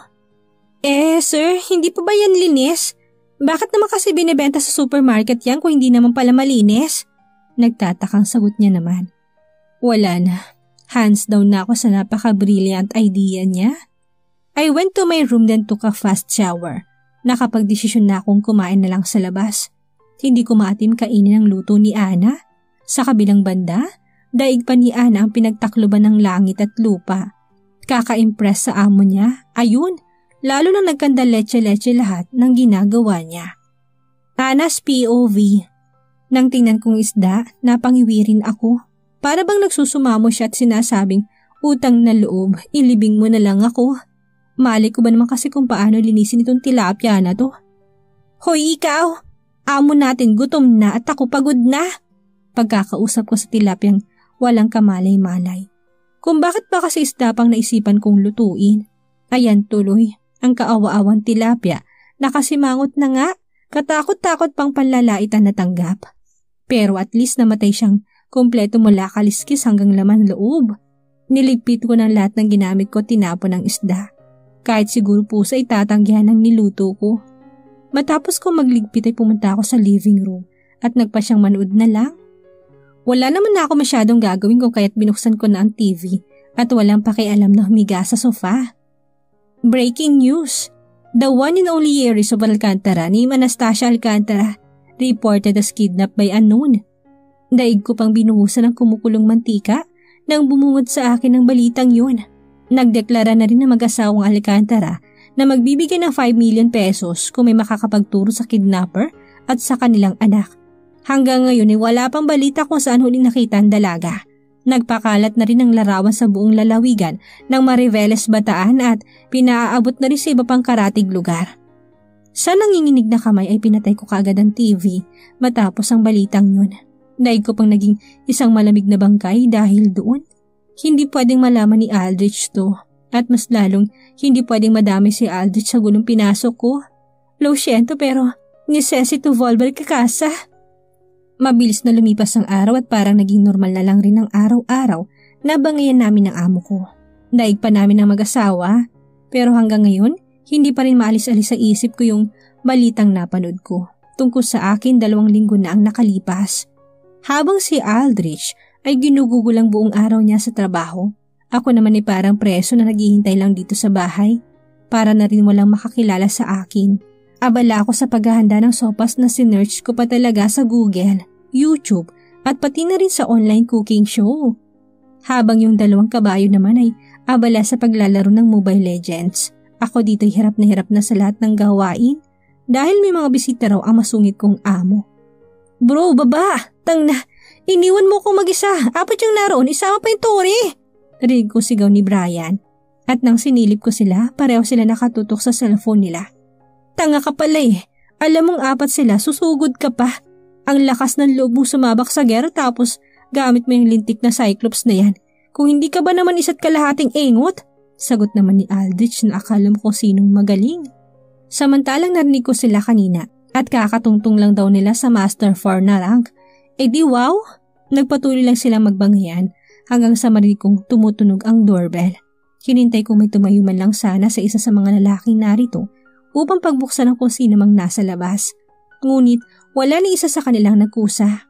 [SPEAKER 2] Eh sir, hindi pa ba yan linis? Bakit naman kasi binibenta sa supermarket yan kung hindi naman pala malinis? Nagtatakang sagot niya naman. Wala na. Hands down na ako sa napaka-brilliant idea niya. I went to my room then took a fast shower. Nakapag-desisyon na akong kumain na lang sa labas. Hindi ko maatim kainin ang luto ni Ana. Sa kabilang banda, daig pa ni Ana ang pinagtakloban ng langit at lupa. Kaka-impress sa amo niya, ayun, lalo na nagkanda leche-leche lahat ng ginagawa niya. Ana's P O V. Nang tingnan kong isda, napangiwirin ako. Para bang nagsusumamo siya at sinasabing, utang na loob, ilibing mo na lang ako. Mali ko ba naman kasi kung paano linisin itong tilapia na to? Hoy ikaw, amo natin gutom na at ako pagod na. Pagkakausap ko sa tilapyang walang kamalay-malay. Kung bakit ba kasi isda pang naisipan kong lutuin. Ayan tuloy, ang kaawa-awang tilapia, nakasimangot na nga, katakot-takot pang panlalaitan na tanggap. Pero at least namatay siyang kumpleto mula kaliskis hanggang laman loob. Niligpit ko ng lahat ng ginamit ko tinapon ng isda. Kahit siguro po sa itatanggihan ng niluto ko. Matapos ko magligpit ay pumunta ako sa living room at nagpa siyang manood na lang. Wala naman na ako masyadong gagawin kung kaya't binuksan ko na ang T V at walang pakialam na humiga sa sofa. Breaking news! The one and only heiress of Alcantara named Anastasia Alcantara reported as kidnapped by unknown. Daig ko pang binuhusan ng kumukulong mantika nang bumungod sa akin ang balitang yun. Nagdeklara na rin ng mag-asawang Alcantara na magbibigay ng five million pesos kung may makakapagturo sa kidnapper at sa kanilang anak. Hanggang ngayon ay wala pang balita kung saan huli nakita ang dalaga. Nagpakalat na rin ang larawan sa buong lalawigan ng Mariveles Bataan at pinaaabot na rin sa iba pang karatig lugar. Sa nanginginig na kamay ay pinatay ko kaagad ang T V matapos ang balitang yun. Daig ko pang naging isang malamig na bangkay dahil doon. Hindi pwedeng malaman ni Aldrich to at mas lalong hindi pwedeng madami si Aldrich sa gulong pinasok ko. Lo siento pero necessito volver ka casa. Mabilis na lumipas ang araw at parang naging normal na lang rin ang araw-araw na bangayan namin ng amo ko. Daig pa namin ang mag-asawa pero hanggang ngayon hindi pa rin maalis-alis sa isip ko yung balitang napanood ko. Tungkol sa akin dalawang linggo na ang nakalipas. Habang si Aldrich ay ginugugulo ang buong araw niya sa trabaho, ako naman ay parang preso na naghihintay lang dito sa bahay para na rin walang makakilala sa akin. Abala ako sa paghahanda ng sopas na sinearch ko pa talaga sa Google, YouTube at pati na rin sa online cooking show. Habang yung dalawang kabayo naman ay abala sa paglalaro ng Mobile Legends. Ako dito'y hirap na hirap na sa lahat ng gawain dahil may mga bisita raw ang masungit kong amo. Bro, baba! Tang na! Iniwan mo kong mag-isa! Apat yung naroon, isama pa yung Tori! Rinig ko sigaw ni Brian at nang sinilip ko sila, pareho sila nakatutok sa cellphone nila. Tanga ka pala eh. Alam mong apat sila, susugod ka pa. Ang lakas ng loob mong sumabak sa gera tapos gamit mo yung lintik na Cyclops na yan. Kung hindi ka ba naman isa't kalahating engot? Sagot naman ni Aldrich na akala mo kung sinong magaling. Samantalang narinig ko sila kanina at kakatungtong lang daw nila sa Master four na rank. Eh di wow, nagpatuloy lang silang magbangayan hanggang sa marinig kong tumutunog ang doorbell. Hinintay kong may tumayo man lang sana sa isa sa mga lalaking narito upang pagbuksan ng kung sino mang nasa labas. Ngunit wala ni isa sa kanilang nagkusa.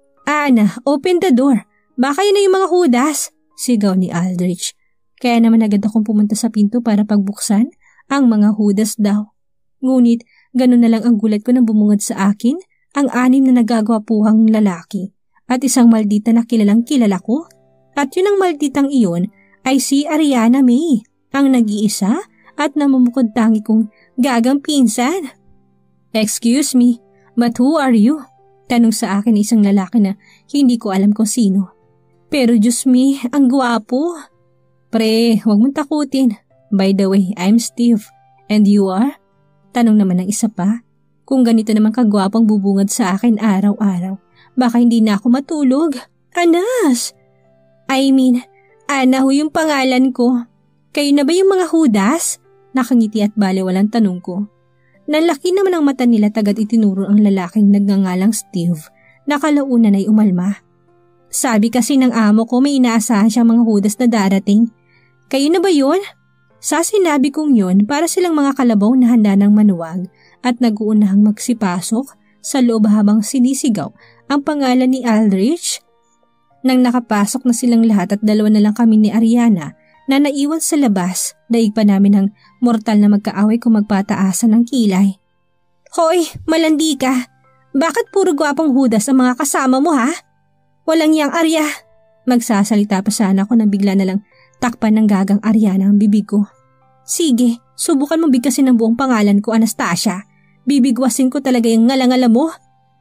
[SPEAKER 2] Ana, open the door. Baka yun na yung mga hudas, sigaw ni Aldrich. Kaya naman agad akong pumunta sa pinto para pagbuksan ang mga hudas daw. Ngunit ganun na lang ang gulat ko nang bumungad sa akin ang anim na nagagwapuhang lalaki at isang maldita na kilalang kilala ko. At yun ang malditang iyon ay si Ariana May, ang nag-iisa at namumukod tangi kong gagang pinsan. Excuse me, but who are you? Tanong sa akin isang lalaki na hindi ko alam kung sino. Pero Diyos me, ang gwapo. Pre, huwag mong takutin. By the way, I'm Steve. And you are? Tanong naman ng isa pa. Kung ganito naman kagwapang bubungad sa akin araw-araw, baka hindi na ako matulog. Anas! I mean, Ana ho yung pangalan ko. Kayo na ba yung mga hudas? Nakangiti at baliwalang tanong ko. Nalaki naman ang mata nila tagad itinuro ang lalaking nagngangalang Steve na kalaunan ay umalma. Sabi kasi ng amo ko may inaasahan siyang mga hudas na darating. Kayo na ba yun? Sa sinabi kong yun para silang mga kalabaw na handa ng manuwag at nag-uunahang magsipasok sa loob habang sinisigaw ang pangalan ni Aldrich. Nang nakapasok na silang lahat at dalawa na lang kami ni Ariana na naiwan sa labas, daig pa namin ang mortal na magkaaway kung magpataasan ng kilay. Hoy, malandi ka! Bakit puro gwapong hudas ang mga kasama mo ha? Walang yang Arya! Magsasalita pa sana ako nang bigla na lang takpan ng gagang Ariana ang bibig ko. Sige, subukan mo bigkasin ang buong pangalan ko, Anastasia. Bibigwasin ko talaga yung ngalangala mo.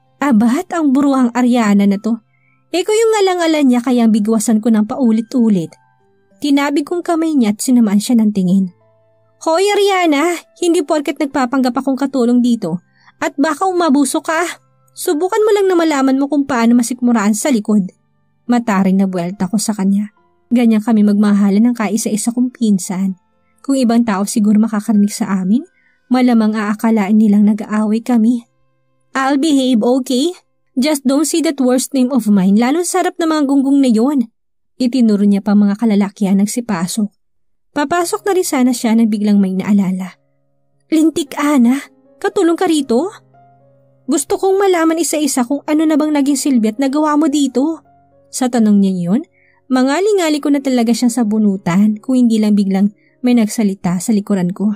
[SPEAKER 2] Abat ang buruhang Ariana na to. Eko yung ngalangalan niya kaya bigwasan ko ng paulit-ulit. Tinabig kong kamay niya at sinamaan siya ng tingin. Hoy Ariana, hindi porket nagpapanggap akong katulong dito at baka umabuso ka. Subukan mo lang na malaman mo kung paano masikmuraan sa likod. Mataring na buwelta ko sa kanya. Ganyan kami magmahalan ng kaisa-isa kong pinsan. Kung ibang tao siguro makakarinig sa amin, malamang aakalaan nilang nag-aaway kami. I'll behave, okay? Just don't say that worst name of mine, lalong sarap na mga gunggong na yon. Itinuro niya pa mga kalalakyan nagsipasok. Papasok na rin sana siya nang biglang may naalala. Lintik Ana, katulong ka rito? Gusto kong malaman isa-isa kung ano na bang naging silbi at nagawa mo dito. Sa tanong niya yun, mangali-ngali ko na talaga siyang sabunutan kung hindi lang biglang may nagsalita sa likuran ko.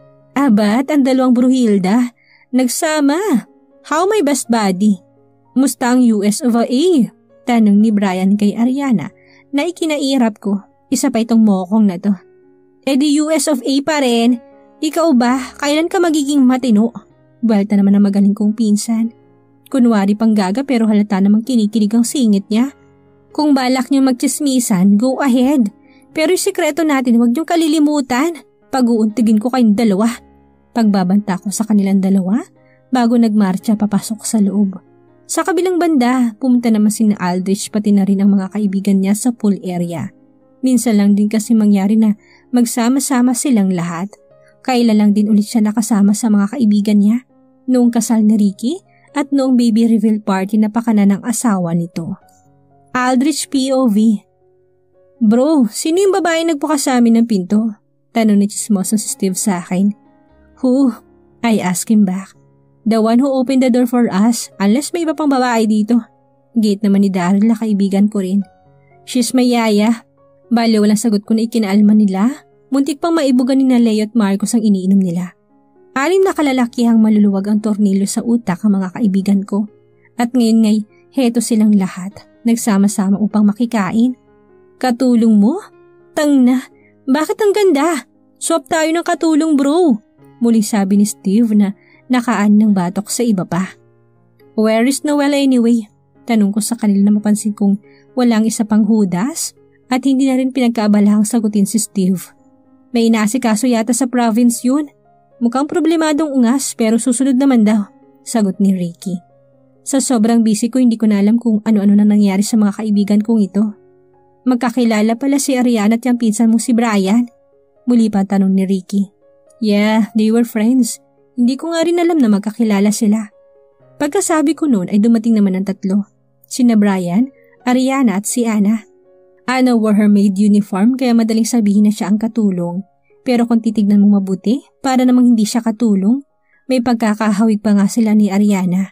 [SPEAKER 2] Abat, ang dalawang bruhilda, nagsama. How my best buddy? Musta ang U S of A? Tanong ni Brian kay Ariana na ikinairap ko. Isa pa itong mokong na to. E di U S of A pa rin. Ikaw ba, kailan ka magiging matino? Buwelta naman ang magaling kong pinsan. Kunwari pang gaga pero halata namang kinikilig ang singit niya. Kung balak niyo magchismisan, go ahead. Pero yung sikreto natin huwag niyong kalilimutan. Pag-uuntigin ko kayong dalawa. Pagbabanta ko sa kanilang dalawa bago nagmarcha papasok sa loob. Sa kabilang banda, pumunta naman si Aldrich pati na rin ang mga kaibigan niya sa pool area. Minsan lang din kasi mangyari na magsama-sama silang lahat. Kailan lang din ulit siya nakasama sa mga kaibigan niya. Noong kasal ni Ricky at noong baby reveal party na pakana ng asawa nito. Aldrich P O V. Bro, sino yung babae nagbukas sa amin ng pinto? Tanong ni chismoso si Steve sa akin. Who? I asked him back. The one who opened the door for us, unless may iba pang babae dito. Gate naman ni Daryl na kaibigan ko rin. She's my yaya. Bale walang sagot ko na ikinaalma nila. Muntik pang maibugan ni na Leo at Marcos ang iniinom nila. Anim na kalalakihang maluluwag ang tornilyo sa utak ang mga kaibigan ko. At ngayon ngay, heto silang lahat. Nagsama-sama upang makikain. Katulong mo? Tang na, bakit ang ganda? Swap tayo ng katulong bro. Muling sabi ni Steve na nakaan ng batok sa iba pa. Where is Noel anyway? Tanong ko sa kanila na mapansin kong walang isa pang hudas at hindi na rin pinagkaabalahang sagutin si Steve. May inaasikaso yata sa province yun. Mukhang problemadong ungas pero susunod naman daw, sagot ni Ricky. Sa sobrang busy ko hindi ko na alam kung ano-ano na nangyari sa mga kaibigan kong ito. Magkakilala pala si Ariana at yung pinsan mo si Brian? Muli pa tanong ni Ricky. Yeah, they were friends. Hindi ko nga rin alam na magkakilala sila. Pagkasabi ko noon ay dumating naman ang tatlo. Sina Brian, Ariana at si Anna. Anna wore her maid uniform kaya madaling sabihin na siya ang katulong. Pero kung titignan mo mabuti, para namang hindi siya katulong, may pagkakahawig pa nga sila ni Ariana.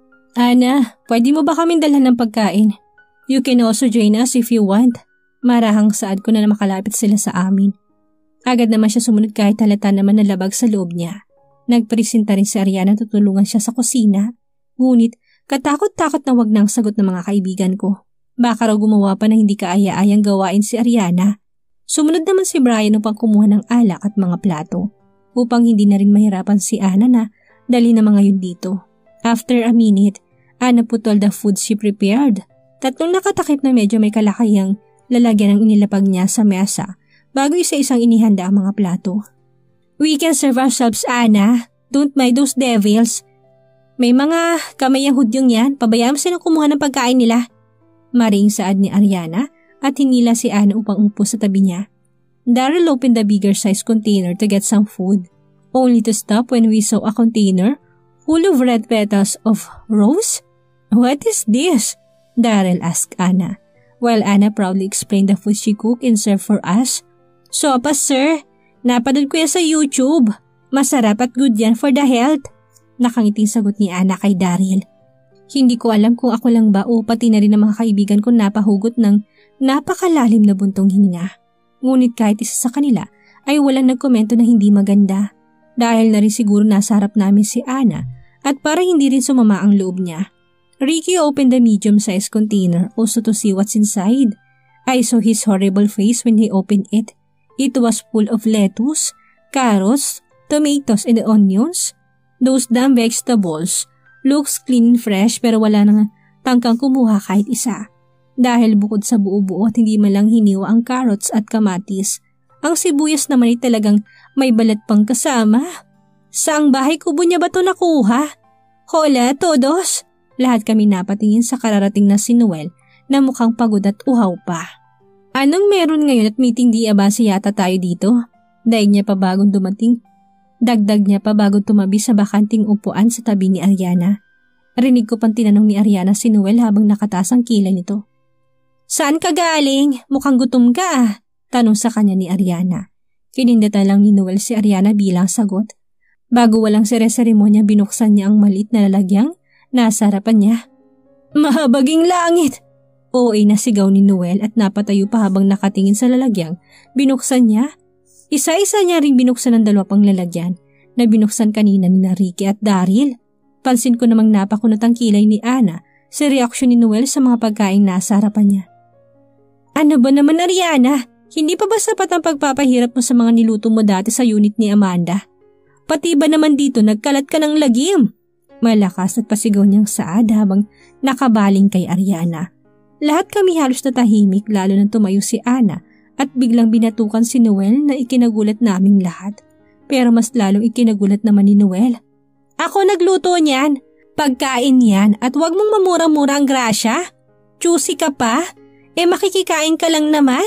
[SPEAKER 2] Anna, pwede mo ba kaming dalhan ng pagkain? You can also join us if you want. Marahang saad ko na na makalapit sila sa amin. Agad naman siya sumunod kahit halata naman na labag sa loob niya. Nagpresenta rin si Ariana tutulungan siya sa kusina. Ngunit katakot-takot na wag nang sagot ng mga kaibigan ko. Baka raw gumawa pa na hindi kaaya-ayang gawain si Ariana. Sumunod naman si Brian upang kumuha ng alak at mga plato. Upang hindi na rin mahirapan si Anna na dali na mga yun dito. After a minute, Anna put all the food she prepared. Tatlong nakatakip na medyo may kalakayang lalagyan ang inilapag niya sa mesa bago isa-isang inihanda ang mga plato. We can serve ourselves, Anna. Don't mind those devils. May mga kamayang hudyong yan. Pabayaan mo silang kumuha ng pagkain nila. Maring saad ni Ariana at hinila si Anna upang umupo sa tabi niya. Daryl opened the bigger size container to get some food, only to stop when we saw a container full of red petals of rose. What is this? Daryl asked Anna, while Anna proudly explained the food she cooked and served for us. Sopas, sir. Napanood ko yan sa YouTube. Masarap at good yan for the health. Nakangiting sagot ni Anna kay Daryl. Hindi ko alam kung ako lang ba o pati na rin ang mga kaibigan ko napahugot ng napakalalim na buntong hininga. Ngunit kahit isa sa kanila ay walang nagkomento na hindi maganda. Dahil na rin siguro nasa harap namin si Anna at para hindi rin sumama ang loob niya. Ricky opened the medium-sized container also to see what's inside. I saw his horrible face when he opened it. It was full of lettuce, carrots, tomatoes and onions. Those damn vegetables. Looks clean and fresh pero wala nang tangkang kumuha kahit isa. Dahil bukod sa buo-buo at hindi malang hiniwa ang carrots at kamatis, ang sibuyas naman ay talagang may balat pang kasama. Saang bahay kubo niya ba ito nakuha? Hola, todos! Lahat kami napatingin sa kararating na si Noel na mukhang pagod at uhaw pa. Anong meron ngayon at meeting di abase yata tayo dito? Daig niya pa bagong dumating. Dagdag niya pa bago tumabi sa bakanting upuan sa tabi ni Ariana. Rinig ko pang tinanong ni Ariana si Noel habang nakataas ang kilay nito. Saan ka galing? Mukhang gutom ka ah. Tanong sa kanya ni Ariana. Kinindatan lang ni Noel si Ariana bilang sagot. Bago walang sere-seremonya binuksan niya ang maliit na lalagyang nasa harapan niya. Mahabaging langit! O ay nasigaw ni Noel at napatayo pa habang nakatingin sa lalagyang. Binuksan niya. Isa-isa niya ring binuksan ang dalawa pang lalagyan na binuksan kanina ni Ricky at Daryl. Pansin ko namang napakunot ang kilay ni Anna sa reaksyon ni Noel sa mga pagkain nasa harapan niya. Ano ba naman Ariana? Hindi pa ba sapat ang pagpapahirap mo sa mga niluto mo dati sa unit ni Amanda? Pati ba naman dito nagkalat ka ng lagim? Malakas at pasigaw niyang saad habang nakabaling kay Ariana. Lahat kami halos natahimik lalo nang tumayo si Ana at biglang binatukan si Noel na ikinagulat naming lahat. Pero mas lalong ikinagulat naman ni Noel. Ako nagluto niyan. Pagkain yan at wag mong mamura-mura ang grasya. Juicy ka pa? Eh makikikain ka lang naman.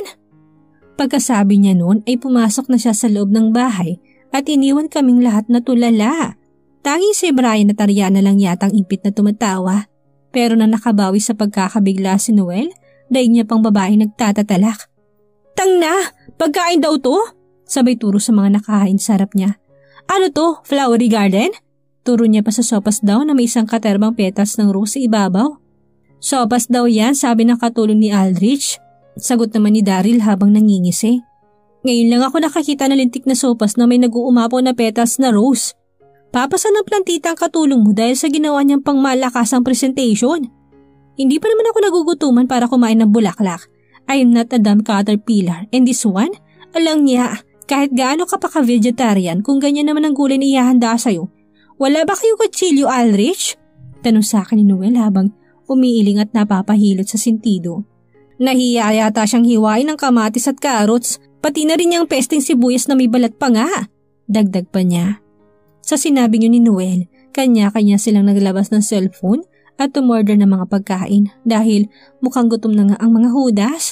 [SPEAKER 2] Pagkasabi niya noon ay pumasok na siya sa loob ng bahay at iniwan kaming lahat na tulala. Tanging si Brian at Ariana lang yatang impit na tumatawa. Pero na nakabawi sa pagkakabigla si Noel, daig niya pang babae nagtatatalak. Tang na! Pagkain daw to? Sabay turo sa mga nakahain sa harap niya. Ano to? Flowery garden? Turo niya pa sa sopas daw na may isang katerbang petals ng rose sa ibabaw. Sopas daw yan, sabi ng katulong ni Aldrich. Sagot naman ni Daryl habang nangingisi. Ngayon lang ako nakakita ng lintik na sopas na may nag-uumapaw na petals na rose. Papasan ng plantita ang katulong mo dahil sa ginawa niyang pangmalakasang presentation. Hindi pa naman ako nagugutuman para kumain ng bulaklak. I am not a damn caterpillar and this one, alang niya, kahit gaano ka pa ka-vegetarian kung ganyan naman ang gulay na ihahanda sa'yo. Wala ba kayong kutsilyo, Aldrich? Tanong sa akin ni Noel habang umiiling at napapahilot sa sentido. Nahiya yata siyang hiwain ng kamatis at carrots, pati na rin niyang pesting sibuyas na may balat pa nga. Dagdag pa niya. Sa sinabi niyo ni Noel, kanya-kanya silang naglabas ng cellphone at tumorder ng mga pagkain dahil mukhang gutom na nga ang mga hudas.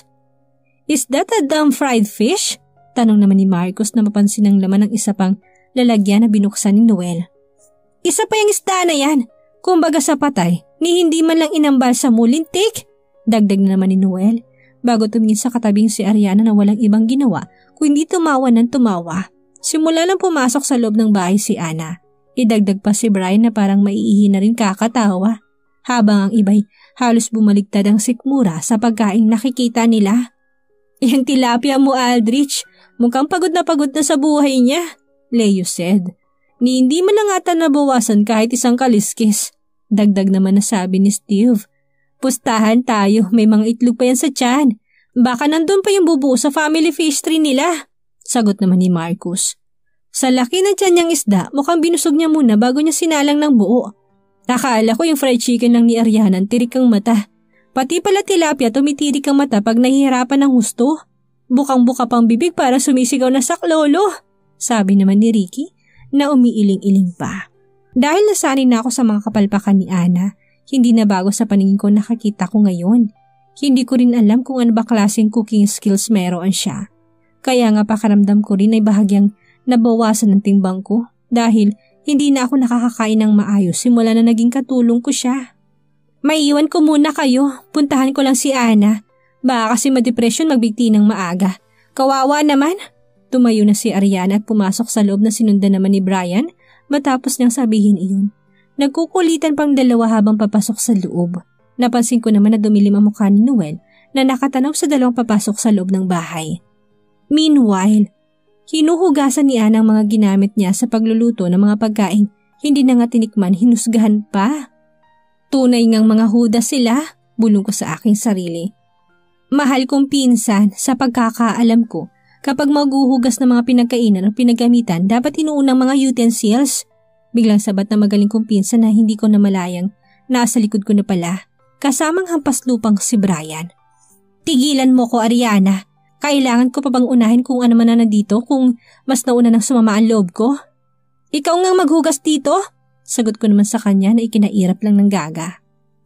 [SPEAKER 2] Is that a damn fried fish? Tanong naman ni Marcos na mapansin ang laman ng isa pang lalagyan na binuksan ni Noel. Isa pa yung isda na yan. Kumbaga sa patay, ni hindi man lang inambal sa mulintik. Dagdag na naman ni Noel bago tumingin sa katabing si Ariana na walang ibang ginawa kundi tumawa ng tumawa. Simula lang pumasok sa loob ng bahay si Ana. Idagdag pa si Brian na parang maiihi na rin kakatawa. Habang ang iba'y halos bumaligtad ang sikmura sa pagkain nakikita nila. Yung tilapia mo, Aldrich, mukhang pagod na pagod na sa buhay niya, Leo said. Ni hindi man lang ata nabawasan kahit isang kaliskis. Dagdag naman na sabi ni Steve. Pustahan tayo, may mga itlog pa yan sa tiyan. Baka nandun pa yung bubuo sa family fish tree nila. Sagot naman ni Marcus. Sa laki na tiyan niyang isda, mukhang binusog niya muna bago niya sinalang ng buo. Nakala ko yung fried chicken lang ni Ariana tirik ang mata. Pati pala tilapia tumitirik ang mata pag nahihirapan ng husto. Bukang-buka pang bibig para sumisigaw na saklolo. Sabi naman ni Ricky na umiiling-iling pa. Dahil nasanay na ako sa mga kapalpakan ni Ana, hindi na bago sa paningin ko nakakita ko ngayon. Hindi ko rin alam kung ano ba klaseng cooking skills meron siya. Kaya nga pakaramdam ko rin ay bahagyang nabawasan ng timbang ko dahil hindi na ako nakakakain ng maayos simula na naging katulong ko siya. Maiiwan ko muna kayo, puntahan ko lang si Ana. Baka kasi madepresyon magbigti ng maaga. Kawawa naman. Tumayo na si Ariana at pumasok sa loob na sinundan naman ni Brian matapos niyang sabihin iyon. Nagkukulitan pang dalawa habang papasok sa loob. Napansin ko naman na dumilim ang mukha ni Noel na nakatanaw sa dalawang papasok sa loob ng bahay. Meanwhile, hinuhugasan ni Ana ang mga ginamit niya sa pagluluto ng mga pagkain hindi na nga tinikman hinusgahan pa. Tunay ngang mga hudas sila, bulong ko sa aking sarili. Mahal kong pinsan, sa pagkakaalam ko, kapag maghuhugas ng mga pinagkainan o pinagamitan, dapat inuunang mga utensils. Biglang sabat na magaling kong pinsan na hindi ko namalayang nasa likod ko na pala, kasamang hampas lupang si Brian. Tigilan mo ko, Ariana. Kailangan ko pa bang unahin kung ano man na nandito kung mas nauna nang sumama ang loob ko? Ikaw ngang maghugas dito? Sagot ko naman sa kanya na ikinairap lang ng gaga.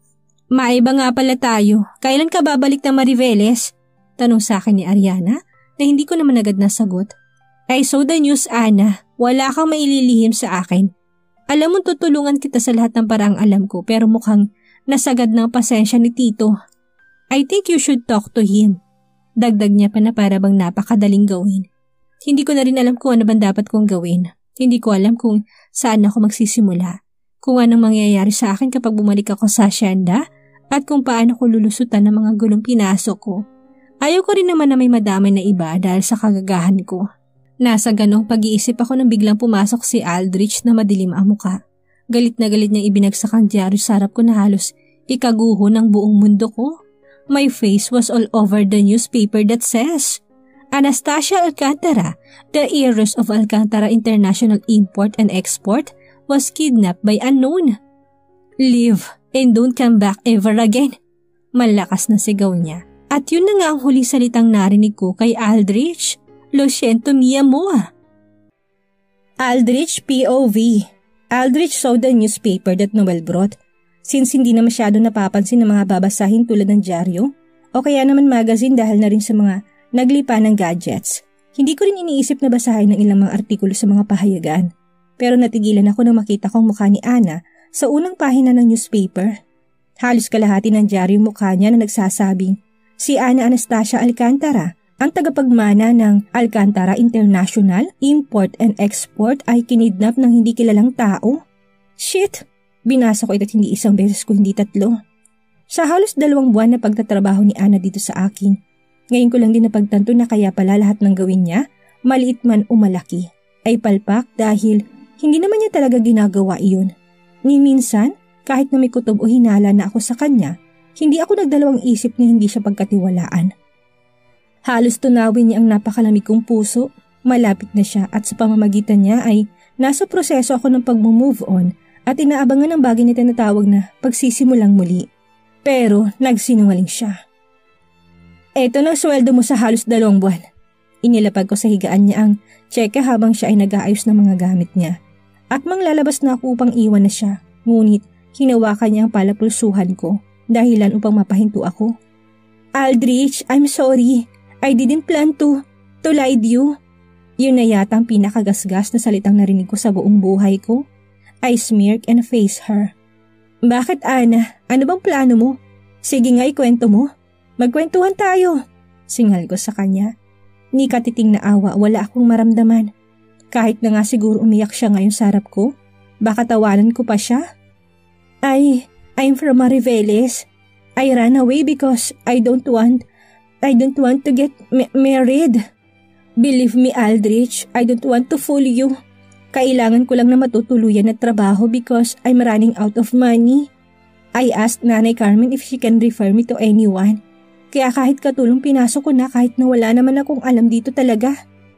[SPEAKER 2] Maiba nga pala tayo. Kailan ka babalik ng Mariveles? Tanong sa akin ni Ariana na hindi ko naman agad nasagot. I saw the news, Ana. Wala kang maililihim sa akin. Alam mo tutulungan kita sa lahat ng paraang alam ko pero mukhang nasagad ng pasensya ni Tito. I think you should talk to him. Dagdag niya pa na para bang napakadaling gawin. Hindi ko na rin alam kung ano bang dapat kong gawin. Hindi ko alam kung saan ako magsisimula. Kung anong mangyayari sa akin kapag bumalik ako sa asyenda at kung paano ko lulusutan ng mga gulong pinasok ko. Ayaw ko rin naman na may madamay na iba dahil sa kagagahan ko. Nasa ganong pag-iisip ako nang biglang pumasok si Aldrich na madilim ang muka. Galit na galit niyang ibinagsak ang dyaryo sa harap ko na halos ikaguho ng buong mundo ko. My face was all over the newspaper that says, Anastasia Alcantara, the heiress of Alcantara International Import and Export, was kidnapped by unknown. Leave and don't come back ever again. Malakas na sigaw niya. At yun na nga ang huli salitang narinig ko kay Aldrich. Lo siento mia mo.
[SPEAKER 1] Aldrich P O V. Aldrich saw the newspaper that Noel brought. Since hindi na masyado napapansin ng mga babasahin tulad ng dyaryo o kaya naman magazine dahil na rin sa mga naglipa ng gadgets. Hindi ko rin iniisip na basahin ng ilang mga artikulo sa mga pahayagan. Pero natigilan ako nang makita kong mukha ni Ana sa unang pahina ng newspaper. Halos kalahati ng dyaryo mukha niya na nagsasabing si Ana Anastasia Alcantara, ang tagapagmana ng Alcantara International Import and Export ay kinidnap ng hindi kilalang tao. Shit! Binasa ko ito at hindi isang beses ko hindi tatlo. Sa halos dalawang buwan na pagtatrabaho ni Ana dito sa akin, ngayon ko lang din napagtanto na kaya pala lahat ng gawin niya, maliit man o malaki, ay palpak dahil hindi naman niya talaga ginagawa iyon. Ni minsan, kahit na may kutob o hinala na ako sa kanya, hindi ako nagdalawang isip na hindi siya pagkatiwalaan. Halos tunawin niya ang napakalamig kong puso, malapit na siya at sa pamamagitan niya ay nasa proseso ako ng pag-move on at inaabangan ang bagay na tinatawag na pagsisimulang muli. Pero nagsinungaling siya. Eto na sweldo mo sa halos dalawang buwan. Inilapag ko sa higaan niya ang tseke habang siya ay nag-aayos ng mga gamit niya. At manglalabas na ako upang iwan na siya, ngunit hinawakan niya ang palapulsuhan ko dahilan upang mapahinto ako. Aldrich, I'm sorry. I didn't plan to, to lie to you. Yun na yata ang pinakagasgas na salitang narinig ko sa buong buhay ko. I smirk and face her. Bakit Ana? Ano bang plano mo? Sige nga ikwento mo. Magkwentuhan tayo. Singal ko sa kanya. Ni katiting na awa wala akong maramdaman. Kahit na nga siguro umiyak siya ngayon sa harap ko, baka tawanan ko pa siya. I, I'm from Mariveles. I ran away because I don't want, I don't want to get ma- married. Believe me Aldrich, I don't want to fool you. Kailangan ko lang na matutuluyan at trabaho because I'm running out of money. I asked Nanay Carmen if she can refer me to anyone. Kaya kahit katulong pinasok ko na kahit na wala naman akong alam dito talaga.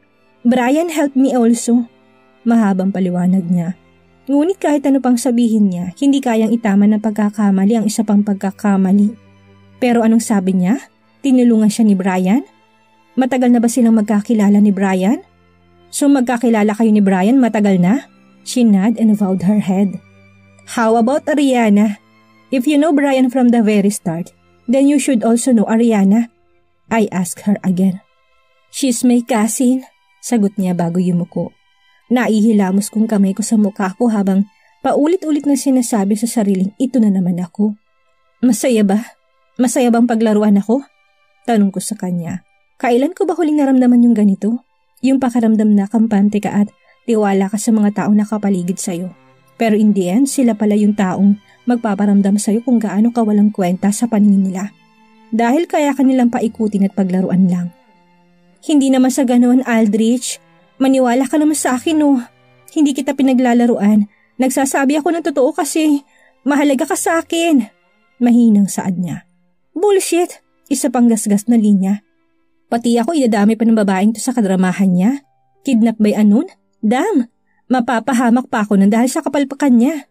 [SPEAKER 1] Brian helped me also. Mahabang paliwanag niya. Ngunit kahit ano pang sabihin niya, hindi kayang itama ng pagkakamali ang isa pang pagkakamali. Pero anong sabi niya? Tinulungan siya ni Brian? Matagal na ba silang magkakilala ni Brian? So magkakilala kayo ni Brian matagal na? She nodded and bowed her head. How about Ariana? If you know Brian from the very start, then you should also know Ariana. I asked her again. She's my cousin, sagot niya bago yumuko. Naihilamos kong kamay ko sa mukha ko habang paulit-ulit na sinasabi sa sariling ito na naman ako. Masaya ba? Masaya bang paglaruan ako? Tanong ko sa kanya. Kailan ko ba huling naramdaman yung ganito? Yung pakaramdam na kampante ka at tiwala ka sa mga taong nakapaligid sa'yo. Pero in the end, sila pala yung taong magpaparamdam sa'yo kung gaano ka walang kwenta sa paningin nila. Dahil kaya kanilang paikutin at paglaruan lang. Hindi naman sa ganoon, Aldrich. Maniwala ka naman sa akin, no. Hindi kita pinaglalaruan. Nagsasabi ako ng totoo kasi mahalaga ka sa akin. Mahinang saad niya. Bullshit! Isa pang gasgas na linya. Pati ako idadami pa ng babaeng to sa kadramahan niya. Kidnap by Anon? Damn! Mapapahamak pa ako nang dahil sa kapalpakan niya.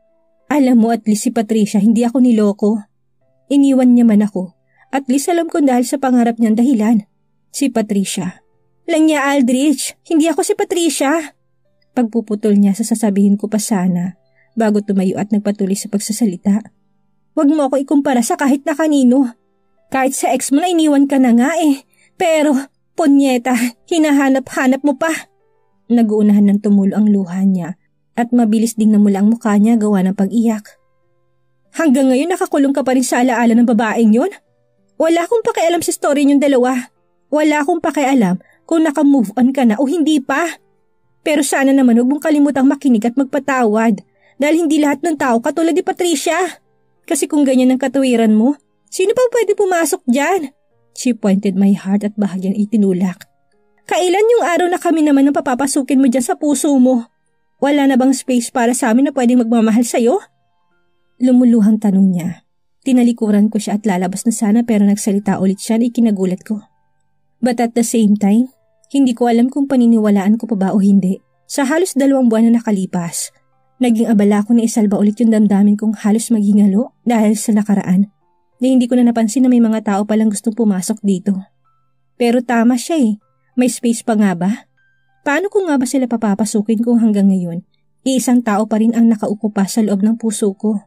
[SPEAKER 1] Alam mo, at least si Patricia hindi ako niloko. Iniwan niya man ako. At least alam ko dahil sa pangarap niyang dahilan. Si Patricia. Langya Aldrich, hindi ako si Patricia. Pagpuputol niya sa sasabihin ko pa sana bago tumayo at nagpatuloy sa pagsasalita. Huwag mo ako ikumpara sa kahit na kanino. Kahit sa ex mo na iniwan ka na nga eh. Pero, punyeta, hinahanap-hanap mo pa. Nag-uunahan ng tumulo ang luha niya at mabilis ding namula ang mukha niya gawa ng pag-iyak. Hanggang ngayon nakakulong ka pa rin sa alaala ng babaeng yun? Wala akong pakialam sa story niyong dalawa. Wala akong pakialam kung naka-move on ka na o hindi pa. Pero sana naman huwag mong kalimutang makinig at magpatawad dahil hindi lahat ng tao katulad ni Patricia. Kasi kung ganyan ang katuwiran mo, sino pa pwede pumasok dyan? She pointed my heart at bahagyang itinulak. Kailan yung araw na kami naman ang papapasukin mo dyan sa puso mo? Wala na bang space para sa amin na pwedeng magmamahal sa'yo? Lumuluhang tanong niya. Tinalikuran ko siya at lalabas na sana pero nagsalita ulit siya na ikinagulat ko. But at the same time, hindi ko alam kung paniniwalaan ko pa ba o hindi. Sa halos dalawang buwan na nakalipas, naging abala ko na isalba ulit yung damdamin kong halos maghingalo dahil sa nakaraan. na hindi ko na napansin na may mga tao palang gustong pumasok dito. Pero tama siya eh, may space pa nga ba? Paano ko nga ba sila papapasukin kung hanggang ngayon, iisang tao pa rin ang nakaupo pa sa loob ng puso ko?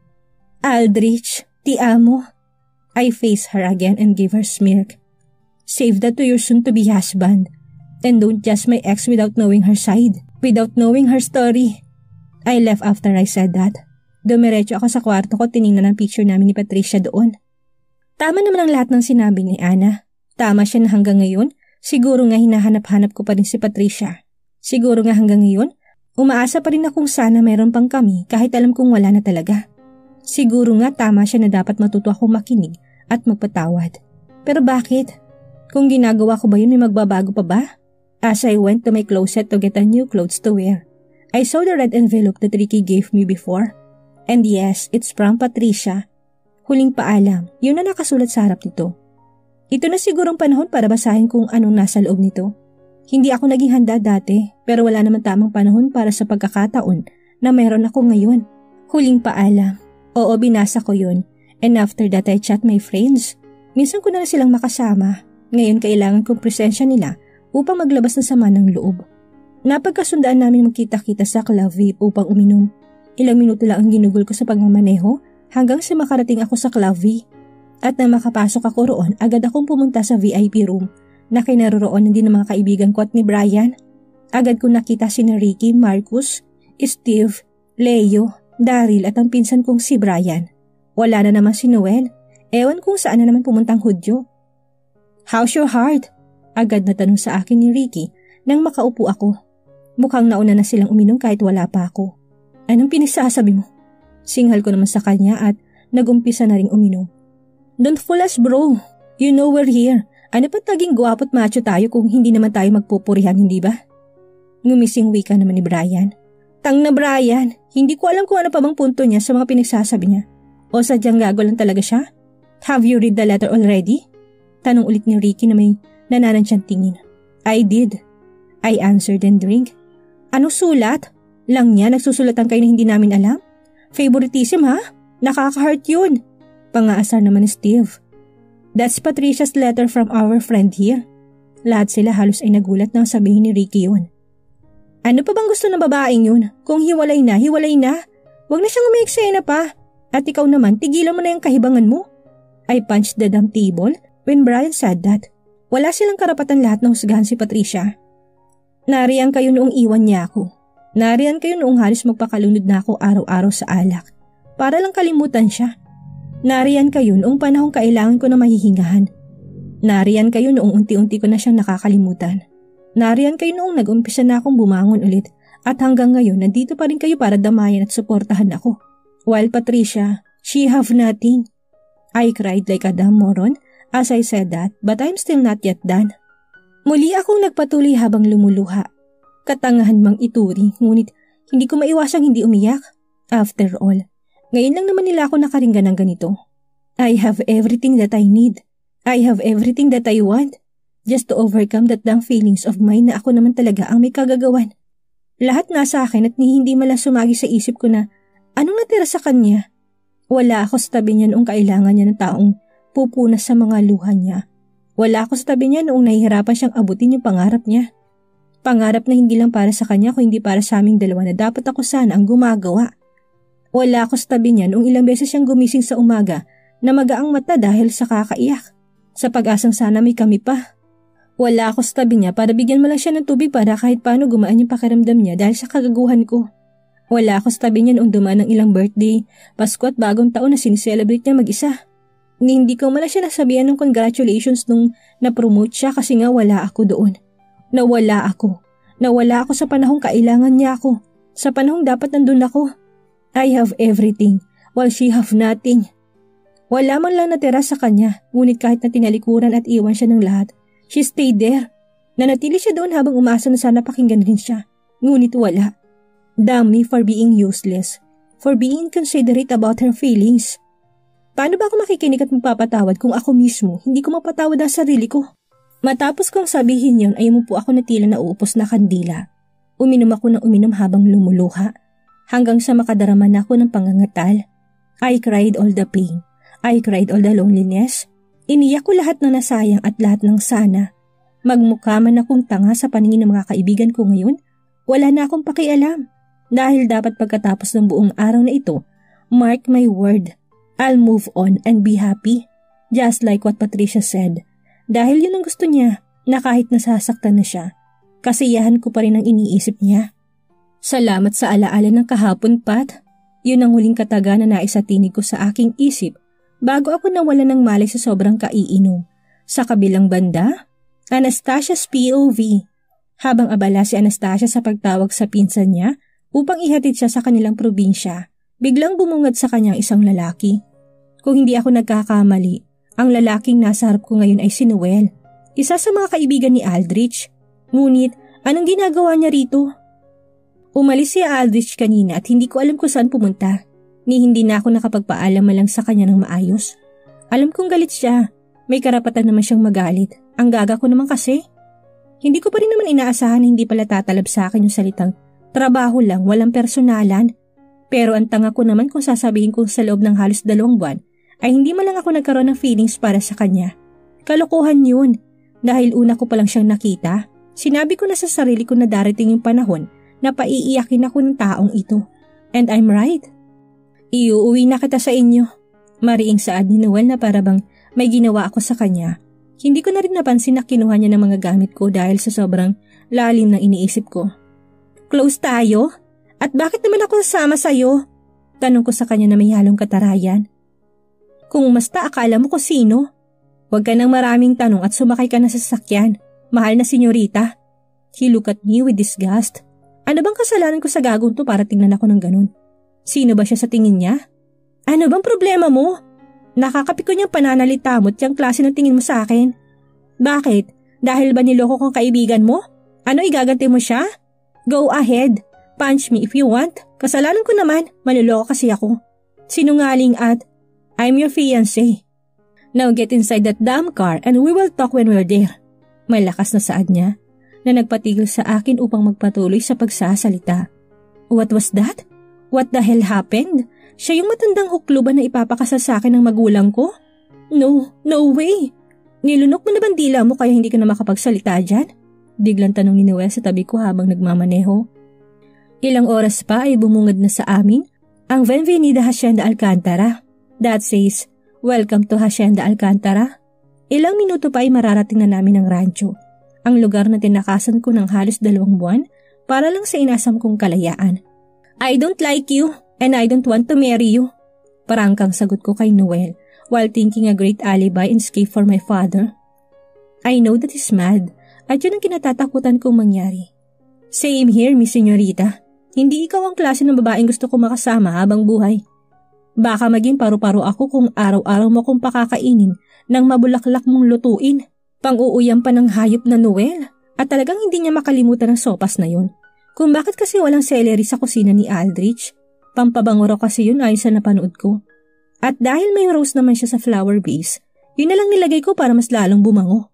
[SPEAKER 1] Aldrich, ti amo. I face her again and give her smirk. Save that to your soon-to-be husband. And don't judge my ex without knowing her side, without knowing her story. I left after I said that. Dumiretso ako sa kwarto ko, tiningnan ang picture namin ni Patricia doon. Tama naman ang lahat ng sinabi ni Ana. Tama siya na hanggang ngayon, siguro nga hinahanap-hanap ko pa rin si Patricia. Siguro nga hanggang ngayon, umaasa pa rin akong sana mayroon pang kami kahit alam kong wala na talaga. Siguro nga tama siya na dapat matuto akong makinig at magpatawad. Pero bakit? Kung ginagawa ko ba yun, may magbabago pa ba? As I went to my closet to get a new clothes to wear, I saw the red envelope that Ricky gave me before. And yes, it's from Patricia. Huling paalam, yun na nakasulat sa harap nito. Ito na sigurong panahon para basahin kung anong nasa loob nito. Hindi ako naging handa dati, pero wala naman tamang panahon para sa pagkakataon na mayroon ako ngayon. Huling paalam. Oo, binasa ko yun. And after that I chat my friends. Minsan ko na, na silang makasama. Ngayon kailangan kong presensya nila upang maglabas ng sama ng loob. Napagkasundaan namin magkita-kita sa Club V I P upang uminom. Ilang minuto lang ang ginugol ko sa pagmamaneho hanggang sa makarating ako sa Club V. At na makapasok ako roon, agad akong pumunta sa V I P room na kinaroroonan din ng mga kaibigan ko at ni Brian. Agad ko nakita si Ricky, Marcus, Steve, Leo, Daryl at ang pinsan kong si Brian. Wala na naman si Noel. Ewan kung saan na naman pumuntang Hudyo. How's your heart? Agad na tanong sa akin ni Ricky nang makaupo ako. Mukhang nauna na silang uminom kahit wala pa ako. Anong pinagsasabi mo? Singhal ko naman sa kanya at nagumpisa na ring uminom. Don't fool us bro. You know we're here. Ano pa't naging guwapo't macho tayo kung hindi naman tayo magpupurihan, hindi ba? Ngumising wika naman ni Brian. Tang na Brian, hindi ko alam kung ano pa bang punto niya sa mga pinagsasabi niya. O sadyang gago lang talaga siya? Have you read the letter already? Tanong ulit ni Ricky na may nananansiyang tingin. I did. I answered and drink. Ano sulat? Lang niya, nagsusulatan kayo na hindi namin alam? Favoritism ha? Nakaka-heart yun. Pangaasar naman ni Steve. That's Patricia's letter from our friend here. Lahat sila halos ay nagulat nang sabihin ni Ricky yun. Ano pa bang gusto ng babaeng yun? Kung hiwalay na, hiwalay na. Huwag na siyang umiiksena pa. At ikaw naman, tigilan mo na yung kahibangan mo. I punched the damn table when Brian said that. Wala silang karapatan lahat na husgahan si Patricia. Nariyan kayo noong iwan niya ako. Nariyan kayo noong halos magpakalunod na ako araw-araw sa alak. Para lang kalimutan siya. Nariyan kayo noong panahong kailangan ko na mahihingahan. Nariyan kayo noong unti-unti ko na siyang nakakalimutan. Nariyan kayo noong nag-umpisa na akong bumangon ulit at hanggang ngayon nandito pa rin kayo para damayan at suportahan ako. While Patricia, she have nothing. I cried like a damn moron as I said that, but I'm still not yet done. Muli akong nagpatuloy habang lumuluha. Katangahan mang ituri, ngunit hindi ko maiwasang hindi umiyak. After all, ngayon lang naman nila ako nakaringgan ng ganito. I have everything that I need. I have everything that I want. Just to overcome that damn feelings of mine na ako naman talaga ang may kagagawan. Lahat nasa akin at ni hindi malang sumagi sa isip ko na anong natira sa kanya. Wala ako sa tabi niya noong kailangan niya ng taong pupunas sa mga luha niya. Wala ako sa tabi niya noong nahihirapan siyang abutin yung pangarap niya. Pangarap na hindi lang para sa kanya kung hindi para sa aming dalawa na dapat ako sana ang gumagawa. Wala ako sa tabi niya noong ilang beses siyang gumising sa umaga na magaang mata dahil sa kakaiyak. Sa pag-asang sana may kami pa. Wala ako sa tabi niya para bigyan mo lang siya ng tubig para kahit paano gumaan yung pakiramdam niya dahil sa kagaguhan ko. Wala ako sa tabi niya noong dumaan ng ilang birthday, Pasko at bagong taon na sineselebrate niya mag-isa. Ni hindi ko man siya nasabihan ng congratulations nung na-promote siya kasi nga wala ako doon. Nawala ako. Nawala ako sa panahong kailangan niya ako. Sa panahong dapat nandun ako. I have everything while she have nothing. Wala man lang natira sa kanya, ngunit kahit na tinalikuran at iwan siya ng lahat, she stayed there. Nanatili siya doon habang umaasa na sana pakinggan rin siya. Ngunit wala. Damn me for being useless. For being inconsiderate about her feelings. Paano ba ako makikinig at magpapatawad kung ako mismo hindi ko mapatawad ang sarili ko? Matapos kong sabihin yon ay umupo ako na tila nauupos na kandila. Uminom ako ng uminom habang lumuluha. Hanggang sa makadarama na ako ng pangangatal. I cried all the pain. I cried all the loneliness. Iniyak ko lahat ng nasayang at lahat ng sana. Magmukha man akong tanga sa paningin ng mga kaibigan ko ngayon, wala na akong pakialam. Dahil dapat pagkatapos ng buong araw na ito, mark my word, I'll move on and be happy. Just like what Patricia said. Dahil yun ang gusto niya, na kahit nasasaktan na siya, kasiyahan ko pa rin ang iniisip niya. Salamat sa alaala ng kahapon, Pat. Yun ang huling kataga na naisatinig ko sa aking isip bago ako nawala ng malay sa sobrang kaiinom. Sa kabilang banda, Anastasia's P O V. Habang abala si Anastasia sa pagtawag sa pinsan niya upang ihatid siya sa kanilang probinsya, biglang bumungad sa kanyang isang lalaki. Kung hindi ako nagkakamali, ang lalaking nasa harap ko ngayon ay si Noel, isa sa mga kaibigan ni Aldrich. Ngunit, anong ginagawa niya rito? Umalis si Aldrich kanina at hindi ko alam kung saan pumunta. Ni hindi na ako nakapagpaalam malang sa kanya ng maayos. Alam kong galit siya. May karapatan naman siyang magalit. Ang gaga ko naman kasi. Hindi ko pa rin naman inaasahan na hindi pala tatalab sa akin yung salitang trabaho lang, walang personalan. Pero ang tanga ko naman kung sasabihin ko sa loob ng halos dalawang buwan ay hindi man lang ako nagkaroon ng feelings para sa kanya. Kalokohan yun. Dahil una ko pa lang siyang nakita, sinabi ko na sa sarili ko na darating yung panahon na paiiyakin ako ng taong ito. And I'm right. Iuuwi na kita sa inyo. Mariing saad ni Noel na parabang may ginawa ako sa kanya. Hindi ko na rin napansin na kinuha niya ng mga gamit ko dahil sa sobrang lalim na iniisip ko. Close tayo? At bakit naman ako sasama sa'yo? Tanong ko sa kanya na may halong katarayan. Kung basta akala mo ko sino? Huwag ka nang maraming tanong at sumakay ka na sa sasakyan. Mahal na senyorita. He looked at me with disgust. Ano bang kasalanan ko sa gagong to para tingnan ako ng ganun? Sino ba siya sa tingin niya? Ano bang problema mo? Nakakapiko niyang pananalita mo at yung klase ng tingin mo sa akin. Bakit? Dahil ba niloko kong kaibigan mo? Ano igaganti mo siya? Go ahead. Punch me if you want. Kasalanan ko naman. Maluloko kasi ako. Sinungaling at I'm your fiancé. Now get inside that damn car and we will talk when we're there. May lakas na saad niya na nagpatigil sa akin upang magpatuloy sa pagsasalita. What was that? What the hell happened? Siya yung matandang hukluban na ipapakasal sa akin ng magulang ko? No, no way. Nilunok mo na bandila mo kaya hindi ka na makapagsalita dyan? Biglang tanong ni Noel sa tabi ko habang nagmamaneho. Ilang oras pa ay bumungad na sa amin ang Bienvenida Hacienda Alcantara. That says, welcome to Hacienda Alcantara. Ilang minuto pa ay mararating na namin ang rancho, ang lugar na tinakasan ko ng halos dalawang buwan para lang sa inasam kong kalayaan. I don't like you and I don't want to marry you. Parangkang sagot ko kay Noel while thinking a great alibi and escape for my father. I know that he's mad at yun ang kinatatakutan kong mangyari. Same here, Miss Senyorita. Hindi ikaw ang klase ng babaeng gusto ko makasama habang buhay. Baka maging paru-paro ako kung araw-araw mo kong pakakainin ng mabulaklak mong lutuin. Pang-uuyam pa ng hayop na Noel at talagang hindi niya makalimutan ang sopas na yun. Kung bakit kasi walang celery sa kusina ni Aldrich, pampabango raw kasi yun ayon sa napanood ko. At dahil may rose naman siya sa flower vase, yun na lang nilagay ko para mas lalong bumango.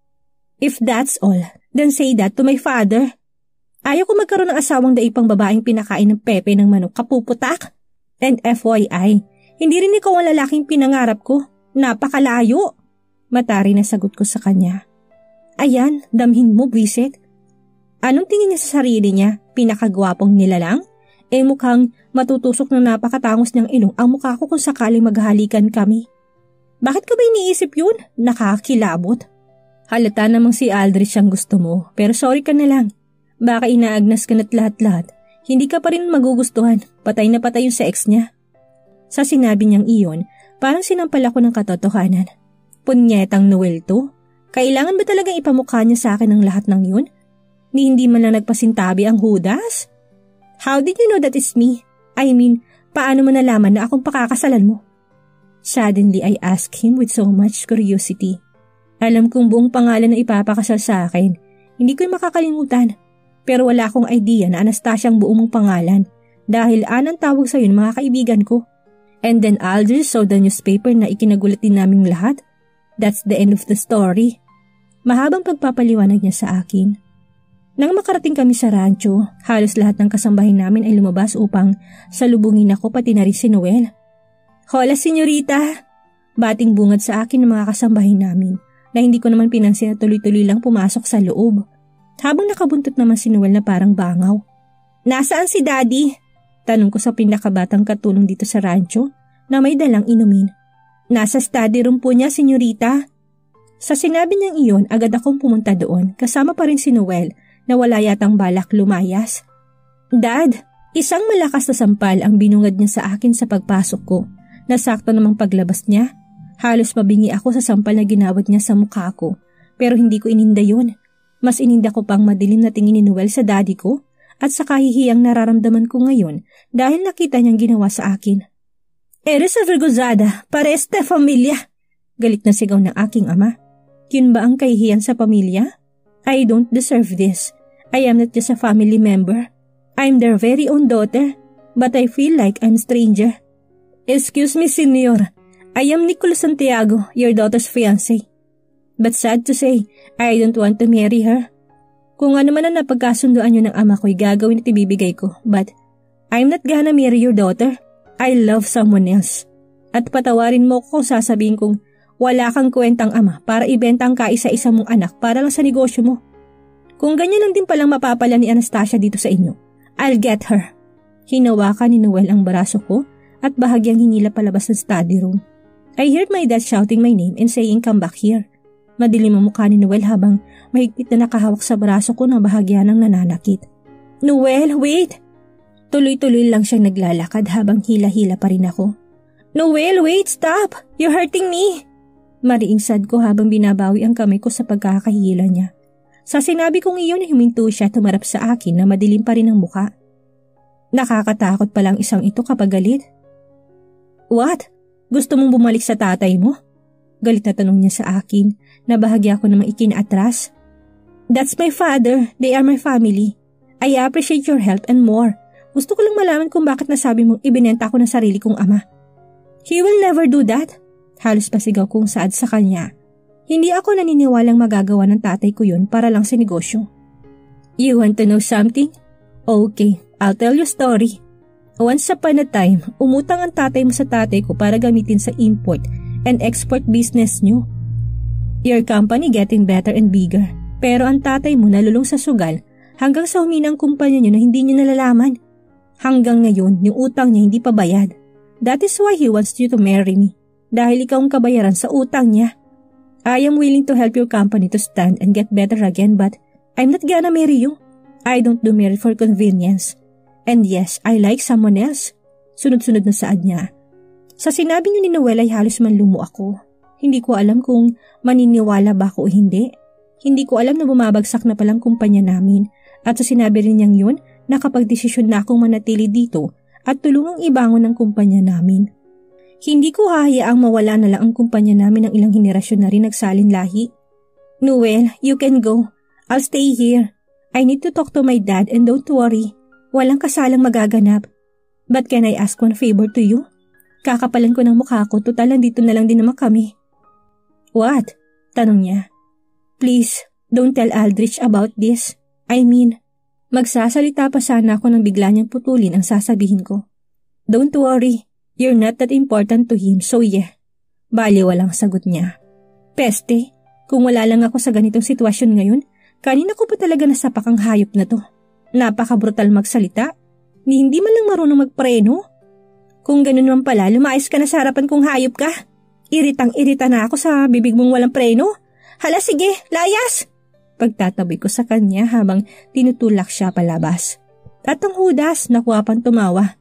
[SPEAKER 1] If that's all, then say that to my father. Ayaw ko magkaroon ng asawang daipang babaeng pinakain ng pepe ng manok kapuputak. And F Y I, hindi rin ikaw ang lalaking pinangarap ko. Napakalayo. Matari na sagot ko sa kanya. Ayan, damhin mo, Visit. Anong tingin niya sa sarili niya? Pinakagwapong nilalang? Eh mukhang matutusok ng napakatangos niyang ilong ang mukha ko kung sakaling maghahalikan kami. Bakit ka ba iniisip yun? Nakakilabot. Halata namang si Aldrich ang gusto mo, pero sorry ka na lang. Baka inaagnas ka na't lahat-lahat. Hindi ka pa rin magugustuhan, patay na patay yung sa ex niya. Sa sinabi niyang iyon, parang sinampal ako ng katotohanan. Punyetang Noel to. Kailangan ba talagang ipamukha niya sa akin ang lahat ng yun? Ni hindi man lang nagpasintabi ang Judas? How did you know that it's me? I mean, paano mo nalaman na akong pakakasalan mo? Suddenly I asked him with so much curiosity. Alam kong buong pangalan na ipapakasal sa akin. Hindi ko makakalimutan. Pero wala akong idea na Anastasia ang buong mong pangalan dahil anang tawag sa yun mga kaibigan ko. And then Aldrich saw the newspaper na ikinagulat din naming lahat. That's the end of the story. Mahabang pagpapaliwanag niya sa akin. Nang makarating kami sa rancho, halos lahat ng kasambahin namin ay lumabas upang salubungin ako pati na rin si Noel. Hola, senyorita!
[SPEAKER 2] Bating bungad sa akin ng mga kasambahin namin na hindi ko naman pinansin na tuloy-tuloy lang pumasok sa loob. Habang nakabuntot naman si Noel na parang bangaw. Nasaan si Daddy? Tanong ko sa pinakabatang katulong dito sa rancho na may dalang inumin. Nasa study room po niya, senyorita. Sa sinabi niyang iyon, agad akong pumunta doon kasama pa rin si Noel na wala yatang balak lumayas. Dad, isang malakas na sampal ang binungad niya sa akin sa pagpasok ko. Nasakto namang paglabas niya. Halos mabingi ako sa sampal na ginawad niya sa mukha ko. Pero hindi ko ininda yun. Mas ininda ko pang madilim na tingin ni Noel sa daddy ko at sa kahihiyang nararamdaman ko ngayon dahil nakita niyang ginawa sa akin. Eres avergonzada, pares de familia. Galit na sigaw ng aking ama. Yun ba ang kahihiyan sa pamilya? I don't deserve this. I am not just a family member. I'm their very own daughter, but I feel like I'm stranger. Excuse me, senyor. I am Nicolas Santiago, your daughter's fiancé. But sad to say, I don't want to marry her. Kung ano man ang napagkasunduan nyo ng ama ko'y gagawin at ibibigay ko, but I'm not gonna marry your daughter. I love someone else. At patawarin mo ko kung sasabihin kong wala kang kwentang ama para ibenta ang kaisa-isa mong anak para lang sa negosyo mo. Kung ganyan lang din palang mapapala ni Anastasia dito sa inyo, I'll get her. Hinawakan ni Noel ang baraso ko at bahagyang hinila palabas ng study room. I heard my dad shouting my name and saying come back here. Madilim ang mukha ni Noel habang mahigpit na nakahawak sa braso ko na bahagya ng nananakit. Noel, wait! Tuloy-tuloy lang siyang naglalakad habang hila-hila pa rin ako. Noel, wait! Stop! You're hurting me! Mariing sad ko habang binabawi ang kamay ko sa pagkakahila niya. Sa sinabi kong iyon, huminto siya tumarap sa akin na madilim pa rin ang mukha. Nakakatakot palang isang ito kapag galit. What? Gusto mong bumalik sa tatay mo? Galit na tanong niya sa akin na bahagya ko namang ikinaatras. That's my father. They are my family. I appreciate your help and more. Gusto ko lang malaman kung bakit nasabi mong ibinenta ko ng sarili kong ama. He will never do that. Halos pasigaw kong saad sa kanya. Hindi ako naniniwalang magagawa ng tatay ko yun para lang sa negosyo. You want to know something? Okay, I'll tell you a story. Once upon a time, umutang ang tatay mo sa tatay ko para gamitin sa import and export business nyo. Your company getting better and bigger. Pero ang tatay mo nalulong sa sugal hanggang sa huminang kumpanya nyo na hindi nyo nalalaman. Hanggang ngayon, yung utang niya hindi pa bayad. That is why he wants you to marry me. Dahil ikaw ang kabayaran sa utang niya. I am willing to help your company to stand and get better again but I'm not gonna marry you. I don't do marriage for convenience. And yes, I like someone else. Sunod-sunod na saad niya. Sa sinabi niyo ni Noel ay halos manlumo ako. Hindi ko alam kung maniniwala ba ako o hindi. Hindi ko alam na bumabagsak na palang kumpanya namin. At sa sinabi rin niyang yun, nakapagdesisyon na akong manatili dito at tulungang ibangon ang kumpanya namin. Hindi ko hahayaang mawala na lang ang kumpanya namin ng ilang henerasyon na rin nagsalin lahi. Noel, you can go. I'll stay here. I need to talk to my dad and don't worry. Walang kasalang magaganap. But can I ask one favor to you? Kakapalan ko ng mukha ko, total nandito na lang din naman kami. What? Tanong niya. Please, don't tell Aldrich about this. I mean, magsasalita pa sana ako nang bigla niyang putulin ang sasabihin ko. Don't worry, you're not that important to him, so yeah. Bali walang sagot niya. Peste, kung wala lang ako sa ganitong sitwasyon ngayon, kanina ko pa talaga nasapak ang hayop na to. Napaka-brutal magsalita. Ni hindi man lang marunong magpreno. Kung ganun naman pala, lumayas ka na sa harapan kong hayop ka. Iritang-irita na ako sa bibig mong walang preno. Hala sige, layas! Pagtatabi ko sa kanya habang tinutulak siya palabas. At ang hudas, nakuha pang tumawa.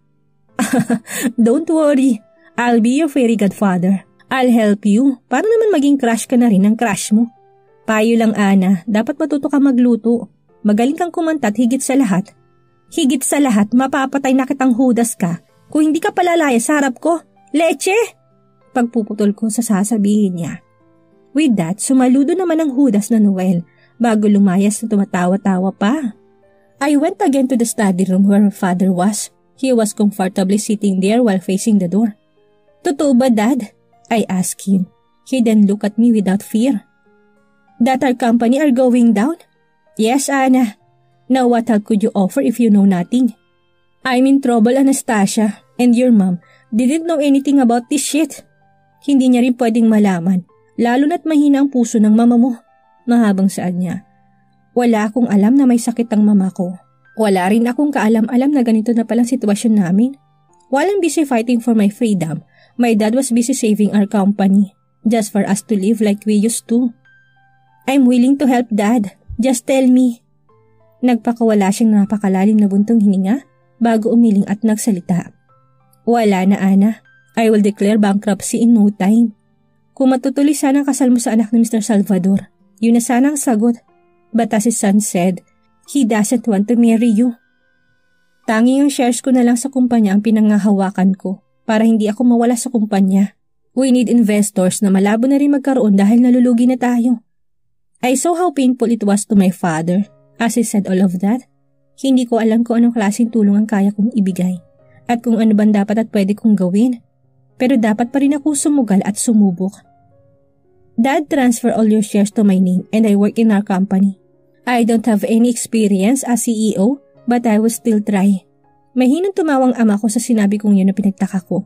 [SPEAKER 2] Don't worry, I'll be your fairy godfather. I'll help you para naman maging crush ka na rin ng crush mo. Payo lang Ana, dapat matuto ka magluto. Magaling kang kumanta at higit sa lahat. Higit sa lahat, mapapatay na kitang hudas ka kung hindi ka palalaya sa harap ko. Leche! Pagpuputol ko sa sasabihin niya. With that, sumaludo naman ang hudas na Noel bago lumayas na tumatawa-tawa pa. I went again to the study room where my father was. He was comfortably sitting there while facing the door. Totoo ba, Dad? I asked him. He then looked at me without fear. That our company are going down? Yes, Anna. Now what help could you offer if you know nothing? I'm in trouble, Anastasia, and your mom didn't know anything about this shit.
[SPEAKER 1] Hindi niya rin pwedeng malaman, lalo na't mahina ang puso ng mama mo. Mahabang saad niya. Wala akong alam na may sakit ang mama ko. Wala rin akong kaalam-alam na ganito na palang sitwasyon namin. While I'm busy fighting for my freedom, my dad was busy saving our company, just for us to live like we used to. I'm willing to help, Dad. Just tell me. Nagpakawala siyang napakalalim na buntong hininga bago umiling at nagsalita. Wala na, Ana. I will declare bankruptcy in no time. Kung matutuloy sana ang kasal mo sa anak ni Mister Salvador, yun na sana ang sagot. But as his son said, he doesn't want to marry you. Tanging ang shares ko na lang sa kumpanya ang pinangahawakan ko para hindi ako mawala sa kumpanya. We need investors na malabo na rin magkaroon dahil nalulugi na tayo. I saw how painful it was to my father. As he said all of that, hindi ko alam kung anong klaseng tulong ang kaya kong ibigay at kung ano bang dapat at pwede kong gawin. Pero dapat pa rin ako sumugal at sumubok. Dad, transfer all your shares to my name and I work in our company. I don't have any experience as C E O but I will still try. Mahinang tumawang ama ko sa sinabi kong yun na pinagtaka ko.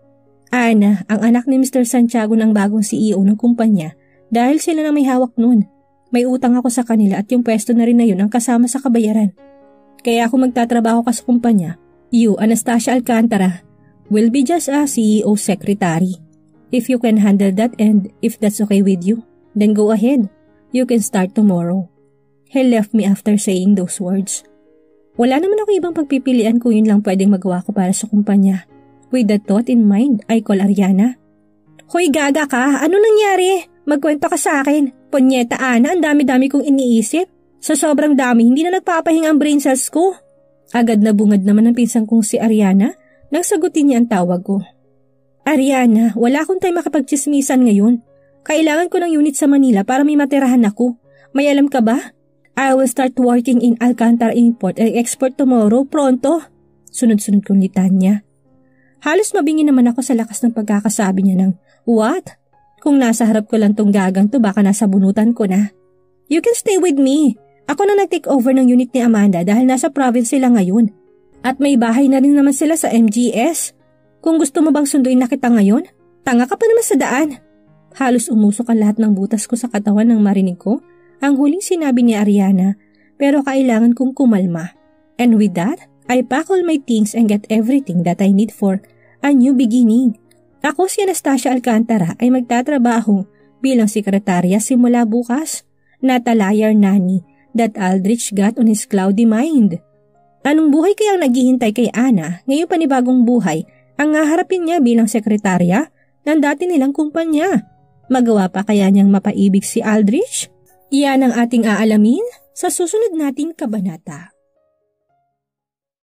[SPEAKER 1] Ana, ang anak ni Mister Santiago ng bagong C E O ng kumpanya dahil sila na may hawak nun. May utang ako sa kanila at yung pwesto na rin na yun ang kasama sa kabayaran. Kaya ako magtatrabaho ka sa kumpanya. You, Anastasia Alcantara, will be just a C E O secretary. If you can handle that and if that's okay with you, then go ahead. You can start tomorrow. He left me after saying those words. Wala naman ako ibang pagpipilian kung yun lang pwedeng magawa ko para sa kumpanya. With that thought in mind, I call Ariana. Hoy, gaga ka! Ano nangyari? Magkwento ka sa akin. Ponyeta, Ana, ang dami-dami kong iniisip. Sa sobrang dami, hindi na nagpapahinga ang brain cells ko. Agad na bungad naman ang pinsang kong si Ariana nang sagutin niya ang tawag ko. Ariana, wala akong time makapagchismisan ngayon. Kailangan ko ng unit sa Manila para may matirahan ako. May alam ka ba? I will start working in Alcantara Import and Export tomorrow, pronto. Sunod-sunod kong litanya. Halos mabingi naman ako sa lakas ng pagkakasabi niya ng, what? Kung nasa harap ko lang tong gagang to, baka nasa bunutan ko na. You can stay with me. Ako na nag-take over ng unit ni Amanda dahil nasa province sila ngayon. At may bahay na rin naman sila sa M G S. Kung gusto mo bang sunduin na kita ngayon, tanga ka pa naman sa daan. Halos umusok ang lahat ng butas ko sa katawan nang marinig ko ang huling sinabi ni Ariana, pero kailangan kong kumalma. And with that, I pack all my things and get everything that I need for a new beginning. Ako si Anastasia Alcantara ay magtatrabaho bilang sekretarya simula bukas. Not a liar nanny that Aldrich got on his cloudy mind. Anong buhay kayang naghihintay kay Ana ngayon panibagong buhay ang haharapin niya bilang sekretarya ng dati nilang kumpanya? Magawa pa kaya niyang mapaibig si Aldrich? Iyan ang ating aalamin sa susunod nating kabanata.